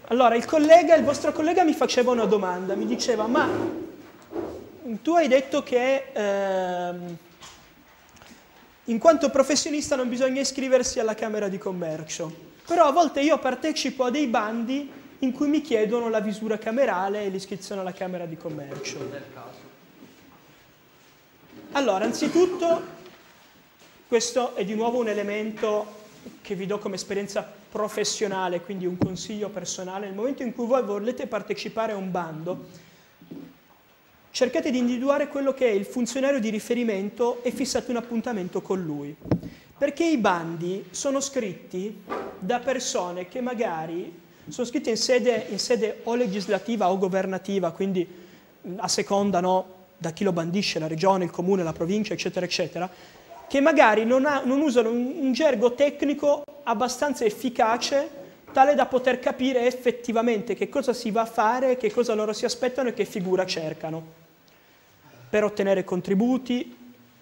Allora, il vostro collega mi faceva una domanda, mi diceva, ma tu hai detto che in quanto professionista non bisogna iscriversi alla Camera di Commercio, però a volte io partecipo a dei bandi in cui mi chiedono la visura camerale e l'iscrizione alla Camera di Commercio. Allora, anzitutto, questo è di nuovo un elemento che vi do come esperienza professionale, quindi un consiglio personale. Nel momento in cui voi volete partecipare a un bando, cercate di individuare quello che è il funzionario di riferimento e fissate un appuntamento con lui. Perché i bandi sono scritti da persone che magari sono scritte in sede o legislativa o governativa, quindi a seconda, no, da chi lo bandisce, la regione, il comune, la provincia, eccetera, eccetera, che magari non usano un gergo tecnico abbastanza efficace tale da poter capire effettivamente che cosa si va a fare, che cosa loro si aspettano e che figura cercano per ottenere contributi,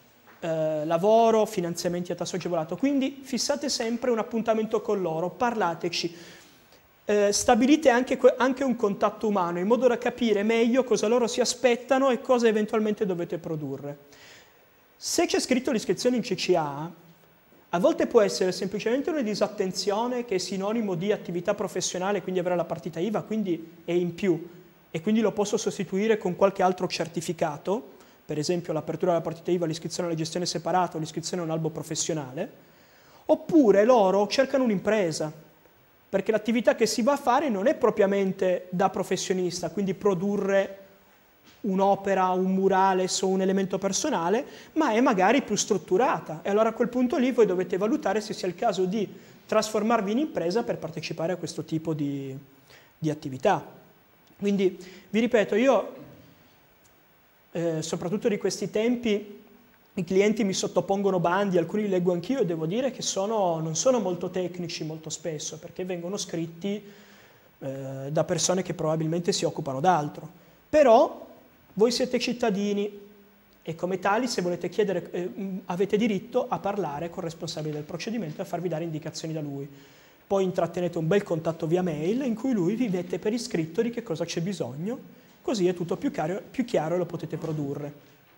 lavoro, finanziamenti a tasso agevolato. Quindi fissate sempre un appuntamento con loro, parlateci, stabilite anche un contatto umano in modo da capire meglio cosa loro si aspettano e cosa eventualmente dovete produrre. Se c'è scritto l'iscrizione in CCA, a volte può essere semplicemente una disattenzione che è sinonimo di attività professionale, quindi avere la partita IVA, quindi è in più, e quindi lo posso sostituire con qualche altro certificato, per esempio l'apertura della partita IVA, l'iscrizione alla gestione separata o l'iscrizione a un albo professionale, oppure loro cercano un'impresa, perché l'attività che si va a fare non è propriamente da professionista, quindi produrre un'opera, un murale o un elemento personale, ma è magari più strutturata. E allora a quel punto lì voi dovete valutare se sia il caso di trasformarvi in impresa per partecipare a questo tipo di attività. Quindi, vi ripeto, io, soprattutto di questi tempi, i clienti mi sottopongono bandi, alcuni li leggo anch'io e devo dire che non sono molto tecnici molto spesso, perché vengono scritti da persone che probabilmente si occupano d'altro. Però voi siete cittadini e come tali, se volete chiedere, avete diritto a parlare con il responsabile del procedimento e a farvi dare indicazioni da lui. Poi intrattenete un bel contatto via mail in cui lui vi mette per iscritto di che cosa c'è bisogno, così è tutto più chiaro e lo potete produrre.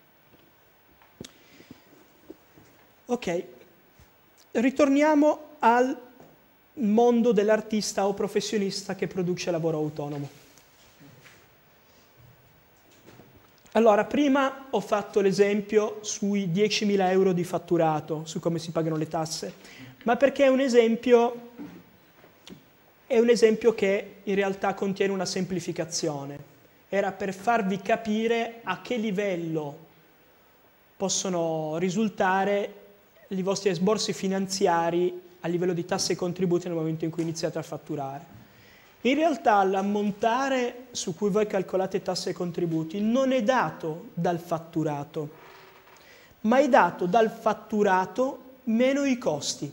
Ok, ritorniamo al mondo dell'artista o professionista che produce lavoro autonomo. Allora, prima ho fatto l'esempio sui 10.000 euro di fatturato, su come si pagano le tasse, ma perché è un esempio che in realtà contiene una semplificazione. Era per farvi capire a che livello possono risultare i vostri esborsi finanziari a livello di tasse e contributi nel momento in cui iniziate a fatturare. In realtà l'ammontare su cui voi calcolate tasse e contributi non è dato dal fatturato, ma è dato dal fatturato meno i costi.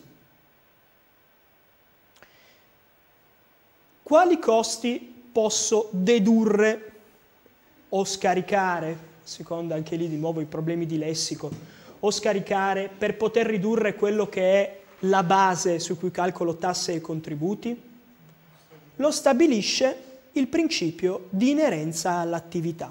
Quali costi posso dedurre o scaricare, secondo anche lì di nuovo i problemi di lessico, o scaricare per poter ridurre quello che è la base su cui calcolo tasse e contributi? Lo stabilisce il principio di inerenza all'attività.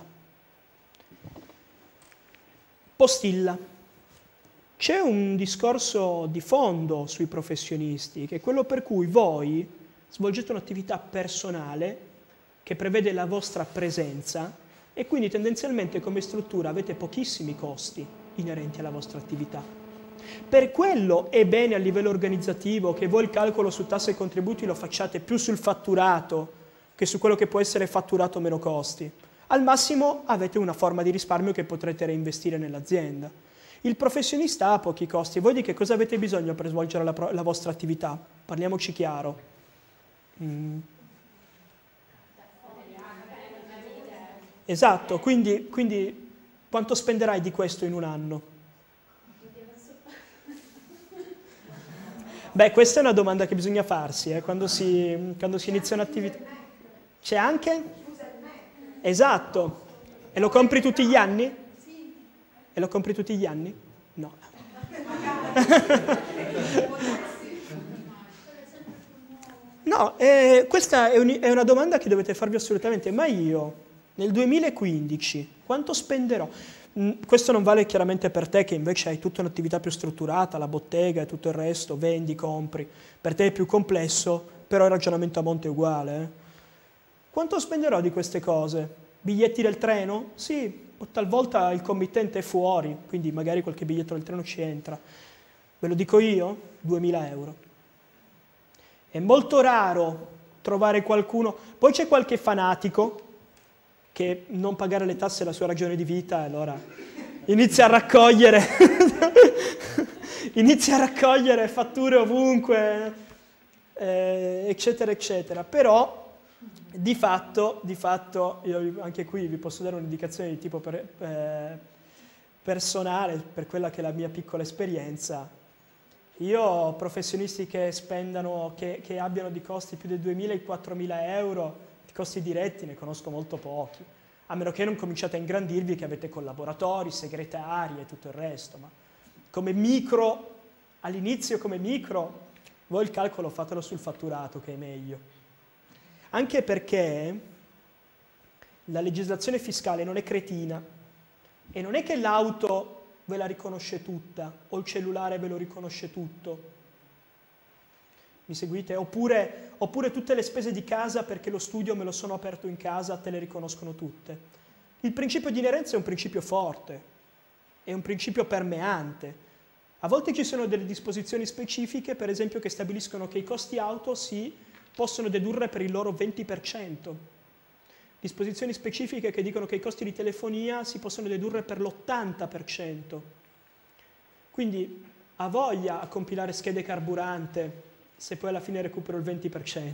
Postilla. C'è un discorso di fondo sui professionisti, che è quello per cui voi svolgete un'attività personale che prevede la vostra presenza e quindi tendenzialmente come struttura avete pochissimi costi inerenti alla vostra attività. Per quello è bene a livello organizzativo che voi il calcolo su tasse e contributi lo facciate più sul fatturato che su quello che può essere fatturato meno costi. Al massimo avete una forma di risparmio che potrete reinvestire nell'azienda. Il professionista ha pochi costi. Voi di che cosa avete bisogno per svolgere la vostra attività? Parliamoci chiaro. Esatto, quindi quanto spenderai di questo in un anno? Beh, questa è una domanda che bisogna farsi quando si inizia un'attività. C'è anche? Esatto. E lo compri tutti gli anni? Sì. E lo compri tutti gli anni? No. No, questa è una domanda che dovete farvi assolutamente. Ma io, nel 2015, quanto spenderò? Questo non vale chiaramente per te, che invece hai tutta un'attività più strutturata, la bottega e tutto il resto, vendi, compri. Per te è più complesso, però il ragionamento a monte è uguale. Quanto spenderò di queste cose? Biglietti del treno? Sì, talvolta il committente è fuori, quindi magari qualche biglietto del treno ci entra. Ve lo dico io? 2.000 euro. È molto raro trovare qualcuno, poi c'è qualche fanatico che non pagare le tasse è la sua ragione di vita, e allora inizia a raccogliere, fatture ovunque, eccetera, eccetera. Però di fatto, io anche qui vi posso dare un'indicazione di tipo personale, per quella che è la mia piccola esperienza. Io professionisti che spendano, che abbiano di costi più di 2.000 e 4.000 euro, di costi diretti, ne conosco molto pochi. A meno che non cominciate a ingrandirvi, che avete collaboratori, segretari e tutto il resto. Ma come micro, all'inizio come micro, voi il calcolo fatelo sul fatturato, che è meglio. Anche perché la legislazione fiscale non è cretina e non è che l'auto ve la riconosce tutta o il cellulare ve lo riconosce tutto. Mi seguite? Oppure tutte le spese di casa, perché lo studio me lo sono aperto in casa, te le riconoscono tutte. Il principio di inerenza è un principio forte, è un principio permeante. A volte ci sono delle disposizioni specifiche, per esempio, che stabiliscono che i costi auto si possono dedurre per il loro 20%. Disposizioni specifiche che dicono che i costi di telefonia si possono dedurre per l'80%. Quindi ha voglia a compilare schede carburante se poi alla fine recupero il 20%.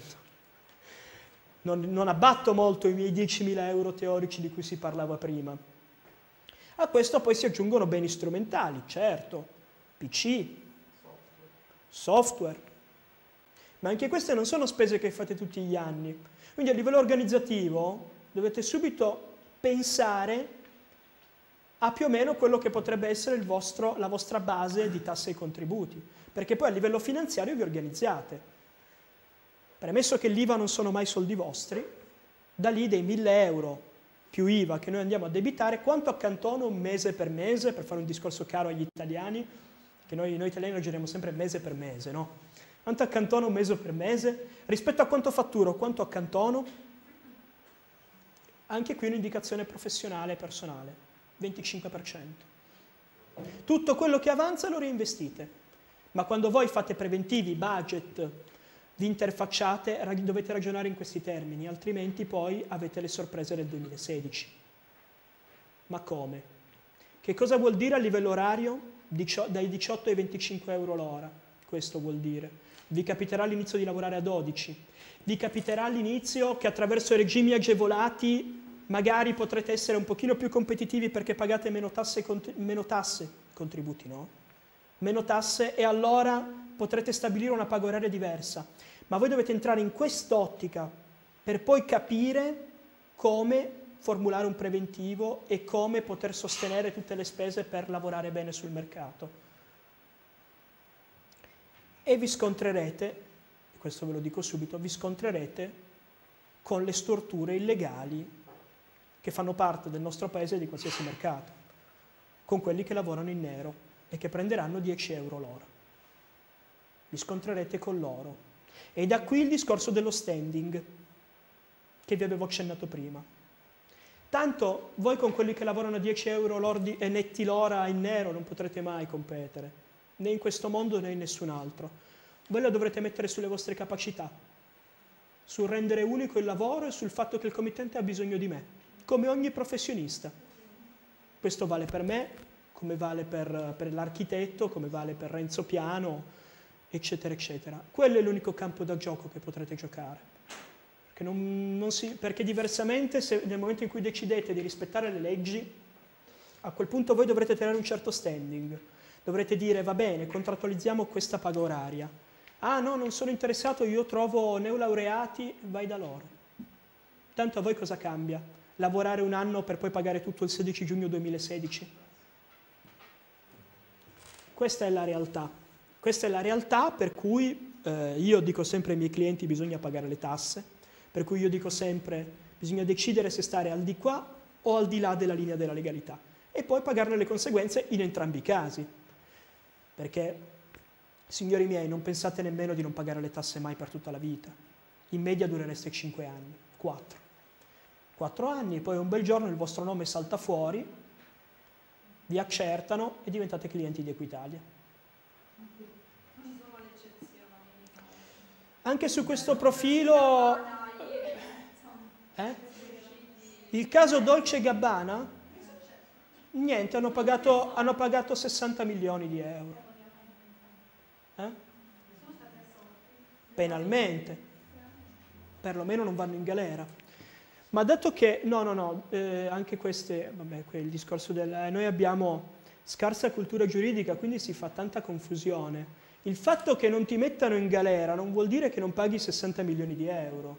Non abbatto molto i miei 10.000 euro teorici di cui si parlava prima. A questo poi si aggiungono beni strumentali, certo, PC, software. Ma anche queste non sono spese che fate tutti gli anni. Quindi a livello organizzativo dovete subito pensare a più o meno quello che potrebbe essere la vostra base di tasse e contributi, perché poi a livello finanziario vi organizzate. Premesso che l'IVA non sono mai soldi vostri, da lì dei 1.000 euro più IVA che noi andiamo a debitare, quanto accantono mese, per fare un discorso caro agli italiani, che noi italiani ragioniamo sempre mese per mese, no? Quanto accantono mese per mese? Rispetto a quanto fatturo, quanto accantono? Anche qui un'indicazione professionale e personale, 25%. Tutto quello che avanza lo reinvestite, ma quando voi fate preventivi, budget, vi interfacciate, dovete ragionare in questi termini, altrimenti poi avete le sorprese del 2016. Ma come? Che cosa vuol dire a livello orario? Dai 18 ai 25 euro l'ora, questo vuol dire. Vi capiterà all'inizio di lavorare a 12, vi capiterà all'inizio che attraverso regimi agevolati magari potrete essere un pochino più competitivi perché pagate meno tasse, contributi no? Meno tasse, e allora potrete stabilire una paga oraria diversa. Ma voi dovete entrare in quest'ottica per poi capire come formulare un preventivo e come poter sostenere tutte le spese per lavorare bene sul mercato. E vi scontrerete, questo ve lo dico subito, vi scontrerete con le storture illegali che fanno parte del nostro paese e di qualsiasi mercato, con quelli che lavorano in nero e che prenderanno 10 euro l'ora. Vi scontrerete con loro. E da qui il discorso dello standing, che vi avevo accennato prima. Tanto voi con quelli che lavorano a 10 euro netti l'ora in nero non potrete mai competere, né in questo mondo né in nessun altro. Voi la dovrete mettere sulle vostre capacità, sul rendere unico il lavoro e sul fatto che il committente ha bisogno di me, come ogni professionista. Questo vale per me, come vale per l'architetto, come vale per Renzo Piano, eccetera, eccetera. Quello è l'unico campo da gioco che potrete giocare. Perché diversamente, se nel momento in cui decidete di rispettare le leggi, a quel punto voi dovrete tenere un certo standing. Dovrete dire, va bene, contrattualizziamo questa paga oraria. Ah no, non sono interessato, io trovo neolaureati, vai da loro. Tanto a voi cosa cambia? Lavorare un anno per poi pagare tutto il 16 giugno 2016? Questa è la realtà. Questa è la realtà per cui io dico sempre ai miei clienti bisogna pagare le tasse, per cui io dico sempre bisogna decidere se stare al di qua o al di là della linea della legalità e poi pagarne le conseguenze in entrambi i casi. Perché, signori miei, non pensate nemmeno di non pagare le tasse mai per tutta la vita. In media durereste 5 anni, 4. 4 anni, poi un bel giorno il vostro nome salta fuori, vi accertano e diventate clienti di Equitalia. Anche su questo profilo, il caso Dolce Gabbana, niente, hanno pagato 60 milioni di euro. Penalmente, perlomeno non vanno in galera. Ma dato che, anche queste, vabbè, il discorso noi abbiamo scarsa cultura giuridica, quindi si fa tanta confusione. Il fatto che non ti mettano in galera non vuol dire che non paghi 60 milioni di euro.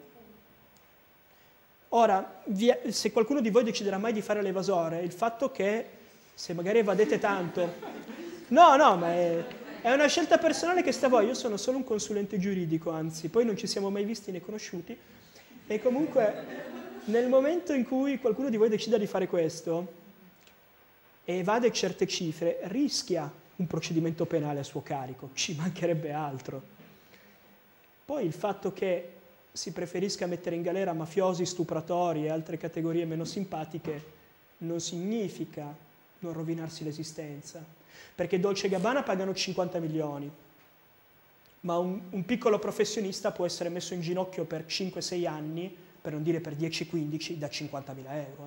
Ora, se qualcuno di voi deciderà mai di fare l'evasore, il fatto che, se magari evadete tanto... No, ma è una scelta personale che sta a voi. Io sono solo un consulente giuridico, anzi, poi non ci siamo mai visti né conosciuti. E comunque, nel momento in cui qualcuno di voi decida di fare questo e evade certe cifre, rischia un procedimento penale a suo carico, ci mancherebbe altro. Poi il fatto che si preferisca mettere in galera mafiosi, stupratori e altre categorie meno simpatiche non significa non rovinarsi l'esistenza, perché Dolce Gabbana pagano 50 milioni, ma un piccolo professionista può essere messo in ginocchio per 5-6 anni, per non dire per 10-15, da 50.000 euro.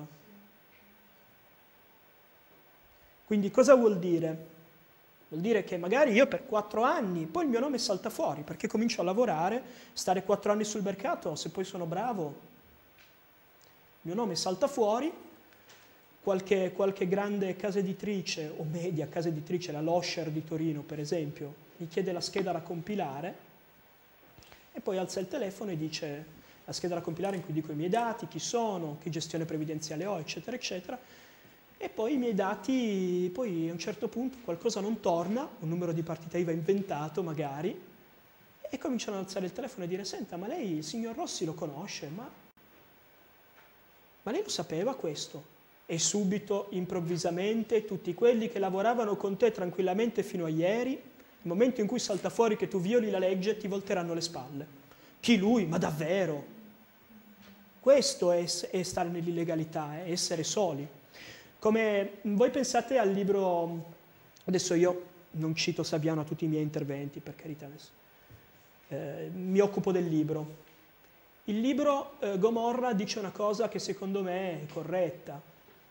Quindi cosa vuol dire? Vuol dire che magari io per 4 anni, poi il mio nome salta fuori, perché comincio a lavorare, stare 4 anni sul mercato, se poi sono bravo, il mio nome salta fuori, qualche grande casa editrice, o media casa editrice, la Loscher di Torino per esempio, mi chiede la scheda da compilare, e poi alza il telefono e dice la scheda da compilare in cui dico i miei dati, chi sono, che gestione previdenziale ho, eccetera, eccetera. E poi i miei dati, poi a un certo punto qualcosa non torna, un numero di partita IVA inventato magari, e cominciano ad alzare il telefono e dire senta, ma lei il signor Rossi lo conosce? Ma lei lo sapeva questo? E subito, improvvisamente, tutti quelli che lavoravano con te tranquillamente fino a ieri, nel momento in cui salta fuori che tu violi la legge, ti volteranno le spalle. Chi lui? Ma davvero? Questo è stare nell'illegalità, è essere soli. Come voi pensate al libro, adesso io non cito Saviano a tutti i miei interventi, per carità adesso, mi occupo del libro. Il libro Gomorra dice una cosa che secondo me è corretta.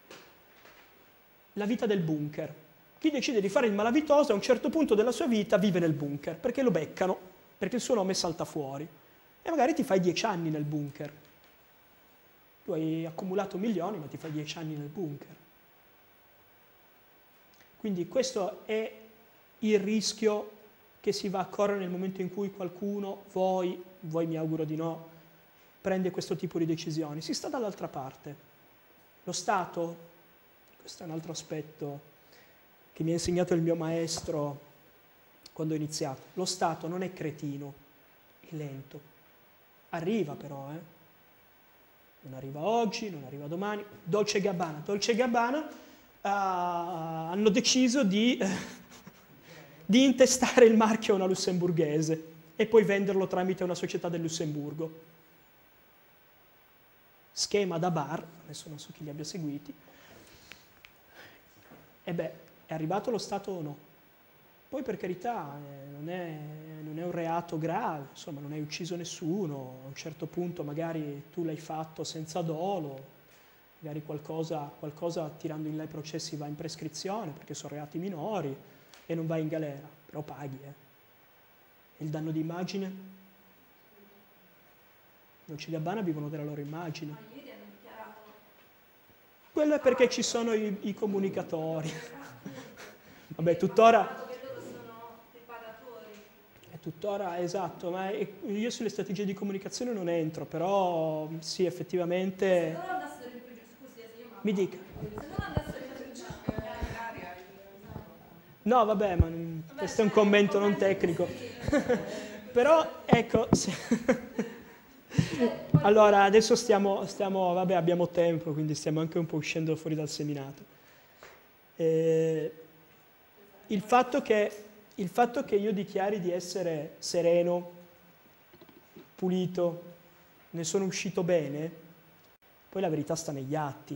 La vita del bunker. Chi decide di fare il malavitoso a un certo punto della sua vita vive nel bunker, perché lo beccano, perché il suo nome salta fuori. E magari ti fai 10 anni nel bunker. Tu hai accumulato milioni, ma ti fai 10 anni nel bunker. Quindi questo è il rischio che si va a correre nel momento in cui qualcuno, voi mi auguro di no, prende questo tipo di decisioni. Si sta dall'altra parte. Lo Stato, questo è un altro aspetto che mi ha insegnato il mio maestro quando ho iniziato, lo Stato non è cretino, è lento. Arriva però, Non arriva oggi, non arriva domani. Dolce Gabbana hanno deciso di intestare il marchio a una lussemburghese e poi venderlo tramite una società del Lussemburgo. Schema da bar, adesso non so chi li abbia seguiti. E beh, è arrivato lo Stato o no? Poi per carità non è un reato grave, insomma non hai ucciso nessuno, a un certo punto magari tu l'hai fatto senza dolo, magari qualcosa tirando in là i processi va in prescrizione perché sono reati minori e non vai in galera, però paghi. E il danno di immagine? Dolce Gabbana vivono della loro immagine. Ma ieri hanno dichiarato... Quello è perché ci sono i comunicatori. Vabbè, tuttora... Tuttora, esatto, ma io sulle strategie di comunicazione non entro, però sì, effettivamente... Se non andassero in prigione, scusi, se io mi dica. Se non andassero in prigione... No, vabbè, ma... questo è un commento non tecnico. Però, ecco, allora adesso vabbè, abbiamo tempo, quindi stiamo anche un po' uscendo fuori dal seminato. Il fatto che io dichiari di essere sereno, pulito, ne sono uscito bene, poi la verità sta negli atti.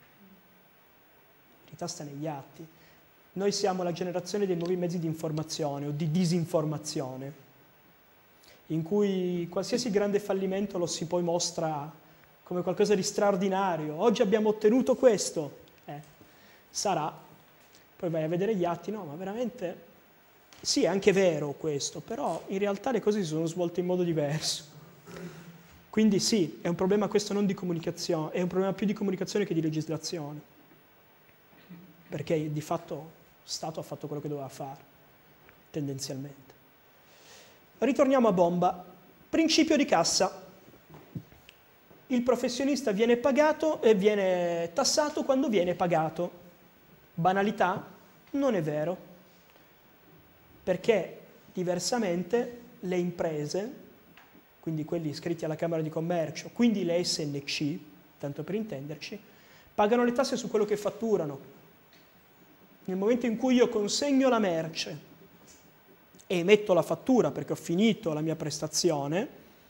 La verità sta negli atti. Noi siamo la generazione dei nuovi mezzi di informazione o di disinformazione, in cui qualsiasi grande fallimento lo si poi mostra come qualcosa di straordinario. Oggi abbiamo ottenuto questo. Sarà. Poi vai a vedere gli atti, no, ma veramente... Sì, è anche vero questo, però in realtà le cose si sono svolte in modo diverso. Quindi sì, è un problema questo non di comunicazione, è un problema più di comunicazione che di legislazione. Perché di fatto lo Stato ha fatto quello che doveva fare, tendenzialmente. Ritorniamo a bomba. Principio di cassa. Il professionista viene pagato e viene tassato quando viene pagato. Banalità? Non è vero. Perché diversamente le imprese, quindi quelli iscritti alla Camera di Commercio, quindi le SNC, tanto per intenderci, pagano le tasse su quello che fatturano. Nel momento in cui io consegno la merce e emetto la fattura perché ho finito la mia prestazione,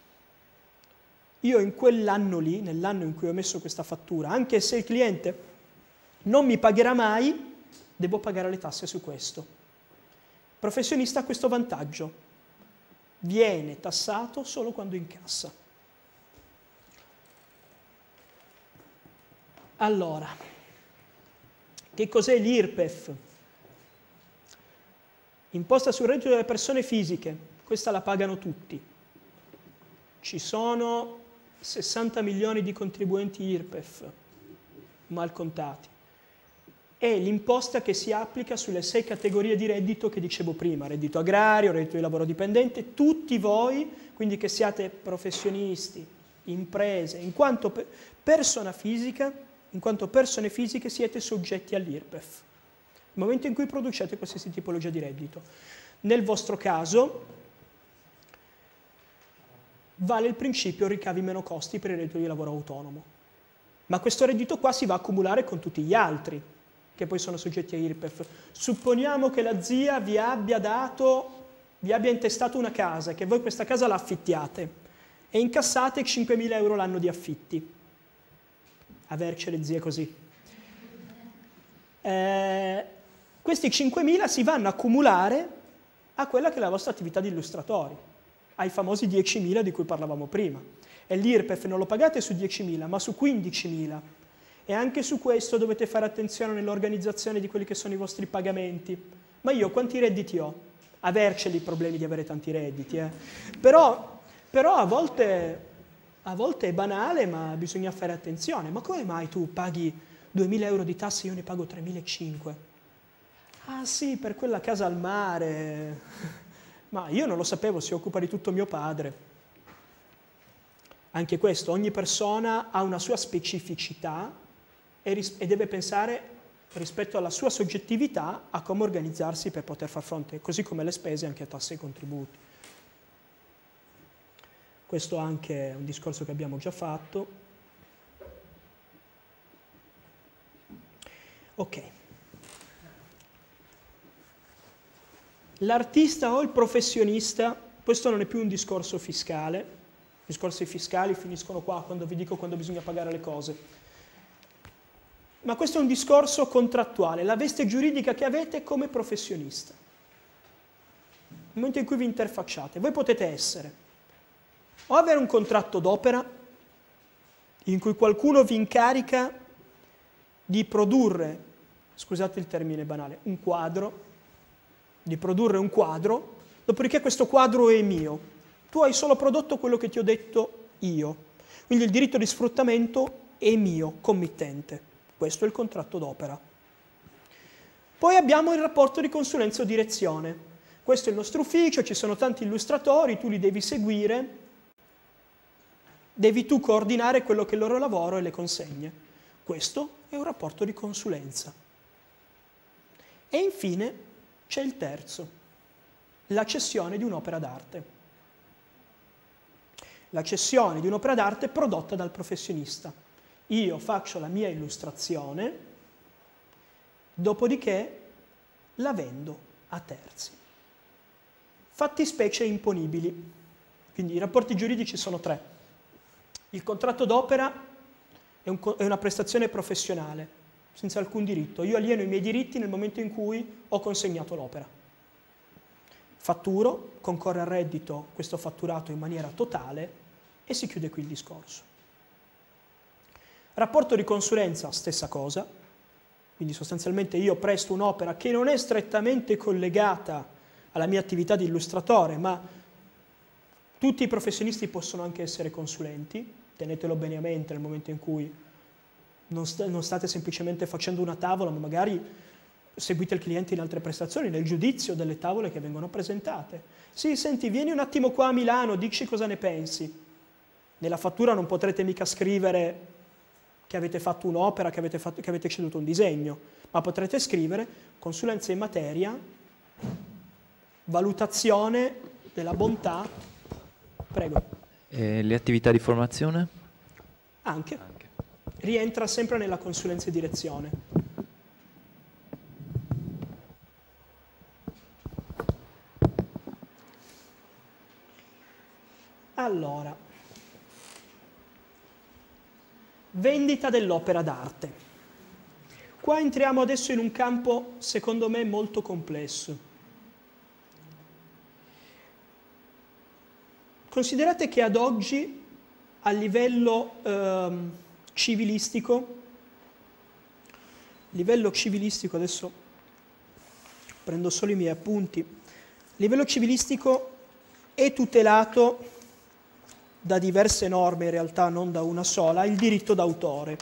io in quell'anno lì, nell'anno in cui ho emesso questa fattura, anche se il cliente non mi pagherà mai, devo pagare le tasse su questo. Il professionista ha questo vantaggio, viene tassato solo quando incassa. Allora, che cos'è l'IRPEF? Imposta sul reddito delle persone fisiche, questa la pagano tutti. Ci sono 60 milioni di contribuenti IRPEF, mal contati. È l'imposta che si applica sulle 6 categorie di reddito che dicevo prima, reddito agrario, reddito di lavoro dipendente, tutti voi, quindi che siate professionisti, imprese, in quanto persona fisica, in quanto persone fisiche siete soggetti all'IRPEF, nel momento in cui producete qualsiasi tipologia di reddito. Nel vostro caso vale il principio ricavi meno costi per il reddito di lavoro autonomo, ma questo reddito qua si va a accumulare con tutti gli altri, che poi sono soggetti a IRPEF. Supponiamo che la zia vi abbia intestato una casa e che voi questa casa la affittiate e incassate 5.000 euro l'anno di affitti. Averci le zie così. Questi 5.000 si vanno a accumulare a quella che è la vostra attività di illustratori, ai famosi 10.000 di cui parlavamo prima. E l'IRPEF non lo pagate su 10.000, ma su 15.000. E anche su questo dovete fare attenzione nell'organizzazione di quelli che sono i vostri pagamenti. Ma io quanti redditi ho? Averceli i problemi di avere tanti redditi. Però a volte è banale, ma bisogna fare attenzione. Ma come mai tu paghi 2.000 euro di tasse e io ne pago 3.500? Ah sì, per quella casa al mare. Ma io non lo sapevo, si occupa di tutto mio padre. Anche questo, ogni persona ha una sua specificità e deve pensare rispetto alla sua soggettività a come organizzarsi per poter far fronte, così come le spese, anche a tasse e contributi. Questo anche è un discorso che abbiamo già fatto. Ok. L'artista o il professionista, questo non è più un discorso fiscale, i discorsi fiscali finiscono qua quando vi dico quando bisogna pagare le cose. Ma questo è un discorso contrattuale, la veste giuridica che avete come professionista. Nel momento in cui vi interfacciate, voi potete essere o avere un contratto d'opera in cui qualcuno vi incarica di produrre, scusate il termine banale, un quadro, di produrre un quadro, dopodiché questo quadro è mio. Tu hai solo prodotto quello che ti ho detto io. Quindi il diritto di sfruttamento è mio, committente. Questo è il contratto d'opera. Poi abbiamo il rapporto di consulenza o direzione. Questo è il nostro ufficio, ci sono tanti illustratori, tu li devi seguire, devi tu coordinare quello che è il loro lavoro e le consegne. Questo è un rapporto di consulenza. E infine c'è il terzo. la cessione di un'opera d'arte. La cessione di un'opera d'arte prodotta dal professionista. Io faccio la mia illustrazione, dopodiché la vendo a terzi. Fattispecie imponibili. Quindi i rapporti giuridici sono 3. Il contratto d'opera è una prestazione professionale, senza alcun diritto. Io alieno i miei diritti nel momento in cui ho consegnato l'opera. Fatturo, concorre al reddito questo fatturato in maniera totale e si chiude qui il discorso. Rapporto di consulenza, stessa cosa. Quindi sostanzialmente io presto un'opera che non è strettamente collegata alla mia attività di illustratore, ma tutti i professionisti possono anche essere consulenti, tenetelo bene a mente nel momento in cui non state semplicemente facendo una tavola, ma magari seguite il cliente in altre prestazioni, nel giudizio delle tavole che vengono presentate. Sì, senti, vieni un attimo qua a Milano, dici cosa ne pensi. Nella fattura non potrete mica scrivere che avete fatto un'opera, che avete ceduto un disegno, ma potrete scrivere consulenza in materia, valutazione della bontà. Prego. Le attività di formazione? Anche. Rientra sempre nella consulenza e direzione. Allora, vendita dell'opera d'arte. Qua entriamo adesso in un campo, secondo me, molto complesso. Considerate che ad oggi, a livello civilistico, adesso prendo solo i miei appunti, a livello civilistico è tutelato da diverse norme, in realtà non da una sola, il diritto d'autore.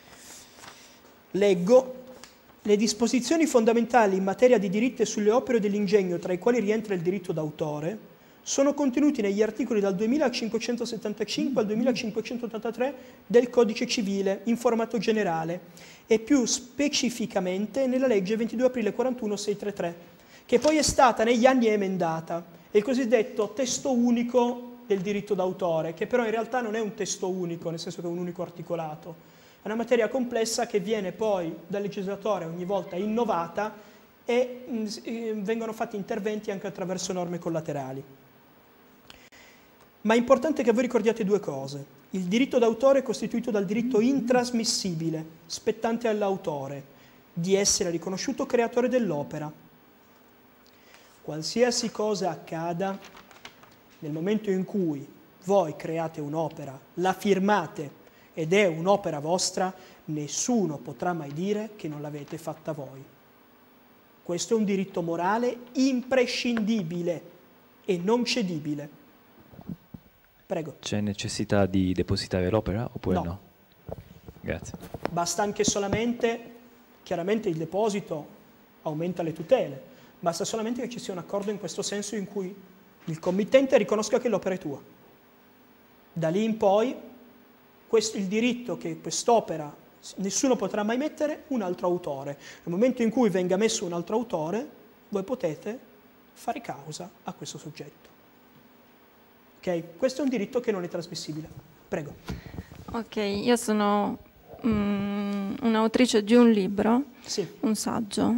Leggo: le disposizioni fondamentali in materia di diritti sulle opere dell'ingegno, tra i quali rientra il diritto d'autore, sono contenuti negli articoli dal 2575 al 2583 del Codice Civile in formato generale e più specificamente nella legge 22 aprile 41 633, che poi è stata negli anni emendata, è il cosiddetto testo unico del diritto d'autore, che però in realtà non è un testo unico, nel senso che è un unico articolato. È una materia complessa che viene poi dal legislatore ogni volta innovata e vengono fatti interventi anche attraverso norme collaterali. Ma è importante che voi ricordiate due cose. Il diritto d'autore è costituito dal diritto intrasmissibile, spettante all'autore, di essere riconosciuto creatore dell'opera. Qualsiasi cosa accada, nel momento in cui voi create un'opera, la firmate ed è un'opera vostra, nessuno potrà mai dire che non l'avete fatta voi. Questo è un diritto morale imprescindibile e non cedibile. Prego. C'è necessità di depositare l'opera oppure No. no? Grazie. Basta anche solamente, chiaramente il deposito aumenta le tutele, basta solamente che ci sia un accordo in questo senso in cui il committente riconosca che l'opera è tua. Da lì in poi il diritto che quest'opera nessuno potrà mai mettere un altro autore. Nel momento in cui venga messo un altro autore, voi potete fare causa a questo soggetto. Ok? Questo è un diritto che non è trasmissibile. Prego. Ok, io sono un'autrice di un libro, Sì. un saggio,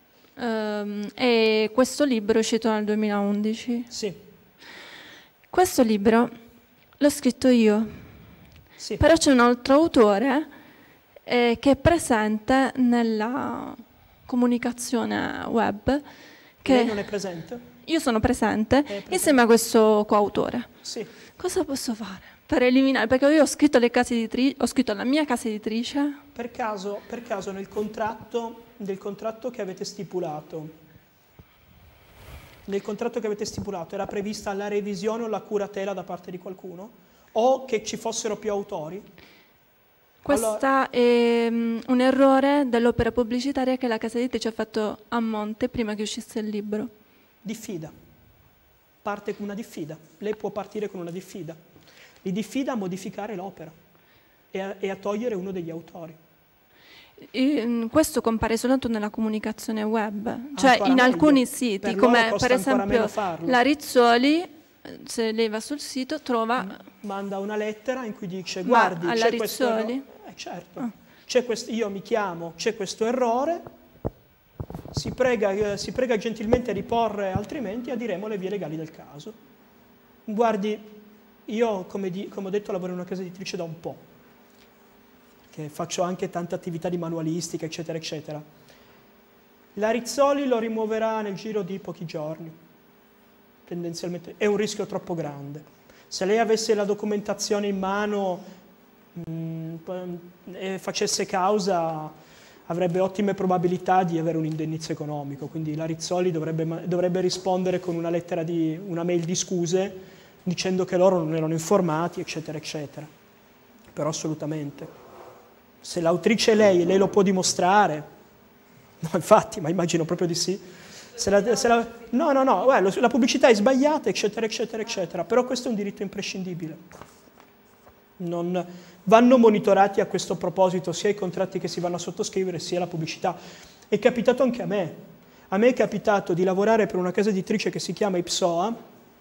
e questo libro è uscito nel 2011. Sì. Questo libro l'ho scritto io, Sì. però c'è un altro autore che è presente nella comunicazione web. Che Lei non è presente? Io sono presente insieme a questo coautore. Sì. Cosa posso fare per eliminare? Perché io ho scritto ho scritto alla mia casa editrice. Per caso nel contratto che avete stipulato, era prevista la revisione o la curatela da parte di qualcuno? O che ci fossero più autori? Questa è un errore dell'opera pubblicitaria che la casa editrice ha fatto a monte prima che uscisse il libro. Diffida. Parte con una diffida. Lei può partire con una diffida. Li diffida a modificare l'opera e a togliere uno degli autori. Questo compare soltanto nella comunicazione web, cioè Ancora in meglio. alcuni siti, Per come loro costa per ancora meno esempio farlo. la Rizzoli, se lei va sul sito trova... Manda una lettera in cui dice: Ma guardi, alla c'è questo Rizzoli? certo. Io mi chiamo, c'è questo errore, si prega gentilmente di riporre, altrimenti adiremo le vie legali del caso. Guardi, io come ho detto lavoro in una casa editrice da un po', che faccio anche tante attività di manualistica, eccetera, eccetera. La Rizzoli lo rimuoverà nel giro di pochi giorni, tendenzialmente. È un rischio troppo grande. Se lei avesse la documentazione in mano e facesse causa, avrebbe ottime probabilità di avere un indennizzo economico, quindi la Rizzoli dovrebbe rispondere con una mail di scuse, dicendo che loro non erano informati, eccetera, eccetera. Però assolutamente. Se l'autrice è lei e lei lo può dimostrare, no, infatti, ma immagino proprio di sì. No, la pubblicità è sbagliata, eccetera, eccetera, eccetera, però questo è un diritto imprescindibile. Vanno monitorati a questo proposito sia i contratti che si vanno a sottoscrivere, sia la pubblicità. È capitato anche a me. A me è capitato di lavorare per una casa editrice che si chiama Ipsoa,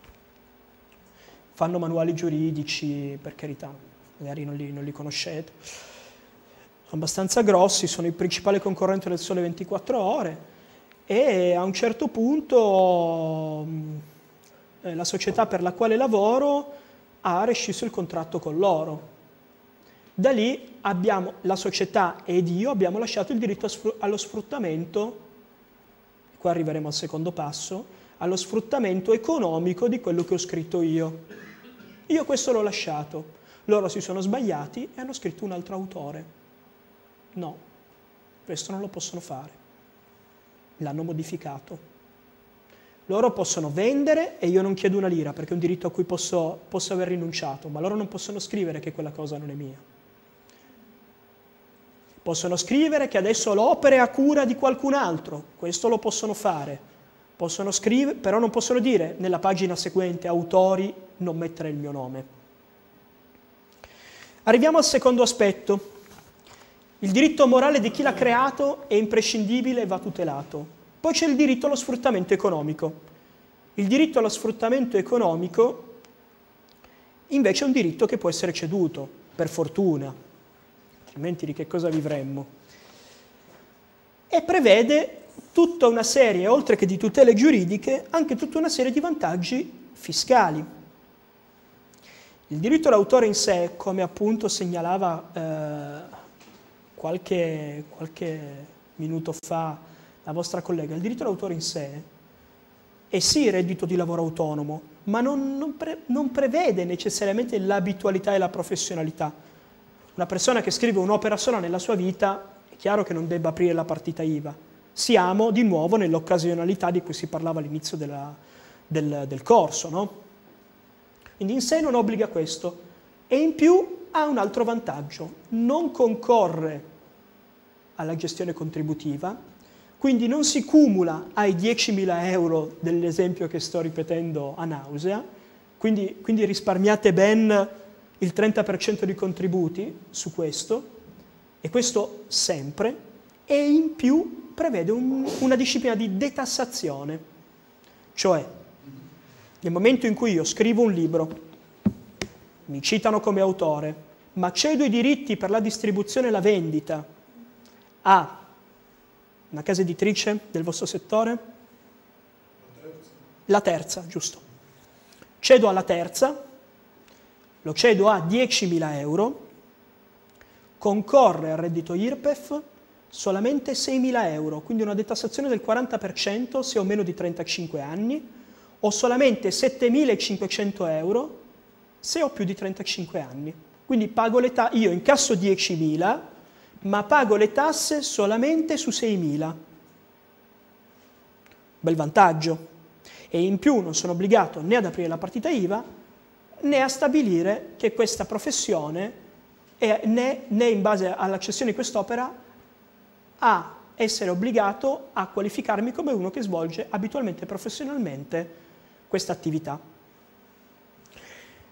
fanno manuali giuridici, per carità, magari non li conoscete. Sono abbastanza grossi, sono il principale concorrente del Sole 24 Ore e a un certo punto la società per la quale lavoro ha rescisso il contratto con loro. Da lì la società ed io abbiamo lasciato il diritto allo sfruttamento, qua arriveremo al secondo passo, allo sfruttamento economico di quello che ho scritto io. Io questo l'ho lasciato, loro si sono sbagliati e hanno scritto un altro autore. No, questo non lo possono fare, l'hanno modificato. Loro possono vendere e io non chiedo una lira perché è un diritto a cui posso aver rinunciato, ma loro non possono scrivere che quella cosa non è mia. Possono scrivere che adesso l'opera è a cura di qualcun altro, questo lo possono fare. Possono scrivere, però non possono dire nella pagina seguente autori non mettere il mio nome. Arriviamo al secondo aspetto. Il diritto morale di chi l'ha creato è imprescindibile e va tutelato. Poi c'è il diritto allo sfruttamento economico. Il diritto allo sfruttamento economico invece è un diritto che può essere ceduto, per fortuna, altrimenti di che cosa vivremmo? E prevede tutta una serie, oltre che di tutele giuridiche, anche tutta una serie di vantaggi fiscali. Il diritto d'autore in sé, come appunto segnalava qualche minuto fa la vostra collega, il diritto d'autore in sé è sì reddito di lavoro autonomo, ma non prevede necessariamente l'abitualità e la professionalità. Una persona che scrive un'opera sola nella sua vita è chiaro che non debba aprire la partita IVA. Siamo di nuovo nell'occasionalità di cui si parlava all'inizio del corso, no? Quindi in sé non obbliga a questo e in più ha un altro vantaggio, non concorre alla gestione contributiva, quindi non si cumula ai 10.000 euro dell'esempio che sto ripetendo a nausea, quindi risparmiate ben il 30% di contributi su questo, e questo sempre, e in più prevede una disciplina di detassazione, cioè nel momento in cui io scrivo un libro, mi citano come autore, ma cedo i diritti per la distribuzione e la vendita a una casa editrice del vostro settore? La terza, giusto. Cedo alla terza, lo cedo a 10.000 euro, concorre al reddito IRPEF solamente 6.000 euro, quindi una detassazione del 40% se ho meno di 35 anni, o solamente 7.500 euro se ho più di 35 anni. Quindi pago io incasso 10.000, ma pago le tasse solamente su 6.000. Bel vantaggio. E in più non sono obbligato né ad aprire la partita IVA, né a stabilire che questa professione, né in base alla cessione di quest'opera, a essere obbligato a qualificarmi come uno che svolge abitualmente e professionalmente questa attività.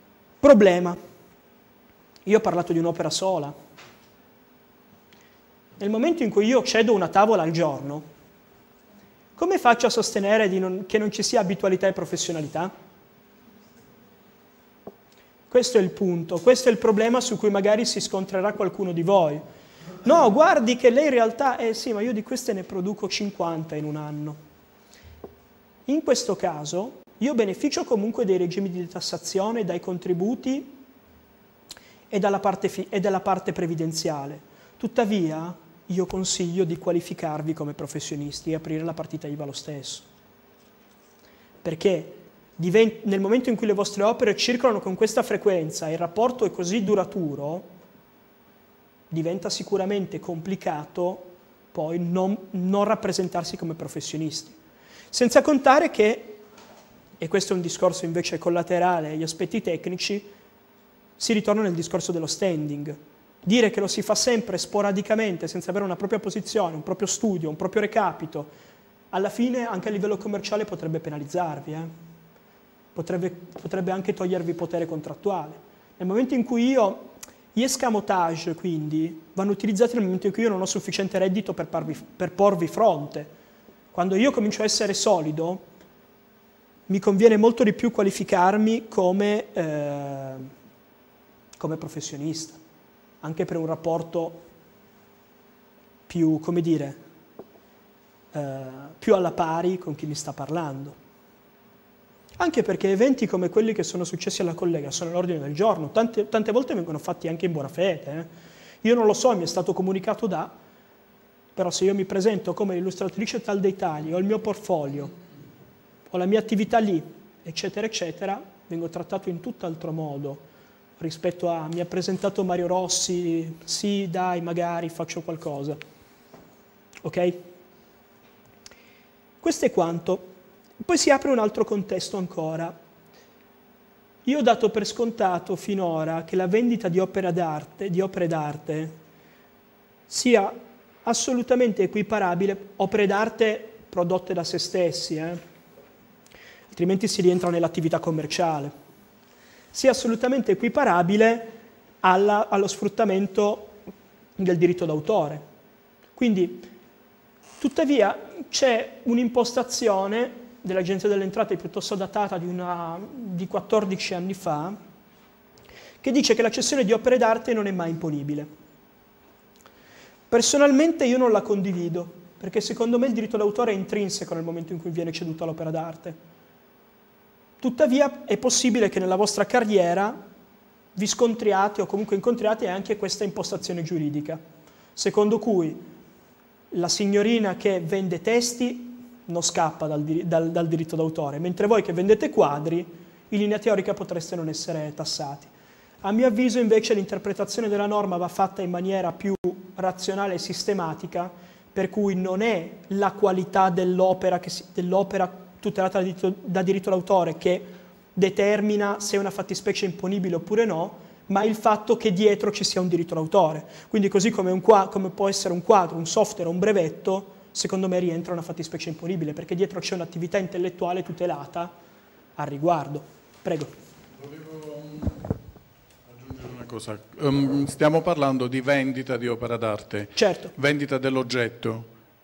Problema. Io ho parlato di un'opera sola. nel momento in cui io cedo una tavola al giorno, come faccio a sostenere che non ci sia abitualità e professionalità? Questo è il punto, questo è il problema su cui magari si scontrerà qualcuno di voi. No, guardi che lei in realtà, sì, ma io di queste ne produco 50 in un anno. In questo caso, io beneficio comunque dei regimi di tassazione, dai contributi e dalla parte previdenziale. Tuttavia, io consiglio di qualificarvi come professionisti e aprire la partita IVA lo stesso. Perché nel momento in cui le vostre opere circolano con questa frequenza e il rapporto è così duraturo, diventa sicuramente complicato poi non rappresentarsi come professionisti. Senza contare che, e questo è un discorso invece collaterale agli aspetti tecnici, si ritorna nel discorso dello standing. Dire che lo si fa sempre sporadicamente, senza avere una propria posizione, un proprio studio, un proprio recapito, alla fine anche a livello commerciale potrebbe penalizzarvi, potrebbe anche togliervi potere contrattuale. Nel momento in cui gli escamotage, quindi, vanno utilizzati nel momento in cui io non ho sufficiente reddito per porvi fronte. Quando io comincio a essere solido, mi conviene molto di più qualificarmi come professionista, anche per un rapporto più, come dire, più alla pari con chi mi sta parlando. Anche perché eventi come quelli che sono successi alla collega sono all'ordine del giorno, tante volte vengono fatti anche in buona fede. Io non lo so, mi è stato comunicato però se io mi presento come illustratrice tal dei tali, ho il mio portfolio, ho la mia attività lì, eccetera, eccetera, vengo trattato in tutt'altro modo rispetto a mi ha presentato Mario Rossi, sì, dai, magari faccio qualcosa. Ok? Questo è quanto. Poi si apre un altro contesto ancora. Io ho dato per scontato finora che la vendita di opere d'arte sia assolutamente equiparabile, opere d'arte prodotte da se stessi, altrimenti si rientra nell'attività commerciale, sia assolutamente equiparabile allo sfruttamento del diritto d'autore. Quindi, tuttavia, c'è un'impostazione dell'Agenzia delle Entrate piuttosto datata di 14 anni fa, che dice che la cessione di opere d'arte non è mai imponibile. Personalmente io non la condivido, perché secondo me il diritto d'autore è intrinseco nel momento in cui viene ceduta l'opera d'arte. Tuttavia è possibile che nella vostra carriera vi scontriate o comunque incontriate anche questa impostazione giuridica, secondo cui la signorina che vende testi non scappa dal diritto d'autore, mentre voi che vendete quadri, in linea teorica potreste non essere tassati. A mio avviso invece l'interpretazione della norma va fatta in maniera più razionale e sistematica, per cui non è la qualità dell'opera tutelata da diritto d'autore che determina se è una fattispecie imponibile oppure no, ma il fatto che dietro ci sia un diritto d'autore. Quindi così come può essere un quadro, un software o un brevetto, secondo me rientra una fattispecie imponibile, perché dietro c'è un'attività intellettuale tutelata al riguardo. Prego. Volevo aggiungere una cosa. Stiamo parlando di vendita di opera d'arte, certo. Vendita dell'oggetto,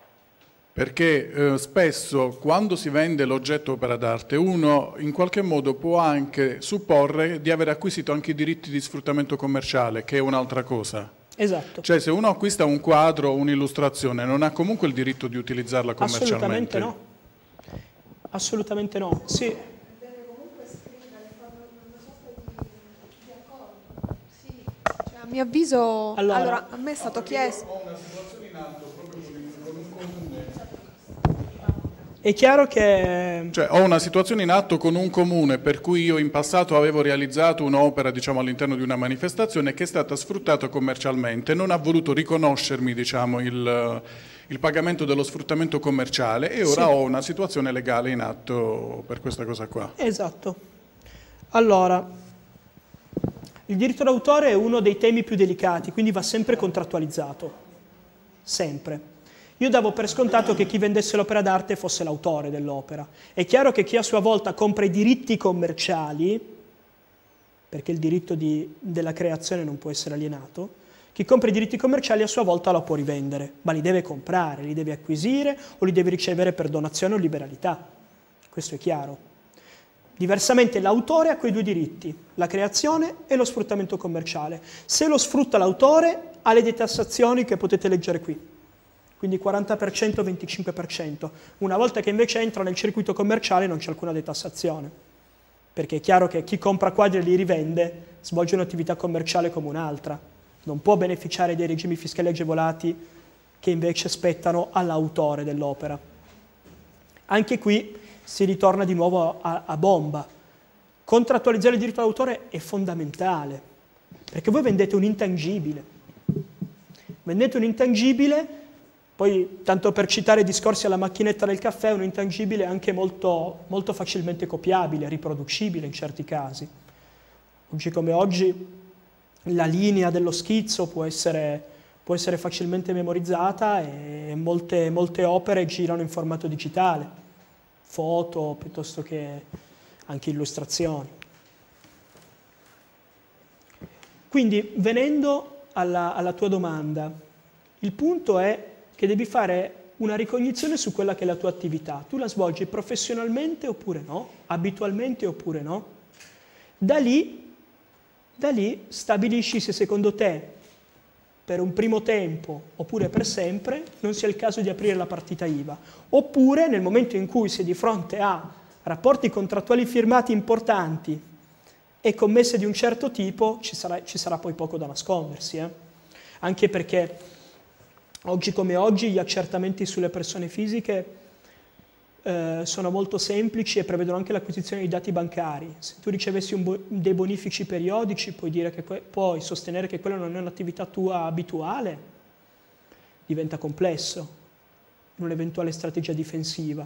perché spesso quando si vende l'oggetto opera d'arte uno in qualche modo può anche supporre di aver acquisito anche i diritti di sfruttamento commerciale, che è un'altra cosa. Esatto. Cioè se uno acquista un quadro o un'illustrazione non ha comunque il diritto di utilizzarla commercialmente? Assolutamente no. Assolutamente no, sì. Deve comunque scrivere, fanno una sorta di accordo. Sì. Cioè, a mio avviso, allora a me è stato chiesto. Ho una situazione in atto proprio con un comune. È chiaro che... Cioè, ho una situazione in atto con un comune per cui io in passato avevo realizzato un'opera, diciamo, all'interno di una manifestazione che è stata sfruttata commercialmente, non ha voluto riconoscermi, diciamo, il pagamento dello sfruttamento commerciale e ora ho una situazione legale in atto per questa cosa qua. Esatto. Allora, il diritto d'autore è uno dei temi più delicati, quindi va sempre contrattualizzato. Sempre. Io davo per scontato che chi vendesse l'opera d'arte fosse l'autore dell'opera. È chiaro che chi a sua volta compra i diritti commerciali, perché il diritto della creazione non può essere alienato, Chi compra i diritti commerciali a sua volta la può rivendere, ma li deve comprare, li deve acquisire o li deve ricevere per donazione o liberalità. Questo è chiaro. Diversamente l'autore ha quei due diritti, la creazione e lo sfruttamento commerciale. Se lo sfrutta l'autore ha le detassazioni che potete leggere qui, quindi 40%, 25%. Una volta che invece entra nel circuito commerciale non c'è alcuna detassazione, perché è chiaro che chi compra quadri e li rivende svolge un'attività commerciale come un'altra. Non può beneficiare dei regimi fiscali agevolati che invece spettano all'autore dell'opera. Anche qui si ritorna di nuovo a bomba. Contrattualizzare il diritto d'autore è fondamentale, perché voi vendete un intangibile. Vendete un intangibile, poi tanto per citare discorsi alla macchinetta del caffè, un intangibile anche molto, molto facilmente copiabile, riproducibile in certi casi. Oggi come oggi la linea dello schizzo può essere facilmente memorizzata e molte opere girano in formato digitale, foto piuttosto che anche illustrazioni. Quindi, venendo alla tua domanda, il punto è che devi fare una ricognizione su quella che è la tua attività. Tu la svolgi professionalmente oppure no? Abitualmente oppure no? Da lì stabilisci se secondo te, per un primo tempo oppure per sempre, non sia il caso di aprire la partita IVA. Oppure, nel momento in cui sei di fronte a rapporti contrattuali firmati importanti e commesse di un certo tipo, ci sarà poi poco da nascondersi. Anche perché, oggi come oggi, gli accertamenti sulle persone fisiche sono molto semplici e prevedono anche l'acquisizione di dati bancari. Se tu ricevessi dei bonifici periodici, puoi sostenere che quella non è un'attività tua abituale, diventa complesso in un'eventuale strategia difensiva.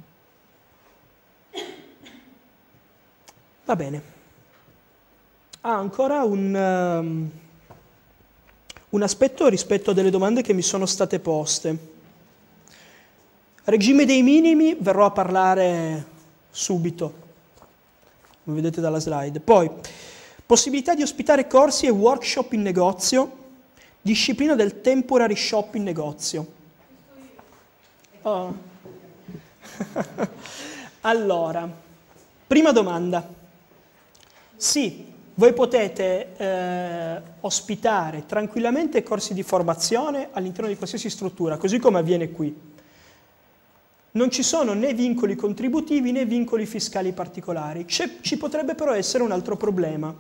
Va bene. Ancora un aspetto rispetto a delle domande che mi sono state poste. Regime dei minimi, verrò a parlare subito, come vedete dalla slide. Poi, possibilità di ospitare corsi e workshop in negozio, disciplina del temporary shop in negozio. Oh. Allora, prima domanda. Sì, voi potete ospitare tranquillamente corsi di formazione all'interno di qualsiasi struttura, così come avviene qui. Non ci sono né vincoli contributivi né vincoli fiscali particolari. Ci potrebbe però essere un altro problema.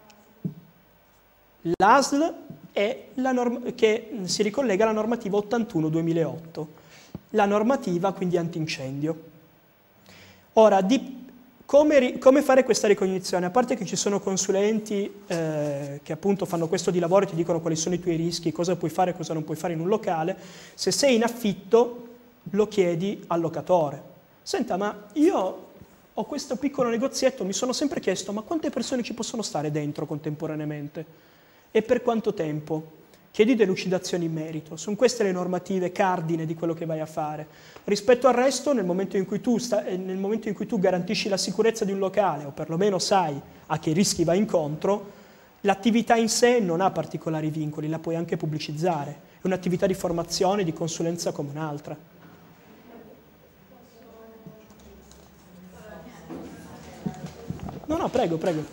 L'ASL è che si ricollega alla normativa 81/2008, la normativa quindi antincendio. Ora, come fare questa ricognizione? A parte che ci sono consulenti che appunto fanno questo di lavoro e ti dicono quali sono i tuoi rischi, cosa puoi fare e cosa non puoi fare in un locale, se sei in affitto lo chiedi al locatore. Senta, ma io ho questo piccolo negozietto, mi sono sempre chiesto, ma quante persone ci possono stare dentro contemporaneamente? E per quanto tempo? Chiedi delucidazioni in merito. Sono queste le normative cardine di quello che vai a fare. Rispetto al resto, nel momento in cui tu garantisci la sicurezza di un locale, o perlomeno sai a che rischi vai incontro, l'attività in sé non ha particolari vincoli, la puoi anche pubblicizzare. È un'attività di formazione, di consulenza come un'altra. No, prego.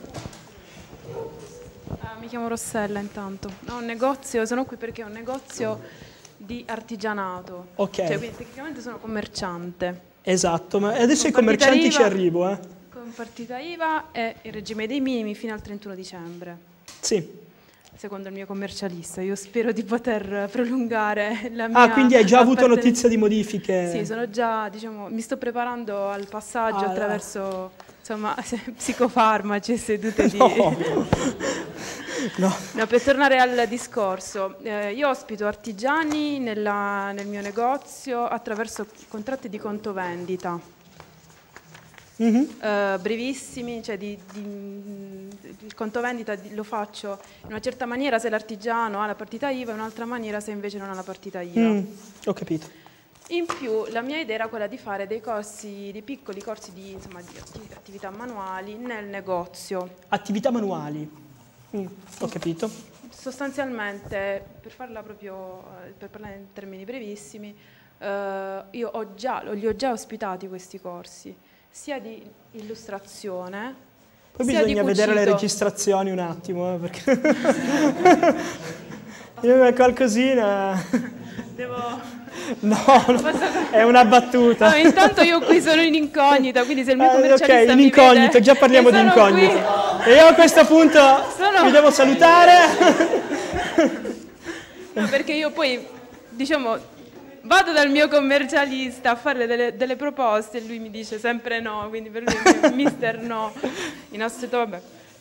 Mi chiamo Rossella intanto. Ho un negozio, sono qui perché è un negozio di artigianato. Ok. Cioè, quindi tecnicamente sono commerciante. Esatto, ma adesso ai commercianti ci arrivo. Con partita IVA e il regime dei minimi fino al 31 dicembre. Sì. Secondo il mio commercialista, io spero di poter prolungare la mia... Ah, quindi hai già avuto notizia di modifiche? Sì, sono già, mi sto preparando al passaggio attraverso, insomma, psicofarmaci e sedute di... No, per tornare al discorso, io ospito artigiani nel mio negozio attraverso contratti di conto vendita. Brevissimi, cioè il conto vendita lo faccio in una certa maniera se l'artigiano ha la partita IVA e in un'altra maniera se invece non ha la partita IVA. Ho capito. In più la mia idea era quella di fare dei piccoli corsi di attività manuali nel negozio. Attività manuali? Ho capito. sostanzialmente, per farla proprio, per parlare in termini brevissimi, io li ho già ospitati questi corsi, sia di illustrazione, poi sia bisogna di vedere le cucito. registrazioni un attimo, perché io qualcosina... No, è una battuta. No, intanto io qui sono in incognita, quindi se il mio commercialista ok, in mi incognito, vede, già parliamo di sono incognito. qui. E io a questo punto vi devo salutare. No, perché io poi, diciamo, vado dal mio commercialista a fare delle proposte e lui mi dice sempre no, quindi per lui è mister no. In assoluto, vabbè.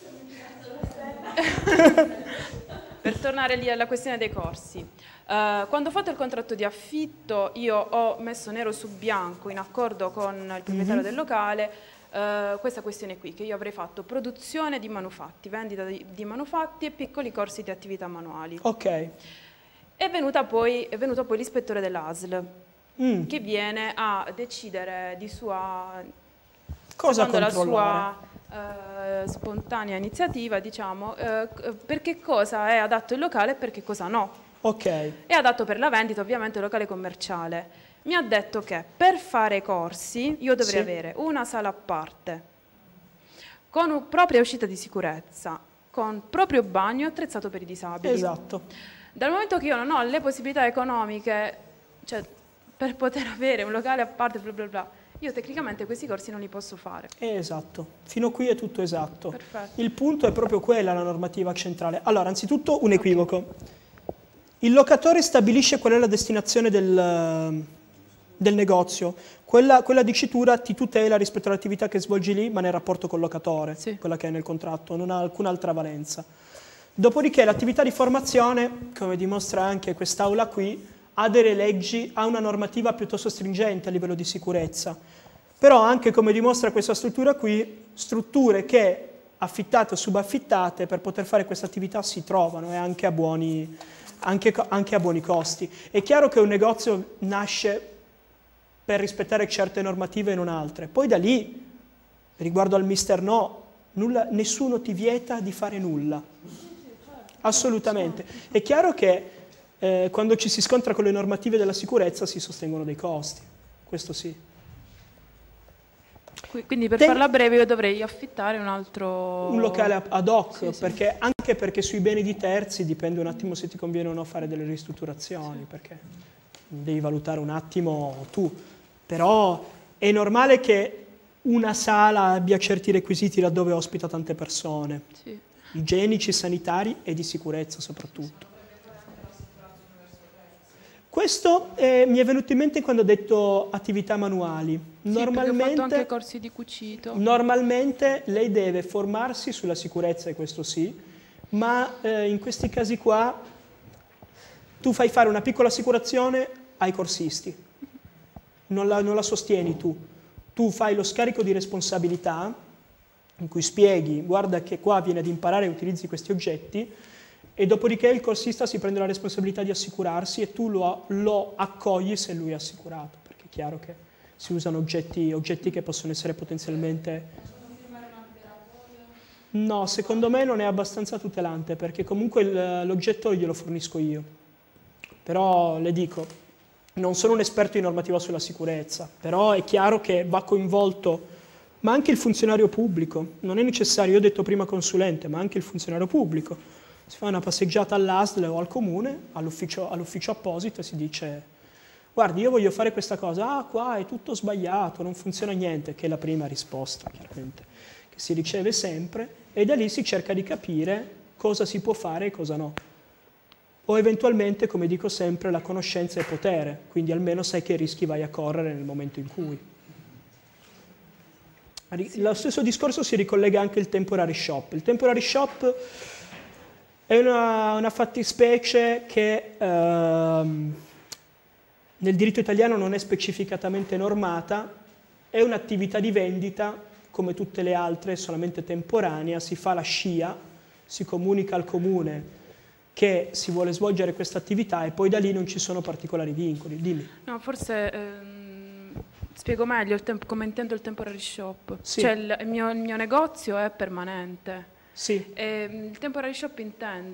Per tornare lì alla questione dei corsi. Quando ho fatto il contratto di affitto io ho messo nero su bianco, in accordo con il proprietario del locale, questa questione qui, che io avrei fatto produzione di manufatti, vendita di manufatti e piccoli corsi di attività manuali. Ok. È venuto poi l'ispettore dell'ASL, che viene a decidere di sua, Cosa secondo la controllare? sua spontanea iniziativa, diciamo, per che cosa è adatto il locale e per che cosa no. Ok. È adatto per la vendita, ovviamente, locale commerciale. Mi ha detto che per fare corsi io dovrei avere una sala a parte, con propria uscita di sicurezza, con proprio bagno attrezzato per i disabili. Esatto. Dal momento che io non ho le possibilità economiche, cioè per poter avere un locale a parte, bla bla bla, io tecnicamente questi corsi non li posso fare. Esatto, fino qui è tutto esatto. Perfetto. Il punto è proprio quella, la normativa centrale. Allora, anzitutto un equivoco. Il locatore stabilisce qual è la destinazione del negozio. Quella dicitura ti tutela rispetto all'attività che svolgi lì, ma nel rapporto col locatore, quella che è nel contratto, non ha alcun'altra valenza. Dopodiché l'attività di formazione, come dimostra anche quest'aula qui, ha delle leggi, ha una normativa piuttosto stringente a livello di sicurezza. Però anche, come dimostra questa struttura qui, strutture che affittate o subaffittate per poter fare questa attività si trovano e anche a buoni costi. È chiaro che un negozio nasce per rispettare certe normative e non altre. Poi da lì, riguardo al mister no, nessuno ti vieta di fare nulla. Assolutamente. È chiaro che quando ci si scontra con le normative della sicurezza si sostengono dei costi. Questo sì. Quindi per farla breve io dovrei affittare un locale ad hoc, anche perché sui beni di terzi dipende un attimo se ti conviene o no fare delle ristrutturazioni, perché devi valutare un attimo tu. Però è normale che una sala abbia certi requisiti laddove ospita tante persone, igienici, sanitari e di sicurezza soprattutto. Questo mi è venuto in mente quando ho detto attività manuali. Normalmente, ho fatto anche corsi di cucito. Normalmente lei deve formarsi sulla sicurezza, e questo sì, ma in questi casi qua tu fai fare una piccola assicurazione ai corsisti, non la sostieni tu. Tu fai lo scarico di responsabilità in cui spieghi, guarda che qua viene ad imparare e utilizzi questi oggetti, e dopodiché il corsista si prende la responsabilità di assicurarsi e tu lo accogli se lui è assicurato, perché è chiaro che si usano oggetti che possono essere potenzialmente... No, secondo me non è abbastanza tutelante, perché comunque l'oggetto glielo fornisco io. Però le dico, non sono un esperto di normativa sulla sicurezza, però è chiaro che va coinvolto, ma anche il funzionario pubblico. Non è necessario, io ho detto prima consulente, ma anche il funzionario pubblico. Si fa una passeggiata all'ASL o al comune, all'ufficio apposito, e si dice: guardi, io voglio fare questa cosa, qua è tutto sbagliato, non funziona niente, che è la prima risposta, chiaramente, che si riceve sempre, e da lì si cerca di capire cosa si può fare e cosa no. O eventualmente, come dico sempre, la conoscenza è potere, quindi almeno sai che rischi vai a correre nel momento in cui. Lo stesso discorso si ricollega anche al temporary shop. Il temporary shop è una fattispecie che nel diritto italiano non è specificatamente normata, è un'attività di vendita come tutte le altre, solamente temporanea, si fa la SCIA, si comunica al comune che si vuole svolgere questa attività e poi da lì non ci sono particolari vincoli. Dimmi. No, forse spiego meglio come intendo il temporary shop. Sì. Cioè il mio negozio è permanente. Sì. Il temporary shop intendo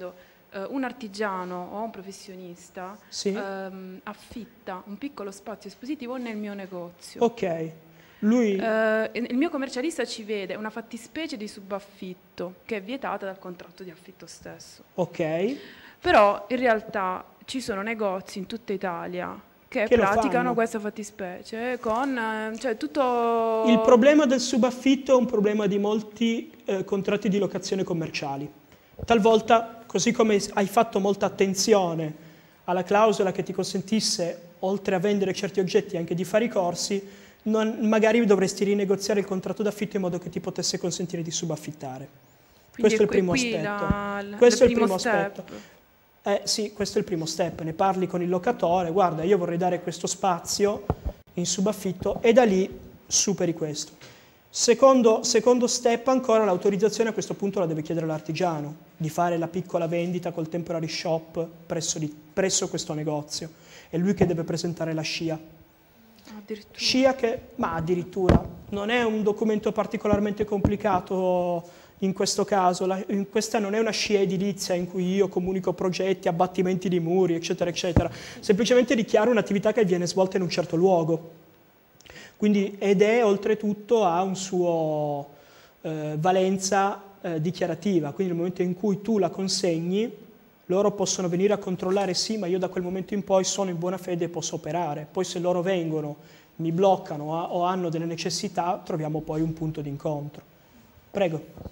un artigiano o un professionista affitta un piccolo spazio espositivo nel mio negozio. Ok. Lui... il mio commercialista ci vede una fattispecie di subaffitto che è vietata dal contratto di affitto stesso. Ok. Però in realtà ci sono negozi in tutta Italia che praticano questa fattispecie con tutto... Il problema del subaffitto è un problema di molti contratti di locazione commerciali. Talvolta, così come hai fatto molta attenzione alla clausola che ti consentisse, oltre a vendere certi oggetti, anche di fare i corsi, magari dovresti rinegoziare il contratto d'affitto in modo che ti potesse consentire di subaffittare. Quindi questo è il primo aspetto. Questo è il primo aspetto. Sì, questo è il primo step. Ne parli con il locatore, guarda, io vorrei dare questo spazio in subaffitto, e da lì superi questo. Secondo step ancora, l'autorizzazione a questo punto la deve chiedere l'artigiano, di fare la piccola vendita col temporary shop presso questo negozio. È lui che deve presentare la SCIA. SCIA ma addirittura non è un documento particolarmente complicato in questo caso. Questa non è una SCIA edilizia in cui io comunico progetti, abbattimenti di muri, eccetera, eccetera. Semplicemente dichiaro un'attività che viene svolta in un certo luogo. Quindi, ed è oltretutto ha un suo valenza dichiarativa, quindi nel momento in cui tu la consegni, loro possono venire a controllare, sì, ma io da quel momento in poi sono in buona fede e posso operare. Poi se loro vengono, mi bloccano o hanno delle necessità, troviamo poi un punto di incontro. Prego.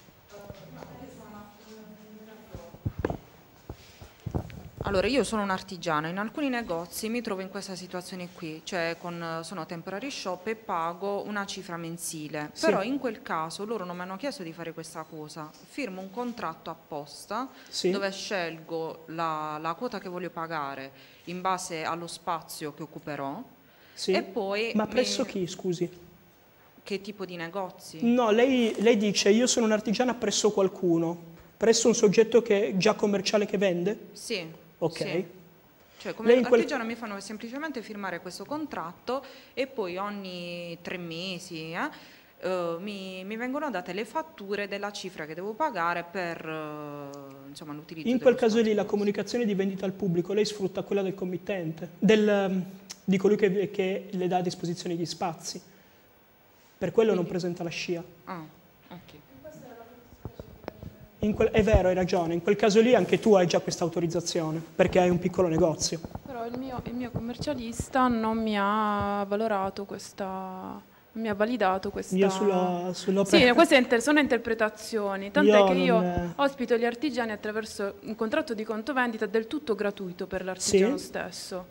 Allora, io sono un artigiano, in alcuni negozi mi trovo in questa situazione qui, cioè sono temporary shop e pago una cifra mensile, sì. Però in quel caso loro non mi hanno chiesto di fare questa cosa, firmo un contratto apposta, sì, dove scelgo la quota che voglio pagare in base allo spazio che occuperò, sì, e poi... Ma presso chi, scusi? Che tipo di negozi? No, lei dice io sono un'artigiana presso qualcuno, presso un soggetto che è già commerciale che vende? Sì. Ok. Sì. Cioè, come artigiano mi fanno semplicemente firmare questo contratto e poi ogni 3 mesi mi vengono date le fatture della cifra che devo pagare per l'utilizzo. In quel caso lì la comunicazione di vendita al pubblico, lei sfrutta quella del committente, di colui che le dà a disposizione gli spazi. Per quello non presenta la SCIA. Ah, ok. È vero, hai ragione, in quel caso lì anche tu hai già questa autorizzazione, perché hai un piccolo negozio. Però il mio commercialista non mi ha valorato questa, non mi ha validato questa... Io sull'opera... Sì, queste sono interpretazioni, tant'è che io ospito gli artigiani attraverso un contratto di contovendita del tutto gratuito per l'artigiano, sì, stesso.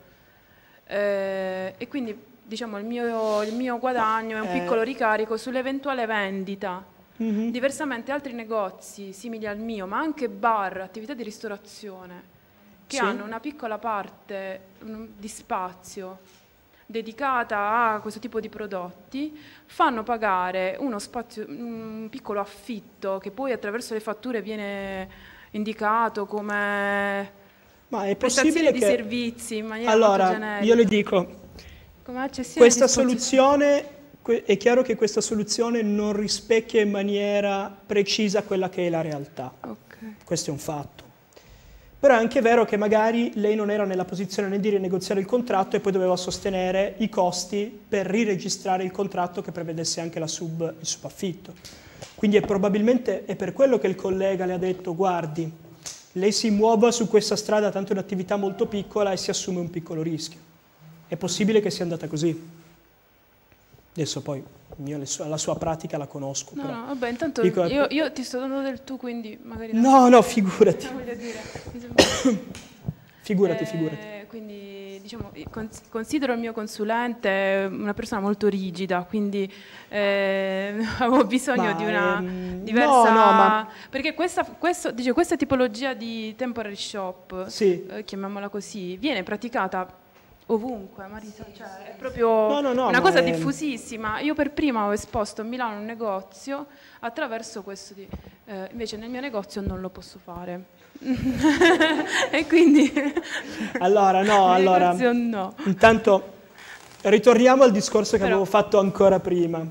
E quindi, diciamo, il mio guadagno è un piccolo ricarico sull'eventuale vendita. Mm-hmm. Diversamente altri negozi simili al mio, ma anche bar, attività di ristorazione, che sì, hanno una piccola parte di spazio dedicata a questo tipo di prodotti, fanno pagare un piccolo affitto che poi attraverso le fatture viene indicato come prestazione di servizi in maniera molto generica. Io le dico, questa soluzione... È chiaro che questa soluzione non rispecchia in maniera precisa quella che è la realtà. Okay. Questo è un fatto. Però è anche vero che magari lei non era nella posizione né di rinegoziare il contratto e poi doveva sostenere i costi per riregistrare il contratto che prevedesse anche il subaffitto. Quindi probabilmente è per quello che il collega le ha detto: guardi, lei si muova su questa strada, tanto è un'attività molto piccola e si assume un piccolo rischio. È possibile che sia andata così. Adesso poi io la sua pratica la conosco. No, però. No, vabbè, intanto io ti sto dando del tu, quindi magari... No, figurati. Voglio dire, figurati. Quindi, diciamo, considero il mio consulente una persona molto rigida, quindi avevo bisogno di una diversa... Perché questa tipologia di temporary shop, sì, chiamiamola così, viene praticata ovunque, Marisa, cioè è proprio una cosa diffusissima. Io per prima ho esposto a Milano un negozio attraverso questo invece nel mio negozio non lo posso fare. E quindi allora intanto ritorniamo al discorso che avevo fatto ancora prima.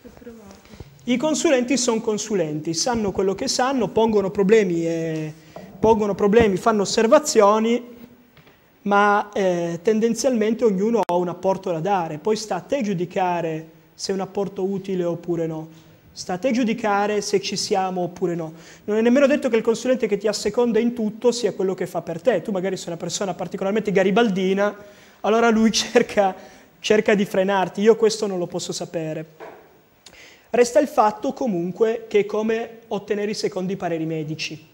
I consulenti sono consulenti, sanno quello che sanno, pongono problemi e pongono problemi, fanno osservazioni, ma tendenzialmente ognuno ha un apporto da dare. Poi sta a te giudicare se è un apporto utile oppure no. Sta a te giudicare se ci siamo oppure no. Non è nemmeno detto che il consulente che ti asseconda in tutto sia quello che fa per te. Tu magari sei una persona particolarmente garibaldina, allora lui cerca di frenarti. Io questo non lo posso sapere. Resta il fatto comunque che è come ottenere i secondi pareri medici.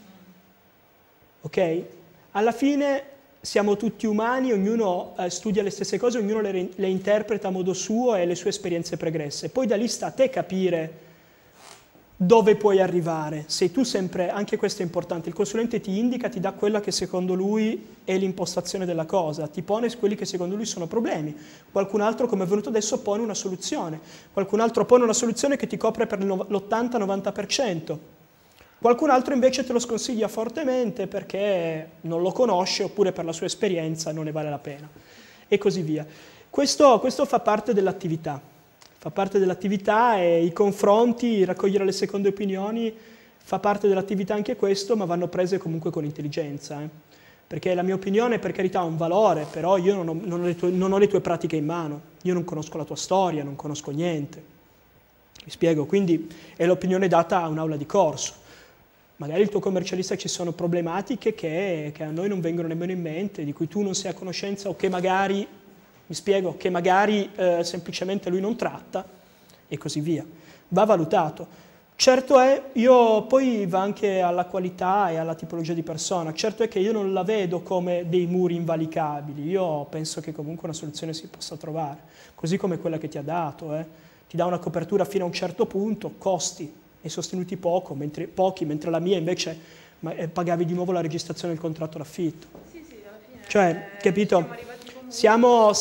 Ok? Alla fine siamo tutti umani, ognuno studia le stesse cose, ognuno le interpreta a modo suo e le sue esperienze pregresse. Poi da lì sta a te capire dove puoi arrivare. Sei tu sempre, anche questo è importante, il consulente ti indica, ti dà quella che secondo lui è l'impostazione della cosa, ti pone quelli che secondo lui sono problemi. Qualcun altro, come è venuto adesso, pone una soluzione. Qualcun altro pone una soluzione che ti copre per l'80-90%. Qualcun altro invece te lo sconsiglia fortemente perché non lo conosce oppure per la sua esperienza non ne vale la pena e così via. Questo fa parte dell'attività, e i confronti, raccogliere le seconde opinioni fa parte dell'attività anche questo, ma vanno prese comunque con intelligenza, perché la mia opinione per carità ha un valore, però io non ho le tue pratiche in mano, io non conosco la tua storia, non conosco niente, mi spiego, quindi è l'opinione data a un'aula di corso. Magari il tuo commercialista ci sono problematiche che a noi non vengono nemmeno in mente, di cui tu non sei a conoscenza o che magari, mi spiego, che magari semplicemente lui non tratta e così via. Va valutato. Certo è, poi va anche alla qualità e alla tipologia di persona, certo è che io non la vedo come dei muri invalicabili, io penso che comunque una soluzione si possa trovare, così come quella che ti ha dato, ti dà una copertura fino a un certo punto, costi e sostenuti pochi, mentre la mia invece pagavi di nuovo la registrazione del contratto d'affitto. Sì, alla fine. Cioè, capito? Siamo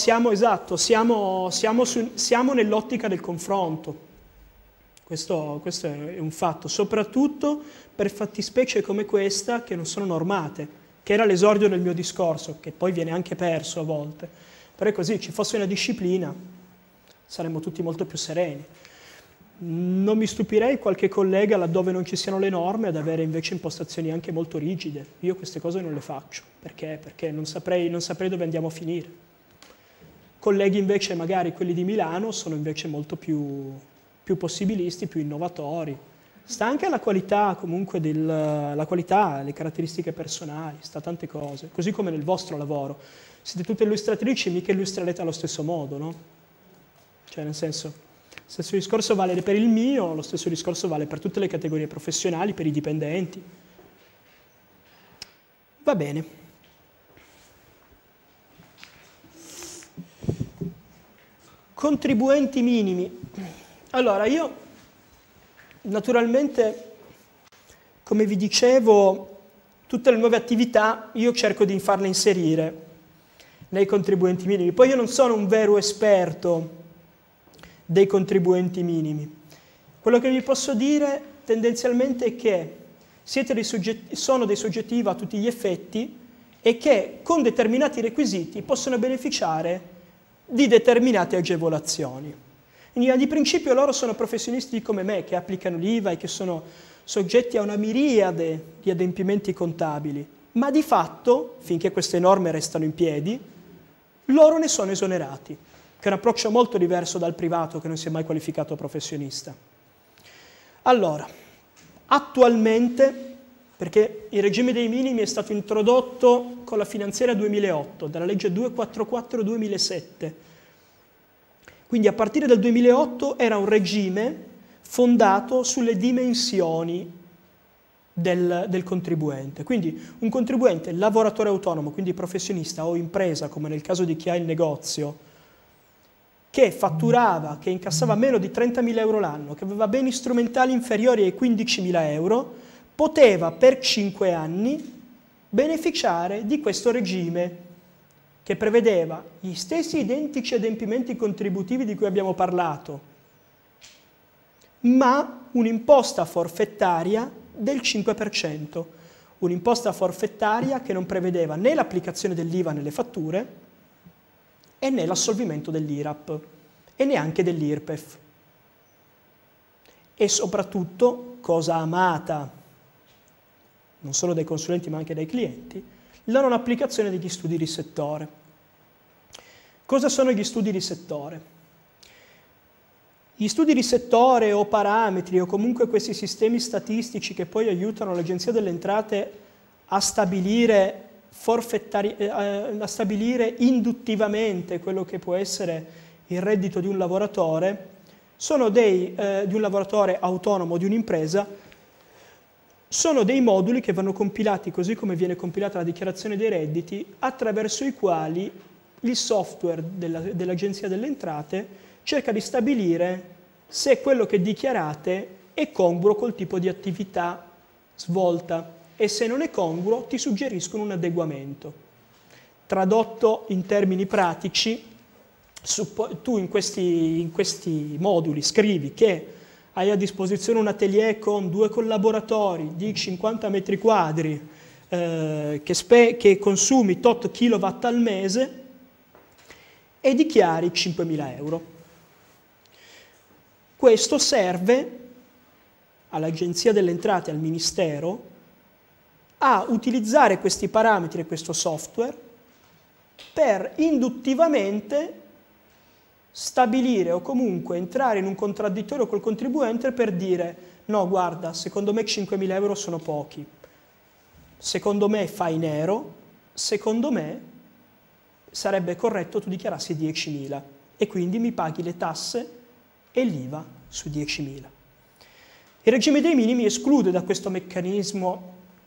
nell'ottica del confronto. Questo è un fatto, soprattutto per fattispecie come questa che non sono normate, che era l'esordio del mio discorso, che poi viene anche perso a volte. Però è così, ci fosse una disciplina, saremmo tutti molto più sereni. Non mi stupirei qualche collega, laddove non ci siano le norme, ad avere invece impostazioni anche molto rigide. Io queste cose non le faccio. Perché? Perché non saprei dove andiamo a finire. Colleghi invece, magari quelli di Milano, sono invece molto più possibilisti, più innovatori. Sta anche alla qualità, comunque, la qualità, le caratteristiche personali, sta tante cose. Così come nel vostro lavoro. Siete tutte illustratrici, mica illustrerete allo stesso modo, no? Cioè, nel senso... Lo stesso discorso vale per il mio, lo stesso discorso vale per tutte le categorie professionali, per i dipendenti. Va bene. Contribuenti minimi. Allora, io naturalmente, come vi dicevo, tutte le nuove attività io cerco di farle inserire nei contribuenti minimi. Poi io non sono un vero esperto dei contribuenti minimi. Quello che vi posso dire tendenzialmente è che sono dei soggetti IVA a tutti gli effetti e che con determinati requisiti possono beneficiare di determinate agevolazioni. Quindi di principio loro sono professionisti come me che applicano l'IVA e che sono soggetti a una miriade di adempimenti contabili, ma di fatto, finché queste norme restano in piedi, loro ne sono esonerati, che è un approccio molto diverso dal privato che non si è mai qualificato professionista. Allora, attualmente, perché il regime dei minimi è stato introdotto con la finanziaria 2008, dalla legge 244-2007, quindi a partire dal 2008 era un regime fondato sulle dimensioni del contribuente. Quindi un contribuente, lavoratore autonomo, quindi professionista o impresa, come nel caso di chi ha il negozio, che fatturava, che incassava meno di 30.000 euro l'anno, che aveva beni strumentali inferiori ai 15.000 euro, poteva per 5 anni beneficiare di questo regime che prevedeva gli stessi identici adempimenti contributivi di cui abbiamo parlato, ma un'imposta forfettaria del 5%, un'imposta forfettaria che non prevedeva né l'applicazione dell'IVA nelle fatture e né l'assolvimento dell'IRAP e neanche dell'IRPEF. E soprattutto, cosa amata non solo dai consulenti ma anche dai clienti, la non applicazione degli studi di settore. Cosa sono gli studi di settore? Gli studi di settore o parametri o comunque questi sistemi statistici che poi aiutano l'Agenzia delle Entrate a stabilire induttivamente quello che può essere il reddito di un lavoratore, sono di un lavoratore autonomo, di un'impresa, sono dei moduli che vanno compilati così come viene compilata la dichiarazione dei redditi, attraverso i quali il software dell'Agenzia delle Entrate cerca di stabilire se quello che dichiarate è congruo col tipo di attività svolta e se non è congruo ti suggeriscono un adeguamento. Tradotto in termini pratici, tu in questi moduli scrivi che hai a disposizione un atelier con 2 collaboratori di 50 metri quadri che consumi tot kilowatt al mese e dichiari 5.000 euro. Questo serve all'Agenzia delle Entrate, al Ministero, a utilizzare questi parametri e questo software per induttivamente stabilire o comunque entrare in un contraddittorio col contribuente per dire no, guarda, secondo me 5.000 euro sono pochi, secondo me fai nero, secondo me sarebbe corretto tu dichiarassi 10.000 e quindi mi paghi le tasse e l'IVA su 10.000. Il regime dei minimi esclude da questo meccanismo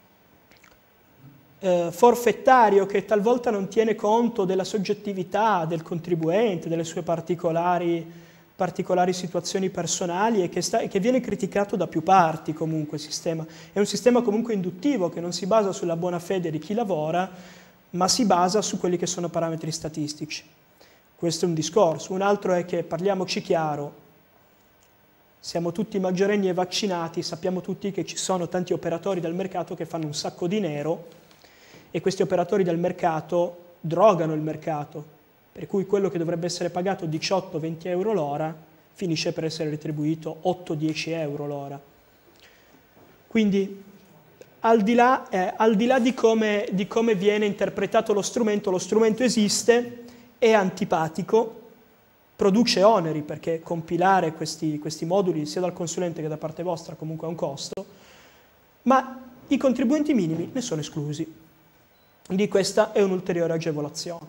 forfettario che talvolta non tiene conto della soggettività del contribuente, delle sue particolari situazioni personali e che viene criticato da più parti comunque il sistema. È un sistema comunque induttivo che non si basa sulla buona fede di chi lavora, ma si basa su quelli che sono parametri statistici. Questo è un discorso. Un altro è che, parliamoci chiaro, siamo tutti maggiorenni e vaccinati, sappiamo tutti che ci sono tanti operatori del mercato che fanno un sacco di nero e questi operatori del mercato drogano il mercato, per cui quello che dovrebbe essere pagato 18-20 euro l'ora finisce per essere retribuito 8-10 euro l'ora. Quindi al di là di come viene interpretato lo strumento esiste, è antipatico, produce oneri perché compilare questi moduli sia dal consulente che da parte vostra comunque ha un costo, ma i contribuenti minimi ne sono esclusi. Quindi questa è un'ulteriore agevolazione.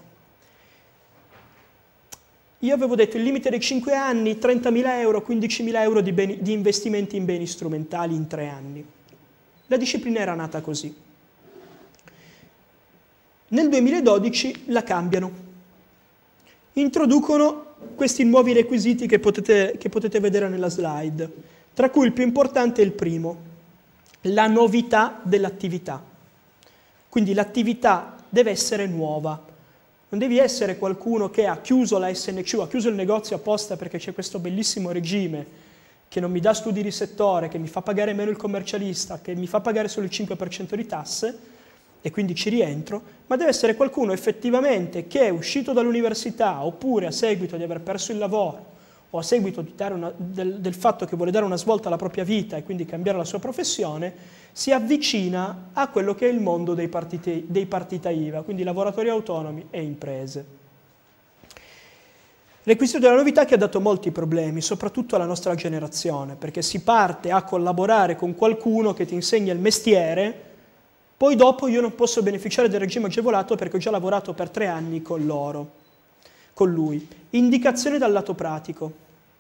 Io avevo detto il limite dei 5 anni, 30.000 euro, 15.000 euro di investimenti in beni strumentali in 3 anni. La disciplina era nata così. Nel 2012 la cambiano. Introducono questi nuovi requisiti che potete vedere nella slide, tra cui il più importante è il primo, la novità dell'attività. Quindi l'attività deve essere nuova, non devi essere qualcuno che ha chiuso la SNCU, ha chiuso il negozio apposta perché c'è questo bellissimo regime che non mi dà studi di settore, che mi fa pagare meno il commercialista, che mi fa pagare solo il 5% di tasse, e quindi ci rientro, ma deve essere qualcuno effettivamente che è uscito dall'università oppure a seguito di aver perso il lavoro o a seguito di del fatto che vuole dare una svolta alla propria vita e quindi cambiare la sua professione, si avvicina a quello che è il mondo dei partita IVA, quindi lavoratori autonomi e imprese. Requisito della novità che ha dato molti problemi, soprattutto alla nostra generazione, perché si parte a collaborare con qualcuno che ti insegna il mestiere. Poi dopo io non posso beneficiare del regime agevolato perché ho già lavorato per 3 anni con lui. Indicazione dal lato pratico.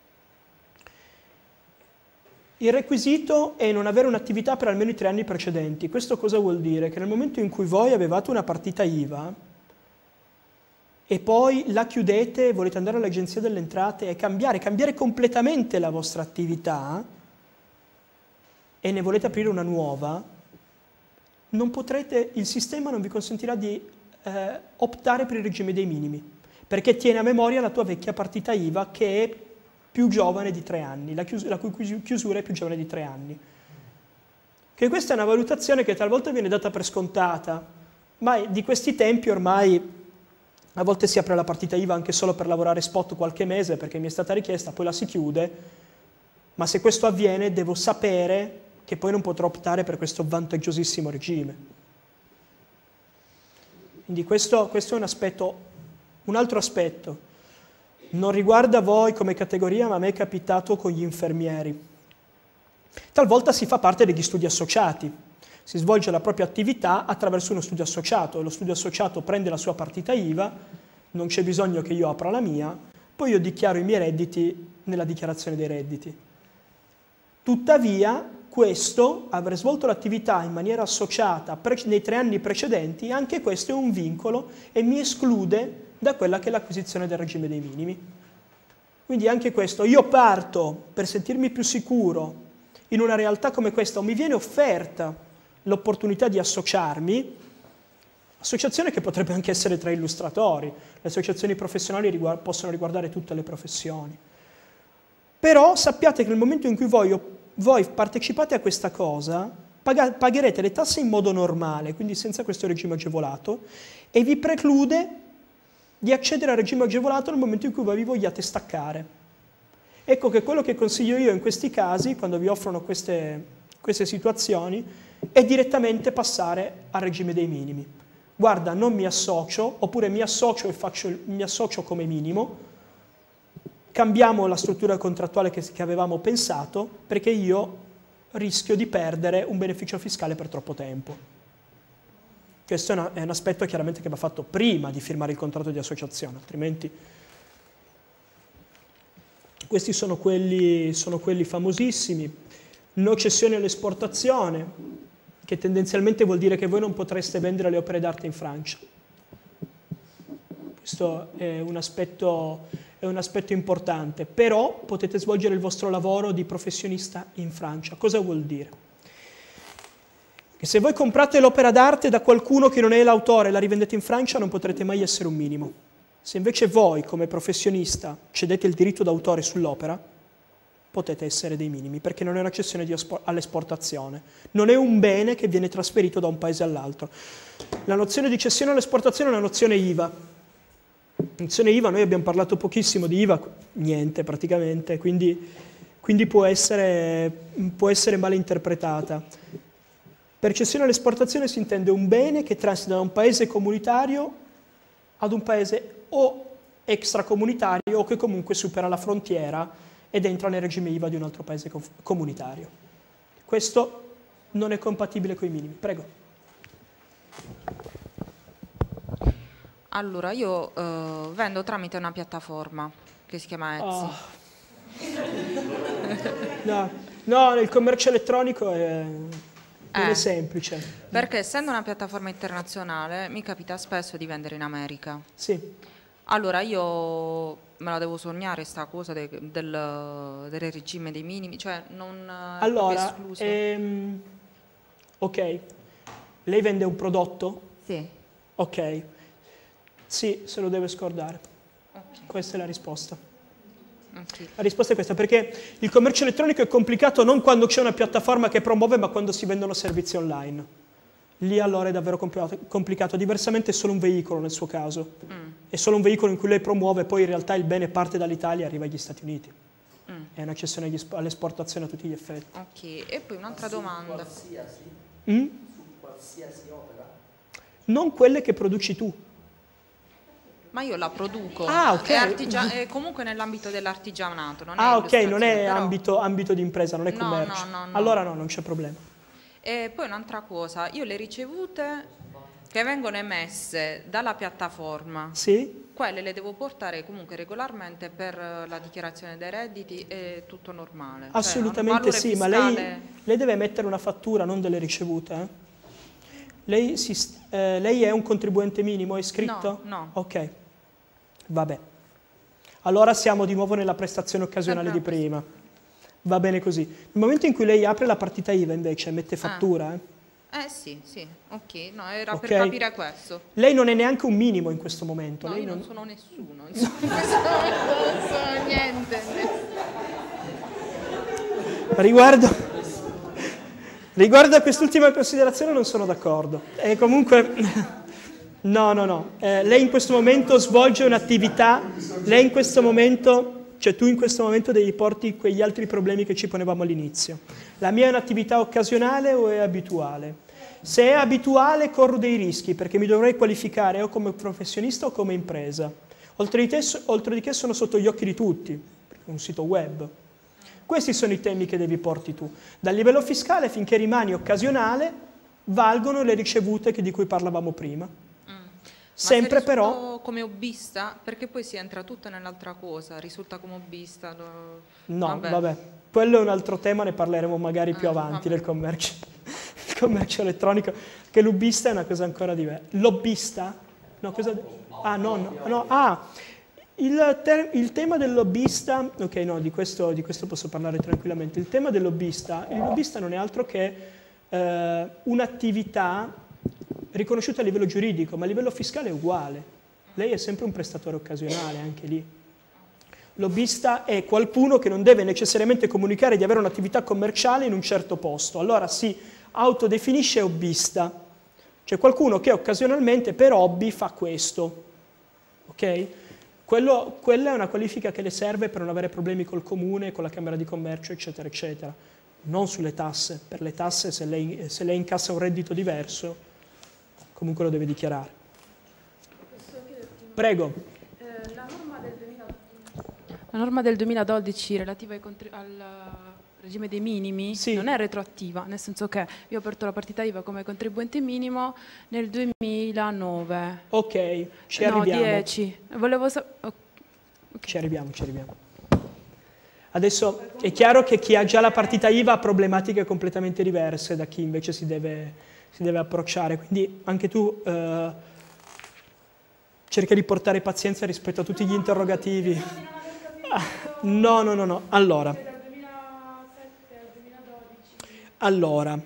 Il requisito è non avere un'attività per almeno i 3 anni precedenti. Questo cosa vuol dire? Che nel momento in cui voi avevate una partita IVA e poi la chiudete, volete andare all'Agenzia delle Entrate e cambiare completamente la vostra attività e ne volete aprire una nuova, non potrete, il sistema non vi consentirà di optare per il regime dei minimi, perché tiene a memoria la tua vecchia partita IVA che è più giovane di 3 anni, la cui chiusura è più giovane di 3 anni. Che questa è una valutazione che talvolta viene data per scontata, ma di questi tempi ormai a volte si apre la partita IVA anche solo per lavorare spot qualche mese perché mi è stata richiesta, poi la si chiude, ma se questo avviene devo sapere che poi non potrà optare per questo vantaggiosissimo regime. Quindi questo è un aspetto. Un altro aspetto, non riguarda voi come categoria, ma a me è capitato con gli infermieri. Talvolta si fa parte degli studi associati, si svolge la propria attività attraverso uno studio associato, e lo studio associato prende la sua partita IVA, non c'è bisogno che io apra la mia, poi io dichiaro i miei redditi nella dichiarazione dei redditi. Tuttavia, questo, aver svolto l'attività in maniera associata nei 3 anni precedenti, anche questo è un vincolo e mi esclude da quella che è l'acquisizione del regime dei minimi. Quindi anche questo, io parto per sentirmi più sicuro in una realtà come questa, o mi viene offerta l'opportunità di associarmi, associazione che potrebbe anche essere tra illustratori, le associazioni professionali possono riguardare tutte le professioni. Però sappiate che nel momento in cui voi partecipate a questa cosa, pagherete le tasse in modo normale, quindi senza questo regime agevolato, e vi preclude di accedere al regime agevolato nel momento in cui voi vi vogliate staccare. Ecco che quello che consiglio io in questi casi, quando vi offrono queste situazioni, è direttamente passare al regime dei minimi. Guarda, non mi associo, oppure mi associo e mi associo come minimo, cambiamo la struttura contrattuale che avevamo pensato, perché io rischio di perdere un beneficio fiscale per troppo tempo. Questo è un aspetto chiaramente che va fatto prima di firmare il contratto di associazione, altrimenti questi sono quelli famosissimi. No cessione all'esportazione, che tendenzialmente vuol dire che voi non potreste vendere le opere d'arte in Francia. Questo è un aspetto importante, però potete svolgere il vostro lavoro di professionista in Francia. Cosa vuol dire? Che se voi comprate l'opera d'arte da qualcuno che non è l'autore e la rivendete in Francia, non potrete mai essere un minimo. Se invece voi, come professionista, cedete il diritto d'autore sull'opera, potete essere dei minimi, perché non è una cessione all'esportazione. Non è un bene che viene trasferito da un paese all'altro. La nozione di cessione all'esportazione è una nozione IVA. Nozione IVA, noi abbiamo parlato pochissimo di IVA, niente praticamente, quindi può essere mal interpretata. Per cessione all'esportazione si intende un bene che transita da un paese comunitario ad un paese o extracomunitario o che comunque supera la frontiera ed entra nel regime IVA di un altro paese comunitario. Questo non è compatibile con i minimi. Prego. Allora, io vendo tramite una piattaforma che si chiama Etsy. No, nel commercio elettronico non è semplice. Perché essendo una piattaforma internazionale mi capita spesso di vendere in America. Sì. Allora io me la devo sognare sta cosa del regime dei minimi, cioè non allora, è escluso. Ok, lei vende un prodotto? Sì. Ok, sì, se lo deve scordare. Okay. Questa è la risposta. Okay. La risposta è questa, perché il commercio elettronico è complicato non quando c'è una piattaforma che promuove, ma quando si vendono servizi online. Lì allora è davvero complicato, diversamente è solo un veicolo nel suo caso. È solo un veicolo in cui lei promuove, poi in realtà il bene parte dall'Italia e arriva agli Stati Uniti. È una cessione all'esportazione a tutti gli effetti. Ok, e poi un'altra domanda. Su qualsiasi opera? Non quelle che produci tu. Ma io la produco, ok. È comunque nell'ambito dell'artigianato, non è ok, non è ambito di impresa, non è commercio. No. Allora no, non c'è problema. E poi un'altra cosa, io le ricevute che vengono emesse dalla piattaforma, sì? quelle le devo portare comunque regolarmente per la dichiarazione dei redditi, è tutto normale. Assolutamente cioè, sì, ma lei deve mettere una fattura, non delle ricevute. Lei è un contribuente minimo, è iscritto? No. Ok, vabbè. Allora siamo di nuovo nella prestazione occasionale di prima. Va bene così. Nel momento in cui lei apre la partita IVA invece mette fattura? Sì, ok, no, era per capire questo. Lei non è neanche un minimo in questo momento. No, lei io non sono nessuno, in questo momento non sono niente. Riguardo a quest'ultima considerazione non sono d'accordo. Comunque, no. Lei in questo momento svolge un'attività, lei in questo momento devi porti quegli altri problemi che ci ponevamo all'inizio. La mia è un'attività occasionale o è abituale? Se è abituale corro dei rischi perché mi dovrei qualificare o come professionista o come impresa. Oltre di che sono sotto gli occhi di tutti, un sito web. Questi sono i temi che devi porti tu. Dal livello fiscale finché rimani occasionale valgono le ricevute di cui parlavamo prima. Sempre però come hobbista, perché poi si entra tutto nell'altra cosa, risulta come hobbista. No, vabbè, quello è un altro tema, ne parleremo magari più avanti del commercio. Il commercio elettronico, che lobbista è una cosa ancora diversa. Lobbista? No, cosa? Il tema del lobbista, ok, no, di questo posso parlare tranquillamente. Il tema del lobbista, il lobbista non è altro che un'attività riconosciuta a livello giuridico, ma a livello fiscale è uguale. Lei è sempre un prestatore occasionale, anche lì. Lobbista è qualcuno che non deve necessariamente comunicare di avere un'attività commerciale in un certo posto. Allora si autodefinisce hobbista, cioè qualcuno che occasionalmente per hobby fa questo. Ok? Quella è una qualifica che le serve per non avere problemi col comune, con la Camera di Commercio, eccetera, eccetera. Non sulle tasse. Per le tasse, se lei incassa un reddito diverso, comunque lo deve dichiarare. Prego. La norma del 2012 relativa al regime dei minimi non è retroattiva, nel senso che io ho aperto la partita IVA come contribuente minimo nel 2009. Ok, ci arriviamo. 10. Volevo okay. Ci arriviamo. Adesso è chiaro che chi ha già la partita IVA ha problematiche completamente diverse da chi invece si deve approcciare, quindi anche tu cerca di portare pazienza rispetto a tutti gli interrogativi. No. Allora,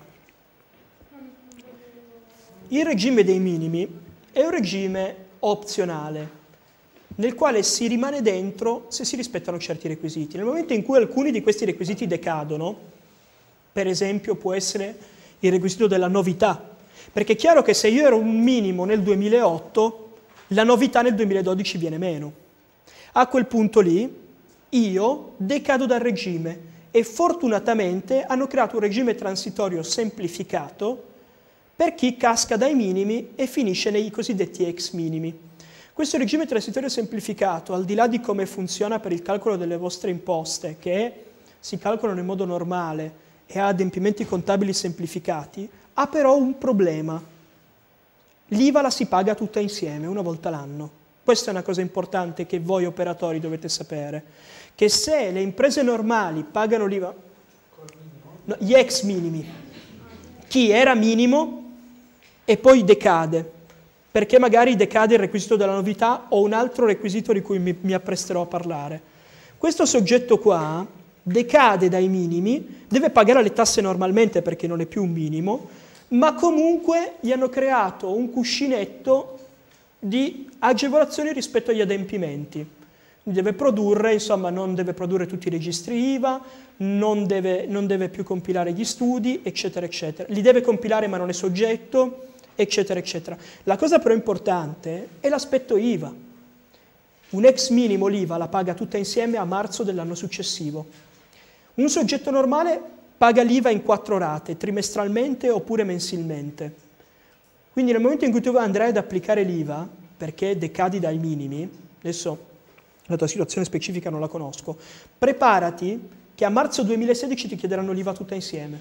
il regime dei minimi è un regime opzionale, nel quale si rimane dentro se si rispettano certi requisiti. Nel momento in cui alcuni di questi requisiti decadono, per esempio può essere il requisito della novità, perché è chiaro che se io ero un minimo nel 2008, la novità nel 2012 viene meno. A quel punto lì io decado dal regime e fortunatamente hanno creato un regime transitorio semplificato per chi casca dai minimi e finisce nei cosiddetti ex minimi. Questo regime transitorio semplificato, al di là di come funziona per il calcolo delle vostre imposte, che si calcolano in modo normale e ha adempimenti contabili semplificati, ha però un problema. L'IVA la si paga tutta insieme, una volta l'anno. Questa è una cosa importante che voi operatori dovete sapere, che se le imprese normali pagano l'IVA, no, gli ex minimi, chi era minimo e poi decade, perché magari decade il requisito della novità o un altro requisito di cui mi appresterò a parlare. Questo soggetto qua decade dai minimi, deve pagare le tasse normalmente perché non è più un minimo, ma comunque gli hanno creato un cuscinetto di agevolazioni rispetto agli adempimenti. Deve produrre, insomma, non deve produrre tutti i registri IVA, non deve più compilare gli studi, eccetera, eccetera. Li deve compilare ma non è soggetto, eccetera, eccetera. La cosa però importante è l'aspetto IVA. Un ex minimo l'IVA la paga tutta insieme a marzo dell'anno successivo. Un soggetto normale paga l'IVA in 4 rate, trimestralmente oppure mensilmente. Quindi nel momento in cui tu andrai ad applicare l'IVA, perché decadi dai minimi, adesso la tua situazione specifica non la conosco, preparati che a marzo 2016 ti chiederanno l'IVA tutta insieme.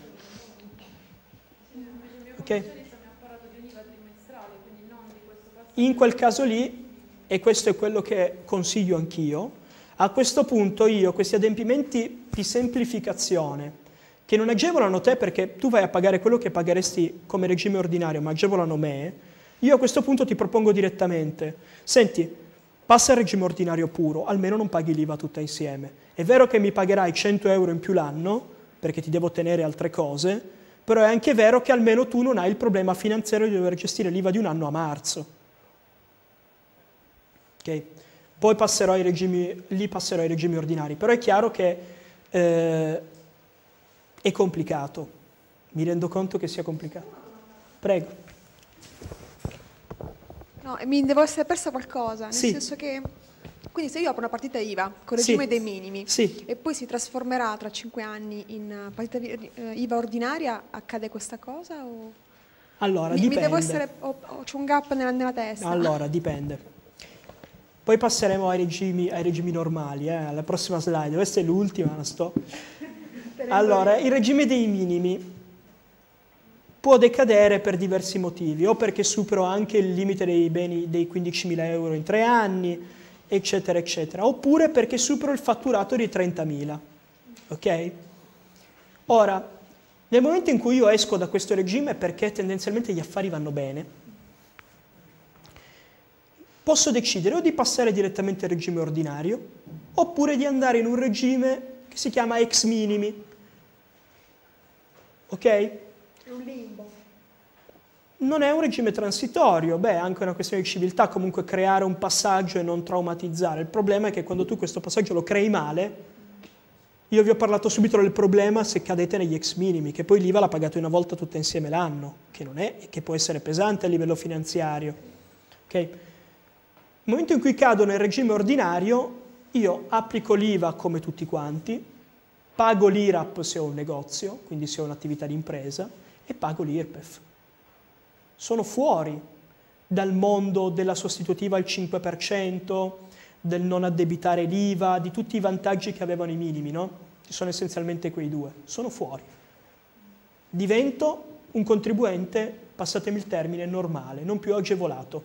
Ok? In quel caso lì, e questo è quello che consiglio anch'io, a questo punto io questi adempimenti di semplificazione, che non agevolano te perché tu vai a pagare quello che pagheresti come regime ordinario, ma agevolano me, io a questo punto ti propongo direttamente, senti, passa al regime ordinario puro, almeno non paghi l'IVA tutta insieme. È vero che mi pagherai 100 euro in più l'anno, perché ti devo ottenere altre cose, però è anche vero che almeno tu non hai il problema finanziario di dover gestire l'IVA di un anno a marzo. Ok? Poi passerò ai regimi ordinari, però è chiaro che è complicato, mi rendo conto che sia complicato. Prego. No, mi devo essere persa qualcosa, nel senso che Quindi se io apro una partita IVA con regime dei minimi sì, e poi si trasformerà tra 5 anni in partita IVA ordinaria, accade questa cosa? O... allora dipende. Mi devo essere, c'è un gap nella testa? Allora, dipende. Poi passeremo ai regimi normali, alla prossima slide. Questa è l'ultima, non sto. Allora, il regime dei minimi può decadere per diversi motivi, o perché supero anche il limite dei beni dei 15.000 euro in 3 anni, eccetera, eccetera, oppure perché supero il fatturato di 30.000, ok? Ora, nel momento in cui io esco da questo regime, perché tendenzialmente gli affari vanno bene, posso decidere o di passare direttamente al regime ordinario, oppure di andare in un regime che si chiama ex minimi, ok? È un limbo. Non è un regime transitorio, beh, è anche una questione di civiltà, comunque creare un passaggio e non traumatizzare. Il problema è che quando tu questo passaggio lo crei male, io vi ho parlato subito del problema se cadete negli ex minimi, che poi l'IVA l'ha pagato una volta tutta insieme l'anno, che non è, che può essere pesante a livello finanziario. Okay? Nel momento in cui cado nel regime ordinario, io applico l'IVA come tutti quanti, pago l'IRAP se ho un negozio, quindi se ho un'attività di impresa, e pago l'IRPEF. Sono fuori dal mondo della sostitutiva al 5%, del non addebitare l'IVA, di tutti i vantaggi che avevano i minimi, no? Ci sono essenzialmente quei due. Sono fuori. Divento un contribuente, passatemi il termine, normale, non più agevolato.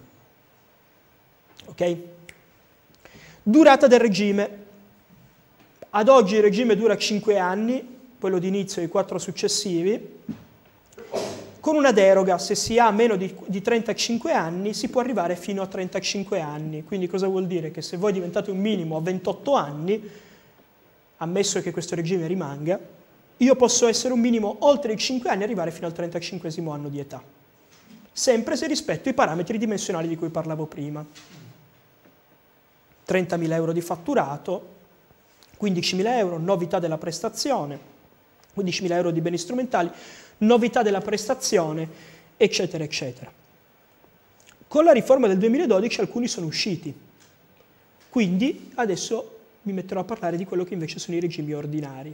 Ok? Durata del regime. Ad oggi il regime dura 5 anni, quello di inizio e i 4 successivi. Con una deroga, se si ha meno di 35 anni, si può arrivare fino a 35 anni. Quindi cosa vuol dire? Che se voi diventate un minimo a 28 anni, ammesso che questo regime rimanga, io posso essere un minimo oltre i 5 anni e arrivare fino al 35esimo anno di età. Sempre se rispetto i parametri dimensionali di cui parlavo prima. 30.000 euro di fatturato, 15.000 euro, novità della prestazione, 15.000 euro di beni strumentali, novità della prestazione, eccetera, eccetera. Con la riforma del 2012 alcuni sono usciti, quindi adesso mi metterò a parlare di quello che invece sono i regimi ordinari.